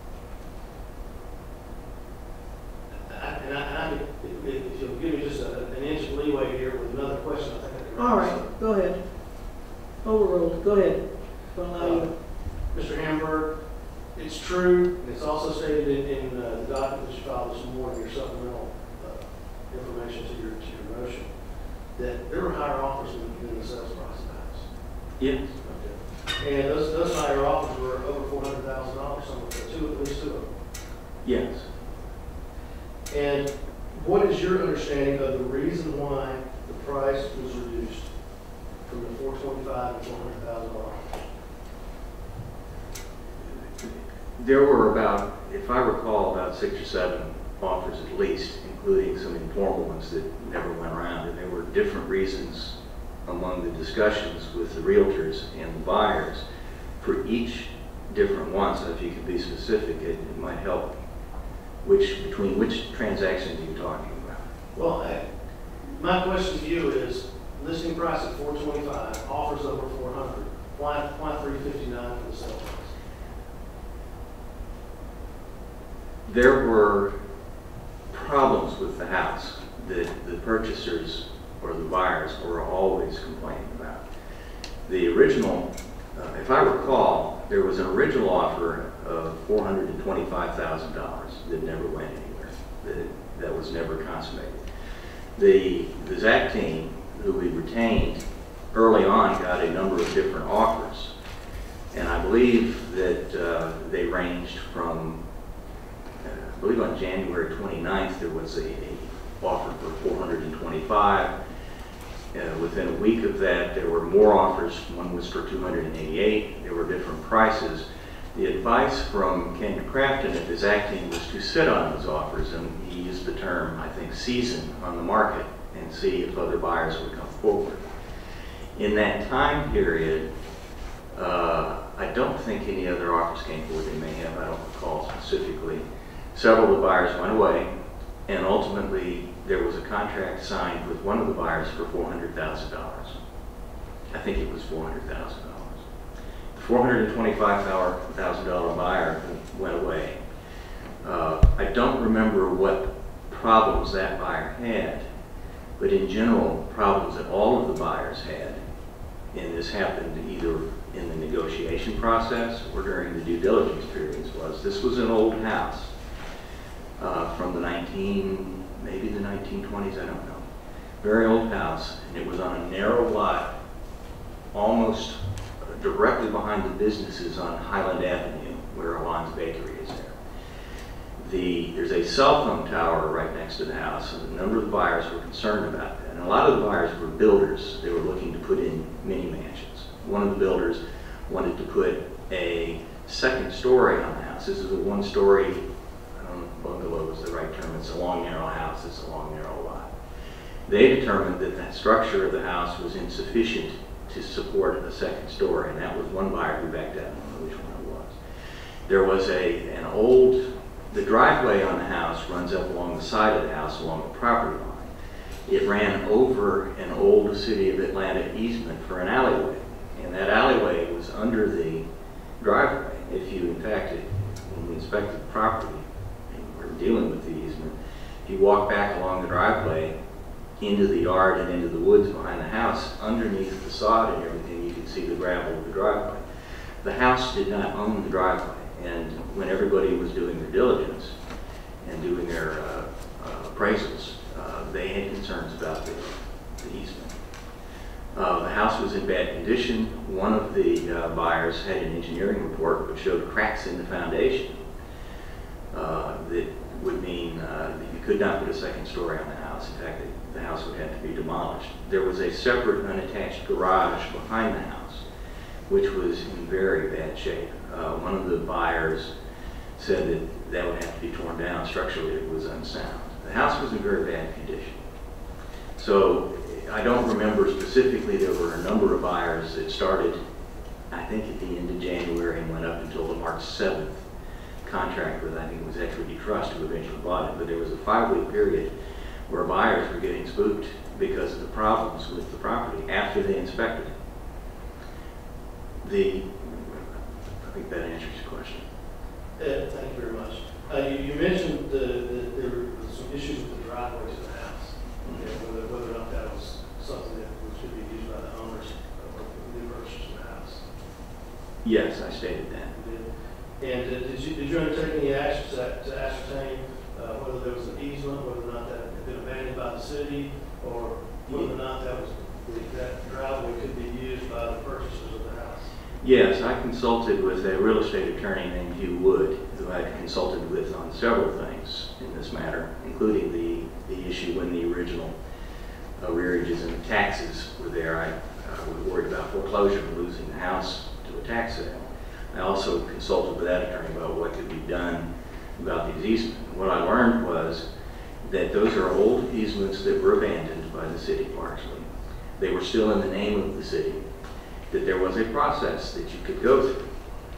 interest. If you'll give me just an inch of leeway here with another question, I think I can. All right, go ahead. Overruled. Go ahead. Don't allow you. Mr. Hamburg, it's true, and it's also stated in the document that you filed this morning, your supplemental information to your motion, that there were higher offers than the sales price of the house. Yes. Okay. And those higher offers were over $400,000, at least two of them. Yes. And what is your understanding of the reason why the price was reduced from the $425,000 to $400,000? There were about, if I recall, about 6 or 7 offers at least, including some informal ones that never went around. And there were different reasons among the discussions with the realtors and the buyers for each different one. So if you could be specific, it might help. Between which transactions are you talking about? Well, my question to you is, listing price at $425, offers over $400. Why $359 for the sale price? There were problems with the house that the purchasers or the buyers were always complaining about. The original, if I recall, there was an original offer of $425,000 that never went anywhere, that was never consummated. The Zach team, who we retained early on, got a number of different offers. And I believe that they ranged from, I believe on January 29th, there was a offer for $425. Within a week of that, there were more offers. One was for $288. There were different prices. The advice from Ken Crafton at the Zach team was to sit on those offers, and he used the term, I think, season on the market and see if other buyers would come forward. In that time period, I don't think any other offers came forward. They may have, I don't recall specifically. Several of the buyers went away, and ultimately there was a contract signed with one of the buyers for $400,000. I think it was $400,000. The $425,000 buyer went away, I don't remember what problems that buyer had, but in general, problems that all of the buyers had, and this happened either in the negotiation process or during the due diligence periods, was this was an old house from the maybe the 1920s, I don't know. Very old house, and it was on a narrow lot, almost directly behind the businesses on Highland Avenue, where Alon's Bakery is there. There's a cell phone tower right next to the house, and a number of the buyers were concerned about that. And a lot of the buyers were builders. They were looking to put in mini mansions. One of the builders wanted to put a second story on the house. This is a one-story, I don't know if bungalow is the right term, it's a long, narrow house, it's a long, narrow lot. They determined that the structure of the house was insufficient to support a second story, and that was one buyer who backed out. I don't know which one it was. There was the driveway on the house runs up along the side of the house along the property line. It ran over an old City of Atlanta easement for an alleyway, and that alleyway was under the driveway. If you, in fact, when we inspected the property and we were dealing with the easement, if you walk back along the driveway into the yard and into the woods behind the house, underneath the sod and everything, you could see the gravel of the driveway. The house did not own the driveway, and when everybody was doing their diligence and doing their appraisals, they had concerns about the easement. The house was in bad condition. One of the buyers had an engineering report which showed cracks in the foundation that would mean that you could not put a second story on the house. In fact, the house would have to be demolished. There was a separate unattached garage behind the house, which was in very bad shape. One of the buyers said that that would have to be torn down. Structurally, it was unsound. The house was in very bad condition. So I don't remember specifically. There were a number of buyers that started, I think, at the end of January and went up until the March 7th contract with, I think it was Equity Trust, who eventually bought it. But there was a 5-week period where buyers were getting spooked because of the problems with the property after they inspected it. I think that answers your question. Thank you very much. You mentioned that there were some issues with the driveway to the house, whether or not that was something that should be used by the owners or the new purchasers of the house. Yes, I stated that. And did you undertake any actions to ascertain whether there was an easement, whether or not that had been abandoned by the city, or whether or not that driveway could be used by the purchasers of the house? Yes, I consulted with a real estate attorney named Hugh Wood, who I consulted with on several things in this matter, including the issue when the original arrearages and the taxes were there. I was worried about foreclosure and losing the house to a tax sale. I also consulted with that attorney about what could be done about these easements. What I learned was that those are old easements that were abandoned by the city largely. They were still in the name of the city, that there was a process that you could go through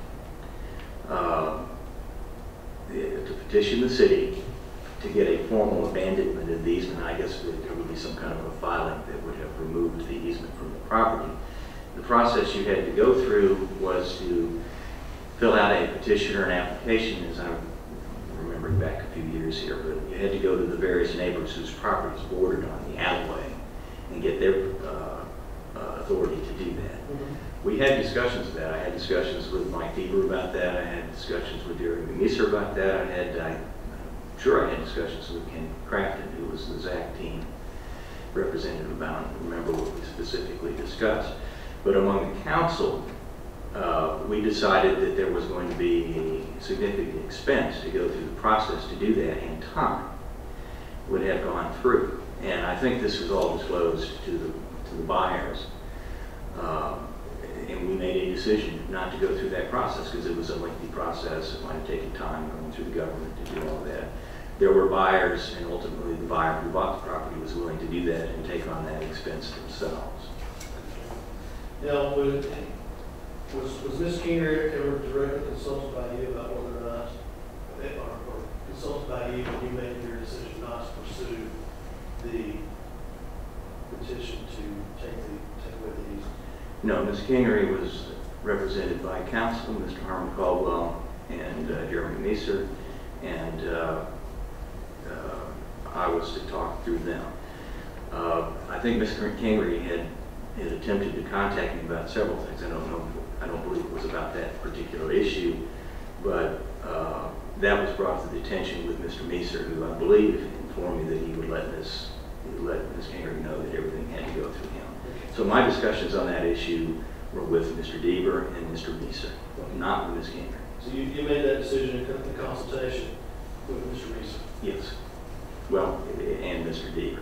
to petition the city to get a formal abandonment of the easement. I guess there would be some kind of a filing that would have removed the easement from the property. The process you had to go through was to fill out a petition or an application, as I'm remembering back a few years here, but you had to go to the various neighbors whose properties bordered on the alleyway and get their authority to do that. Mm-hmm. We had discussions of that. I had discussions with Mike Bieber about that. I had discussions with Derek McNeeser about that. I'm sure I had discussions with Ken Crafton, who was the ZAC team representative about it. I don't remember what we specifically discussed. But among the council, we decided that there was going to be a significant expense to go through the process to do that, and time would have gone through. And I think this was all disclosed to the buyers. And we made a decision not to go through that process because it was a lengthy process. It might have taken time going through the government to do all that. There were buyers, and ultimately the buyer who bought the property was willing to do that and take on that expense themselves. Now, was Ms. Kingery ever directly consulted by you about whether or not, or consulted by you when you made your decision not to pursue the petition to take away the easement? No, Ms. Kingery was represented by counsel, Mr. Harmon Caldwell, and Jeremy Meeser, and I was to talk through them. I think Mr. Kingery had attempted to contact me about several things. I don't believe it was about that particular issue, but that was brought to the attention with Mr. Meeser, who I believe informed me that he would let Ms. Kingery know that everything had to go through him. So my discussions on that issue were with Mr. Deaver and Mr. Meeser, not with Ms. Kingery. So you made that decision in consultation with Mr. Reese? Yes. Well, and Mr. Deaver.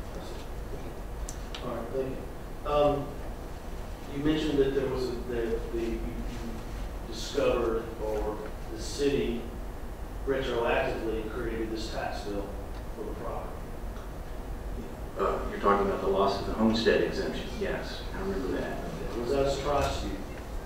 All right, thank you. You mentioned that there was you discovered, or the city retroactively created this tax bill for the property. You're talking about the loss of the homestead exemption. Yes, I remember that. Okay. Was that a surprise to you?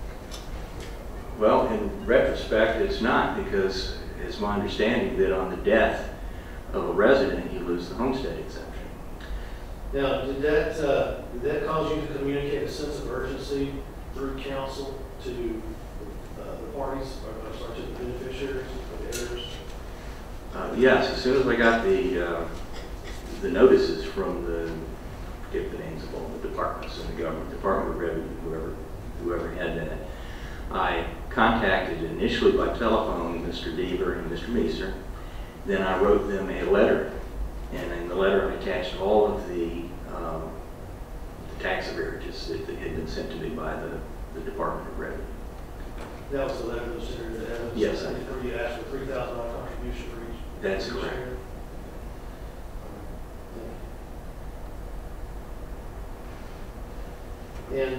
Well, in retrospect, it's not, because it's my understanding that on the death of a resident, you lose the homestead exemption. Now, did that cause you to communicate a sense of urgency through counsel to the parties, or sorry, to the beneficiaries, or the heirs? Yes, as soon as I got the notices from the, I forget the names of all the departments in the government, Department of Revenue, whoever had that, I contacted initially by telephone Mr. Deaver and Mr. Meeser. Then I wrote them a letter, and in the letter I attached all of the tax arrearages that had been sent to me by the Department of Revenue. That was the letter that was entered into evidence? Yes. You asked for $3,000 contribution for each? That's correct. Share? And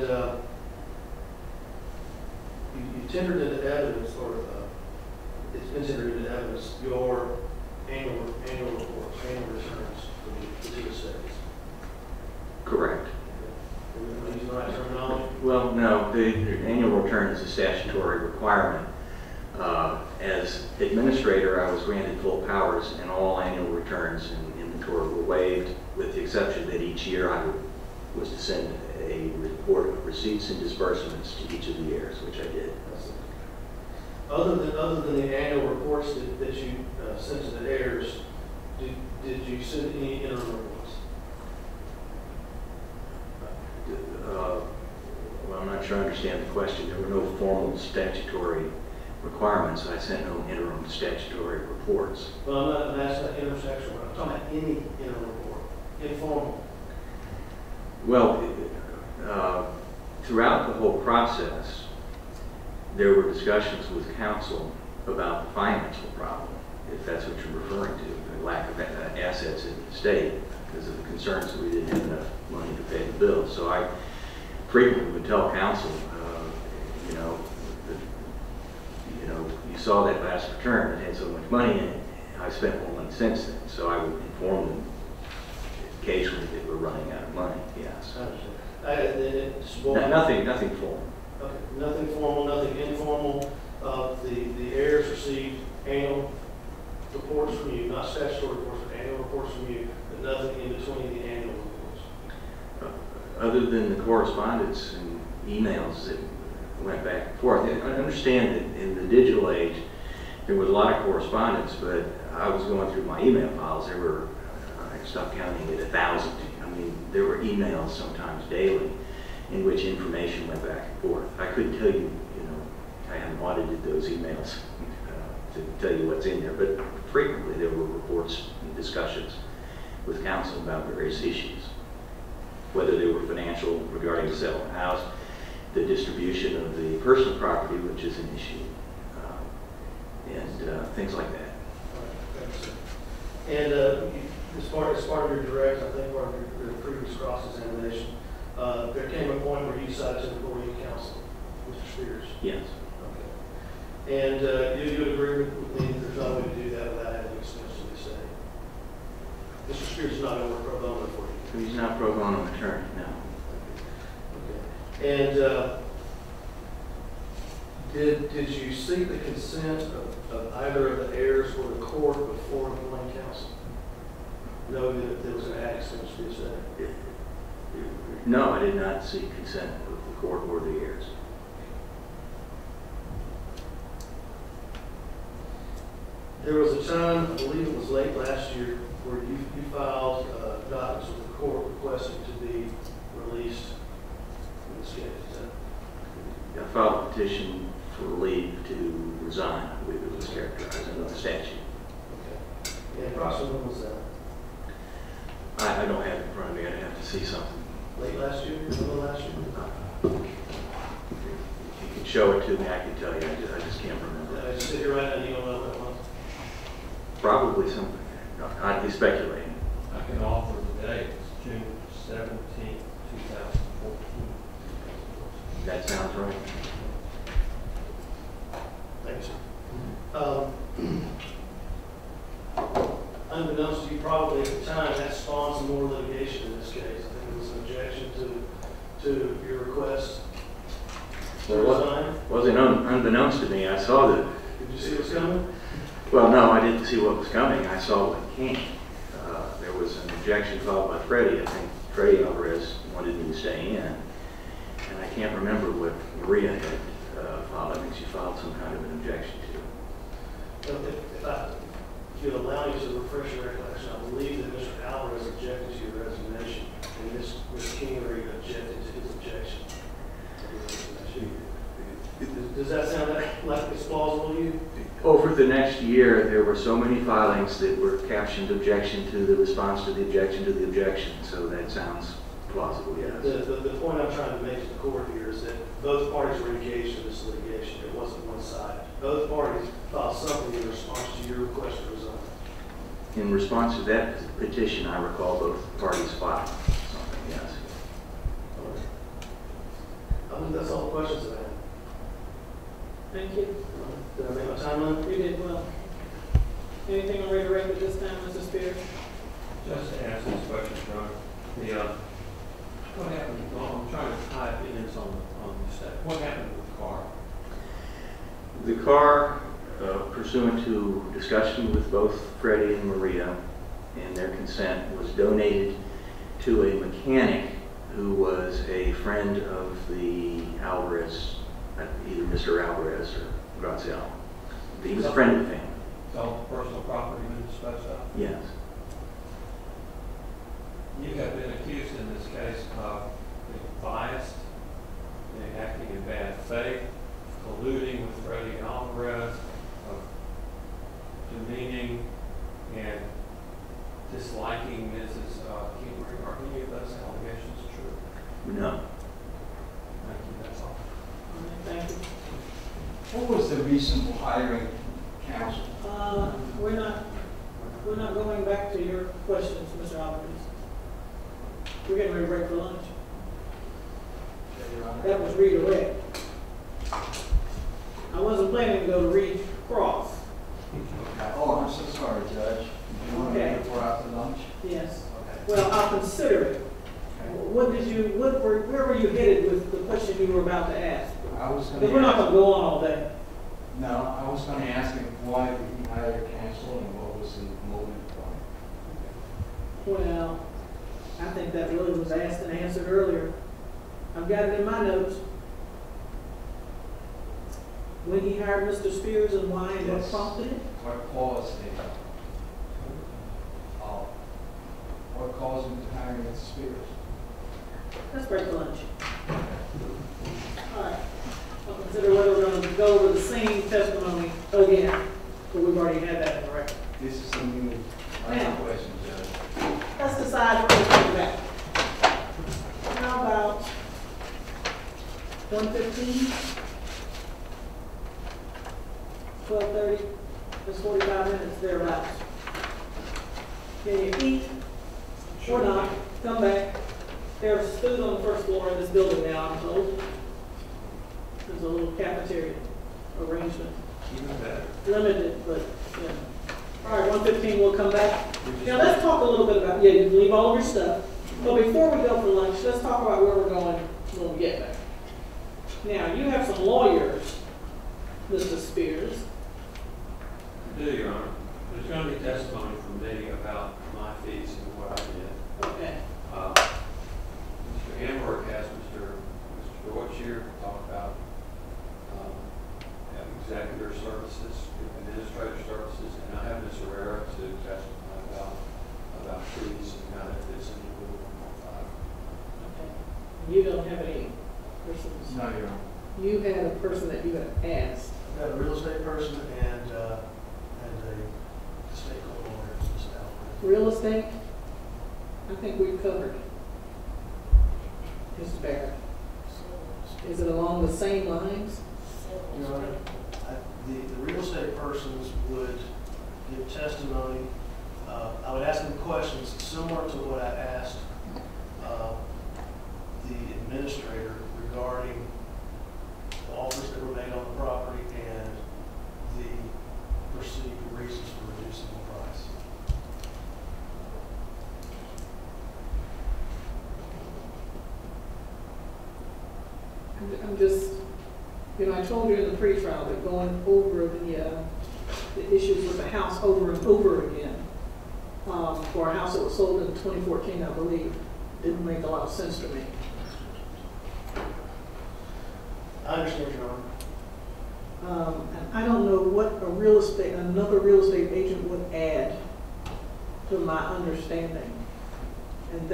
you tendered into evidence, or it's been tendered into evidence, your annual reports, annual returns for the two estates. Correct. Am I using the right terminology? Well, no, the annual return is a statutory requirement. As administrator, I was granted full powers, and all annual returns and inventory were waived, with the exception that each year I was to send a report of receipts and disbursements to each of the heirs, which I did. Other than the annual reports that you sent to the heirs, did you send any interim reports? Well, I'm not sure I understand the question. There were no formal statutory requirements. I sent no interim statutory reports. Well, I'm not asking about interim statutory. I'm talking about any interim report, informal. Well, throughout the whole process, there were discussions with counsel about the financial problem, if that's what you're referring to, the lack of assets in the state, because of the concerns that we didn't have enough money to pay the bills. So I frequently would tell counsel, you saw that last return that had so much money in it. I spent more money since then, so I would inform them occasionally that we're running out of money. Yes. I understand. Nothing formal. Okay, nothing formal, nothing informal. The heirs received annual reports from you, not statutory reports, but annual reports from you, but nothing in between the annual reports. Other than the correspondence and emails that went back and forth. I understand that in the digital age, there was a lot of correspondence, but I was going through my email files. There were, I stopped counting at 1,000. I mean, there were emails sometimes daily in which information went back and forth. I couldn't tell you, I haven't audited those emails to tell you what's in there, but frequently there were reports and discussions with counsel about various issues, whether they were financial regarding the sale of the house, the distribution of the personal property, which is an issue, and things like that. And as part of your direct, I think part of your previous cross-examination, there came a point where you decided to employ counsel, Mr. Spears. Yes. Okay. And you agree with me that there's no way to do that without having expense to the state? Mr. Spears is not going to work pro bono for you. He's not pro bono attorney, no. Okay. And did you seek the consent of either of the heirs or the court before employing counsel, knowing that there was an added expense to the estate? No, I did not seek consent of the court or the heirs. There was a time, I believe it was late last year, where you filed documents with the court requesting to be released in this case. Is that- I filed a petition for leave to resign, I believe it was characterized under the statute. Okay. Yeah, approximately when was that? I don't have it in front of me, I'd have to see something. Late last year, middle of last year? If you could show it to me, I could tell you, I just can't remember. I just sit here right now, you don't know what it was? Probably something, I'd be speculating. I can offer the date, it's June 17th, 2014. That sounds right. Thanks, sir. Unbeknownst to you, probably at the time, that spawned some more litigation in this case. I think it was an objection to your request to resign. Wasn't unbeknownst to me, I saw that. Did you see what's coming? Well, no, I didn't see what was coming, I saw what came. There was an objection filed by Freddie, I think Freddie Alvarez wanted me to stay in. And I can't remember what Maria had filed, I think she filed some kind of an objection to. If you'll allow me to refresh your recollection, I believe that Mr. Alvarez objected to your resignation, and Ms. Kingery objected to his objection. Does that sound like it's plausible to you? Over the next year, there were so many filings that were captioned objection to the response to the objection to the objection, so that sounds plausible, yes. The point I'm trying to make to the court here is that both parties were engaged in this litigation. It wasn't one side. Both parties filed something in response to your request to resign. In response to that petition, I recall both parties filed something, yes. I think that's all the questions that I have. Thank you. Did I make my time limit? You did well. Anything on redirect at this time, Mr. Spears? Just to ask this question, Ron. What happened? Well, I'm trying to tie opinions on the state. What happened with the car? The car, pursuant to discussion with both Freddie and Maria and their consent, was donated to a mechanic who was a friend of the Alvarez, either Mr. Alvarez or Graciela. He was a friend of the family. So personal property been disposed of? Yes. You have been accused in this case of being biased, being acting in bad faith, colluding with Freddie Alvarez, of demeaning and disliking Mrs. Kingery. Are any of those allegations true? No. Thank you, that's all. Thank you. What was the reason for hiring counsel? We're not going back to your questions, Mr. Alvarez. We're getting ready to break for lunch. That was redirect. I wasn't planning to go to Reed Cross. Oh, I'm so sorry, Judge. You want to Okay. wait for after lunch? Yes. Okay. Well, I'll consider it. Where were you headed with the question you were about to ask? I was going Because we're not going to go on all day. No, I was going to ask him why did he hire counsel and what was the motive for it? Well, I think that really was asked and answered earlier. I've got it in my notes. When he hired Mr. Spears and why and what Yes. prompted it? What caused him? What caused him to hire Mr. Spears? Let's break for lunch. All right. I'll consider whether we're going to go over the same testimony again, but we've already had that in the record. This is a new question, Judge. Let's decide where to take it back. How about 1:15? 12:30? It's 45 minutes thereabouts. Can you eat or not? Come back. There's food on the first floor of this building now, I'm told. There's a little cafeteria arrangement. Even better. Limited, but, yeah. All right, 1:15, we'll come back. Now, let's talk a little bit about, you can leave all of your stuff. But before we go for lunch, let's talk about where we're going when we get back. Now, you have some lawyers, Mr. Spears. I do, Your Honor. There's going to be testimony from me about my fees and what I did. Okay. Mr. Hamburg has Mr. Deutsch here to talk about executor services, administrative services, and I you don't have any persons? No, Your Honor. You had a person that you had asked. I've got a real estate person and a state court lawyer, Ms. Alvarez. Real estate, I think we've covered. Mr. Barrett. Is it along the same lines? Your Honor, the real estate persons would give testimony. I would ask them questions similar to what I asked the administrator regarding the offers that were made on the property and the perceived reasons for reducing the price. I'm just, you know, I told you in the pre-trial that going over the issues with the house over and over again, for a house that was sold in 2014, I believe, didn't make a lot of sense to me. I understand, Your Honor. And I don't know what another real estate agent would add to my understanding. And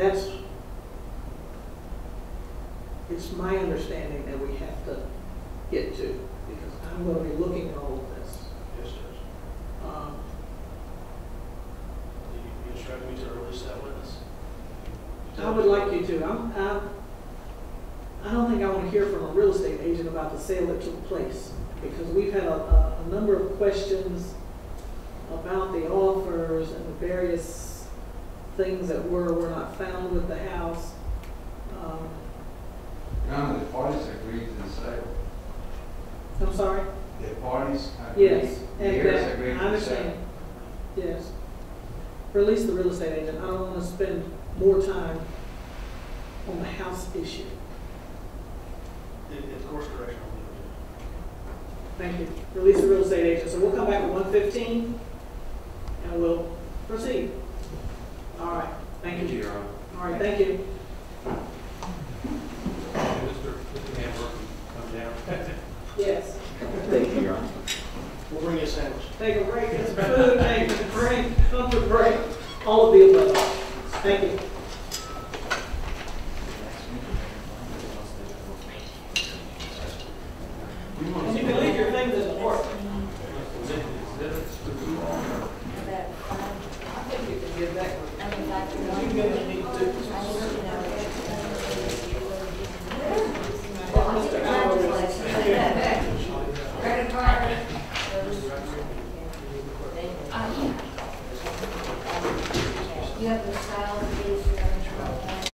it's my understanding that we have to get to, because I'm going to be looking at all of this. Yes, Judge. You instruct me to release that witness? I would like you to. I don't think I want to hear from a real estate agent about the sale that took place, because we've had a number of questions about the offers and the various things that were or were not found with the house. None of the parties agreed to the sale. I'm sorry? The parties agreed. Yes, The and heirs that, agreed I to the understand. sale. Yes. Release the real estate agent. I don't want to spend more time on the house issue. Of course, correction. Thank you. Release the real estate agent. So we'll come back at 1:15 and we'll proceed. All right. Thank you. Your Honor. All right. Thank you. Mr. Hamburg, come down. Yes. Thank you, Your Honor. We'll bring you a sandwich. Take a break. Get some food. Take a break. Comfort break. All of the above. Thank you. And you can leave your things in the court. I think you can get that one. You can get me too. Mr. Alvarez. Credit card. You have the style of these